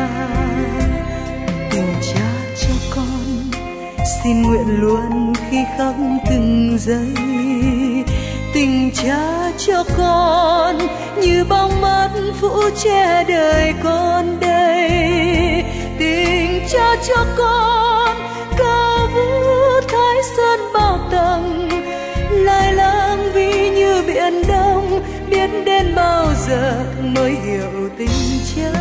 Tình cha cho con xin nguyện luôn khi khắc từng giây. Tình cha cho con như bóng mắt phủ che đời con đây. Tình cha cho con ca vũ thái sơn bao tầng, lai láng vì như biển đông, biết đến bao giờ mới hiểu tình cha.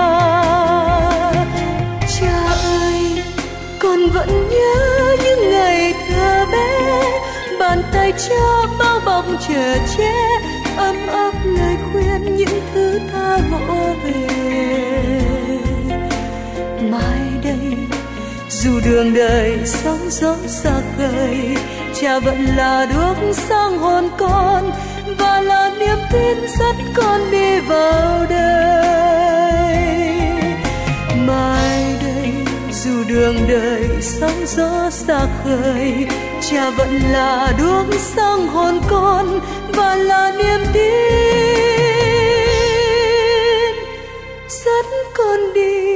Cha ơi, con vẫn nhớ những ngày thơ bé, bàn tay cha bao bọc chở che, ấm áp lời khuyên những thứ tha vỗ về. Mai đây dù đường đời sóng gió xa khơi, cha vẫn là đuốc sáng hồn con và là niềm tin dắt con đi vào đời. Mai đây dù đường đời sóng gió xa khơi, cha vẫn là đuốc sáng hồn con và là niềm tin dắt con đi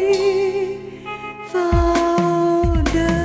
vào đời.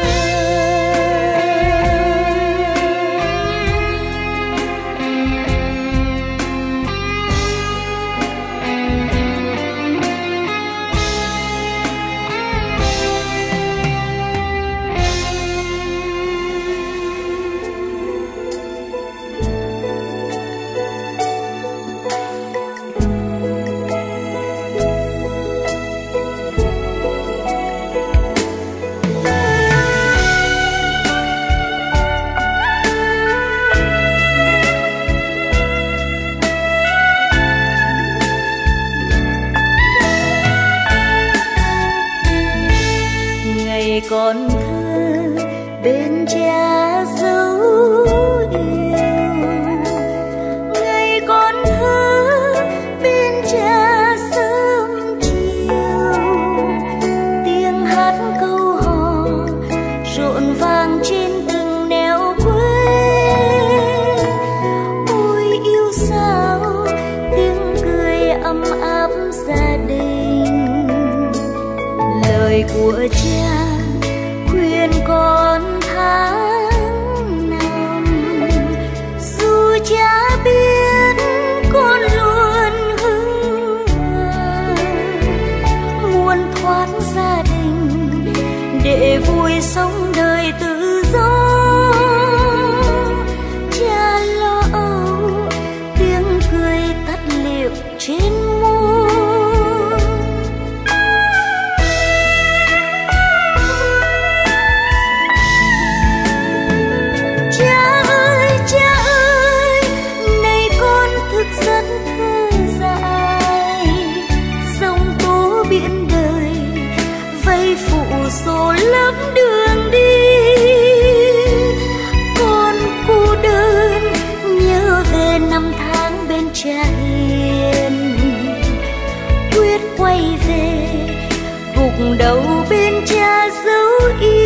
Còn thơ bên cha dấu yêu, ngày còn thơ bên cha sớm chiều, tiếng hát câu hò rộn vang trên từng nẻo quê. Ôi yêu sao tiếng cười ấm áp gia đình, lời của cha khuyên con tháng năm. Dù cha biết con luôn hững hờ, muốn thoát gia đình để vui sống đời tự do. Cha lo âu tiếng cười tắt lịm trên môi. Số lấp đường đi, con cô đơn nhớ về năm tháng bên cha hiền. Quyết quay về gục đầu bên cha dấu yêu.